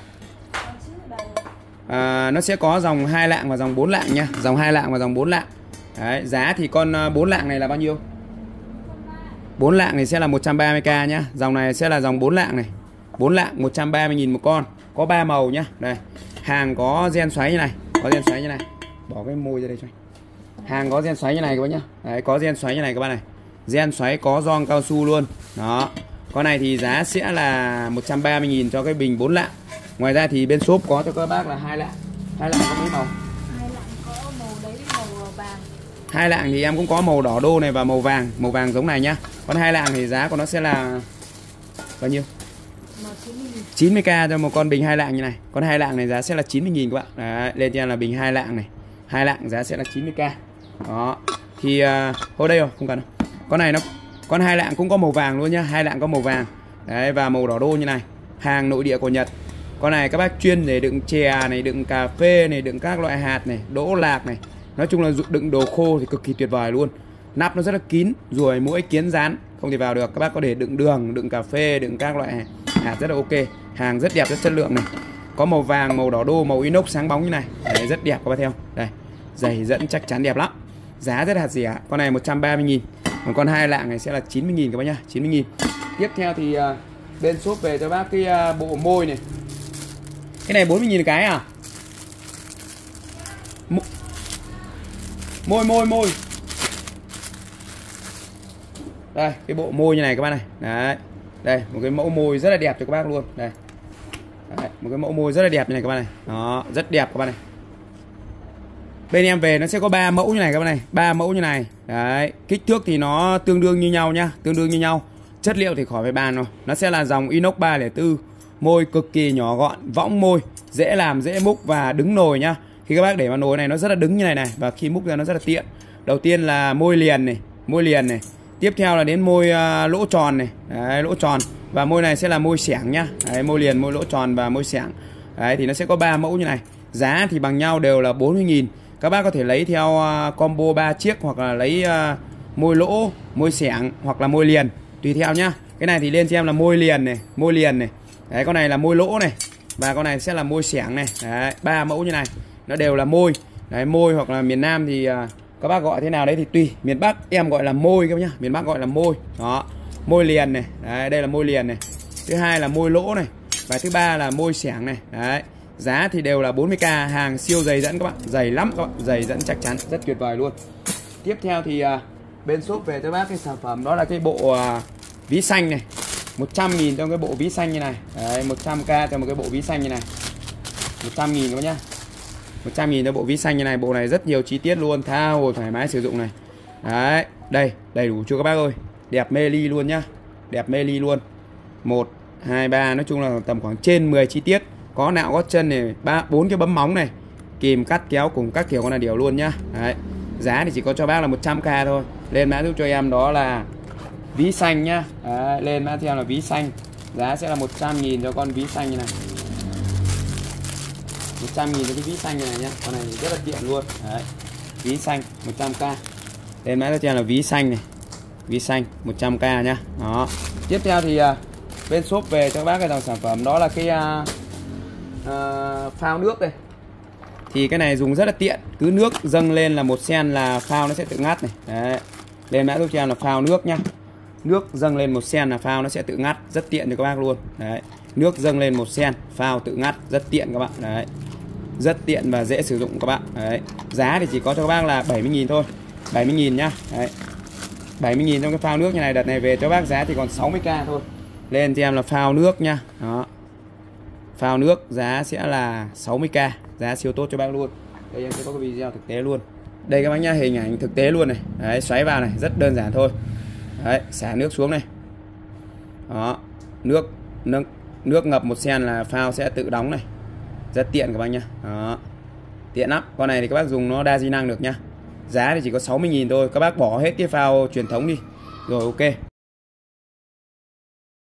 À, nó sẽ có dòng hai lạng và dòng bốn lạng nhá. Dòng hai lạng và dòng bốn lạng. Đấy, giá thì con bốn lạng này là bao nhiêu? bốn lạng này sẽ là một trăm ba mươi k nhá. Dòng này sẽ là dòng bốn lạng này. bốn lạng một trăm ba mươi nghìn một con. Có ba màu nhá. Đây. Hàng có gen xoáy như này, có gen xoáy như này. Bỏ cái môi ra đây cho anh. Hàng có gen xoáy như này các bác nhá. Đấy, có gen xoáy như này các bác này. Gen xoáy có gioăng cao su luôn. Đó. Con này thì giá sẽ là một trăm ba mươi nghìn cho cái bình bốn lạng. Ngoài ra thì bên shop có cho các bác là hai lạng. Hai lạng có mấy màu? Hai lạng có màu đấy màu vàng. Hai lạng thì em cũng có màu đỏ đô này và màu vàng, màu vàng giống này nhá. Còn hai lạng thì giá của nó sẽ là bao nhiêu? chín mươi k cho một con bình hai lạng như này. Con hai lạng này giá sẽ là chín mươi nghìn các bạn. Đấy, lên cho em là bình hai lạng này. Hai lạng giá sẽ là chín mươi k. Đó. Thì uh, hồi đây rồi, không cần đâu. Con này nó con hai lạng cũng có màu vàng luôn nhá, hai lạng có màu vàng. Đấy, và màu đỏ đô như này. Hàng nội địa của Nhật. Con này các bác chuyên để đựng chè này, đựng cà phê này, đựng các loại hạt này, đỗ lạc này. Nói chung là đựng đồ khô thì cực kỳ tuyệt vời luôn. Nắp nó rất là kín, ruồi muỗi kiến rán không thể vào được. Các bác có thể đựng đường, đựng cà phê, đựng các loại hạt rất là ok. Hàng rất đẹp, rất chất lượng này. Có màu vàng, màu đỏ đô, màu inox sáng bóng như này. Đấy, rất đẹp các bác theo. Đây, giày dẫn chắc chắn đẹp lắm. Giá rất hạt rẻ. Con này một trăm ba mươi nghìn. Còn con hai lạng này sẽ là chín mươi nghìn các bác nhá, chín mươi nghìn. Tiếp theo thì uh, bên shop về cho bác cái uh, bộ môi này. Cái này bốn mươi nghìn cái à? Môi môi môi. Đây, cái bộ môi như này các bác này. Đấy. Đây, một cái mẫu môi rất là đẹp cho các bác luôn. Đây. Đấy, một cái mẫu môi rất là đẹp như này các bác này. Đó, rất đẹp các bác này. Bên em về nó sẽ có ba mẫu như này các bác này, ba mẫu như này. Đấy, kích thước thì nó tương đương như nhau nhá, tương đương như nhau. Chất liệu thì khỏi phải bàn rồi. Nó sẽ là dòng inox ba không bốn. Môi cực kỳ nhỏ gọn, võng môi, dễ làm, dễ múc và đứng nồi nhá. Khi các bác để vào nồi này nó rất là đứng như này này và khi múc ra nó rất là tiện. Đầu tiên là môi liền này, môi liền này. Tiếp theo là đến môi uh, lỗ tròn này. Đấy, lỗ tròn. Và môi này sẽ là môi xẻng nhá. Đấy, môi liền, môi lỗ tròn và môi xẻng. Đấy, thì nó sẽ có ba mẫu như này. Giá thì bằng nhau đều là bốn mươi nghìn. Các bác có thể lấy theo uh, combo ba chiếc hoặc là lấy uh, môi lỗ, môi xẻng hoặc là môi liền. Tùy theo nhá. Cái này thì lên cho em là môi liền này, môi liền này. Đấy, con này là môi lỗ này. Và con này sẽ là môi xẻng này. Đấy, ba mẫu như này. Nó đều là môi. Đấy, môi hoặc là miền Nam thì uh, các bác gọi thế nào đấy thì tùy. Miền Bắc em gọi là môi các bác nhá. Miền Bắc gọi là môi. Đó. Môi liền này. Đấy, đây là môi liền này. Thứ hai là môi lỗ này. Và thứ ba là môi xẻng này. Đấy. Giá thì đều là bốn mươi k. Hàng siêu dày dẫn các bạn. Dày lắm các bạn. Dày dẫn chắc chắn. Rất tuyệt vời luôn. Tiếp theo thì uh, bên shop về cho bác cái sản phẩm đó là cái bộ uh, ví xanh này. một trăm nghìn trong cái bộ ví xanh như này. Đấy, một trăm k cho một cái bộ ví xanh như này. một trăm nghìn các bác nhá. một trăm nghìn cho bộ ví xanh như này. Bộ này rất nhiều chi tiết luôn. Tha hồ thoải mái sử dụng này. Đấy. Đây. Đầy đủ chưa các bác ơi. Đẹp mê ly luôn nhá. Đẹp mê ly luôn. một, hai, ba. Nói chung là tầm khoảng trên mười chi tiết. Có nạo gót chân này. ba, bốn cái bấm móng này. Kìm cắt kéo cùng các kiểu con là điều luôn nhá. Đấy. Giá thì chỉ có cho bác là một trăm k thôi. Lên mã giúp cho em đó là ví xanh nhá. Đấy. Lên mã theo là ví xanh. Giá sẽ là một trăm nghìn cho con ví xanh như này. một trăm nghìn cho cái ví xanh như này nhá. Con này rất là tiện luôn. Đấy. Ví xanh một trăm k. Lên mã cho em là ví xanh này. Ví xanh một trăm k nhá. Đó. Tiếp theo thì uh, bên shop về cho bác cái dòng sản phẩm đó là cái uh, uh, phao nước đây. Thì cái này dùng rất là tiện. Cứ nước dâng lên là một sen là phao nó sẽ tự ngắt này. Đấy. Lên mã giúp cho em là phao nước nhá. Nước dâng lên một sen là phao nó sẽ tự ngắt. Rất tiện cho các bác luôn. Đấy. Nước dâng lên một sen phao tự ngắt. Rất tiện các bạn. Đấy. Rất tiện và dễ sử dụng các bạn. Đấy. Giá thì chỉ có cho các bác là bảy mươi nghìn thôi. bảy mươi nghìn nhá. Đấy. bảy mươi nghìn trong cái phao nước như này. Đợt này về cho bác giá thì còn sáu mươi k thôi. Lên cho em là phao nước nhá. Đó. Phao nước giá sẽ là sáu mươi k, giá siêu tốt cho bác luôn. Đây em sẽ có cái video thực tế luôn. Đây các bác nhá, hình ảnh thực tế luôn này. Đấy, xoáy vào này, rất đơn giản thôi. Đấy, xả nước xuống này. Đó, nước nước nước ngập một sen là phao sẽ tự đóng này. Rất tiện các bác nhá. Đó. Tiện lắm. Con này thì các bác dùng nó đa di năng được nhá. Giá thì chỉ có sáu mươi nghìn thôi. Các bác bỏ hết cái phao truyền thống đi. Rồi ok.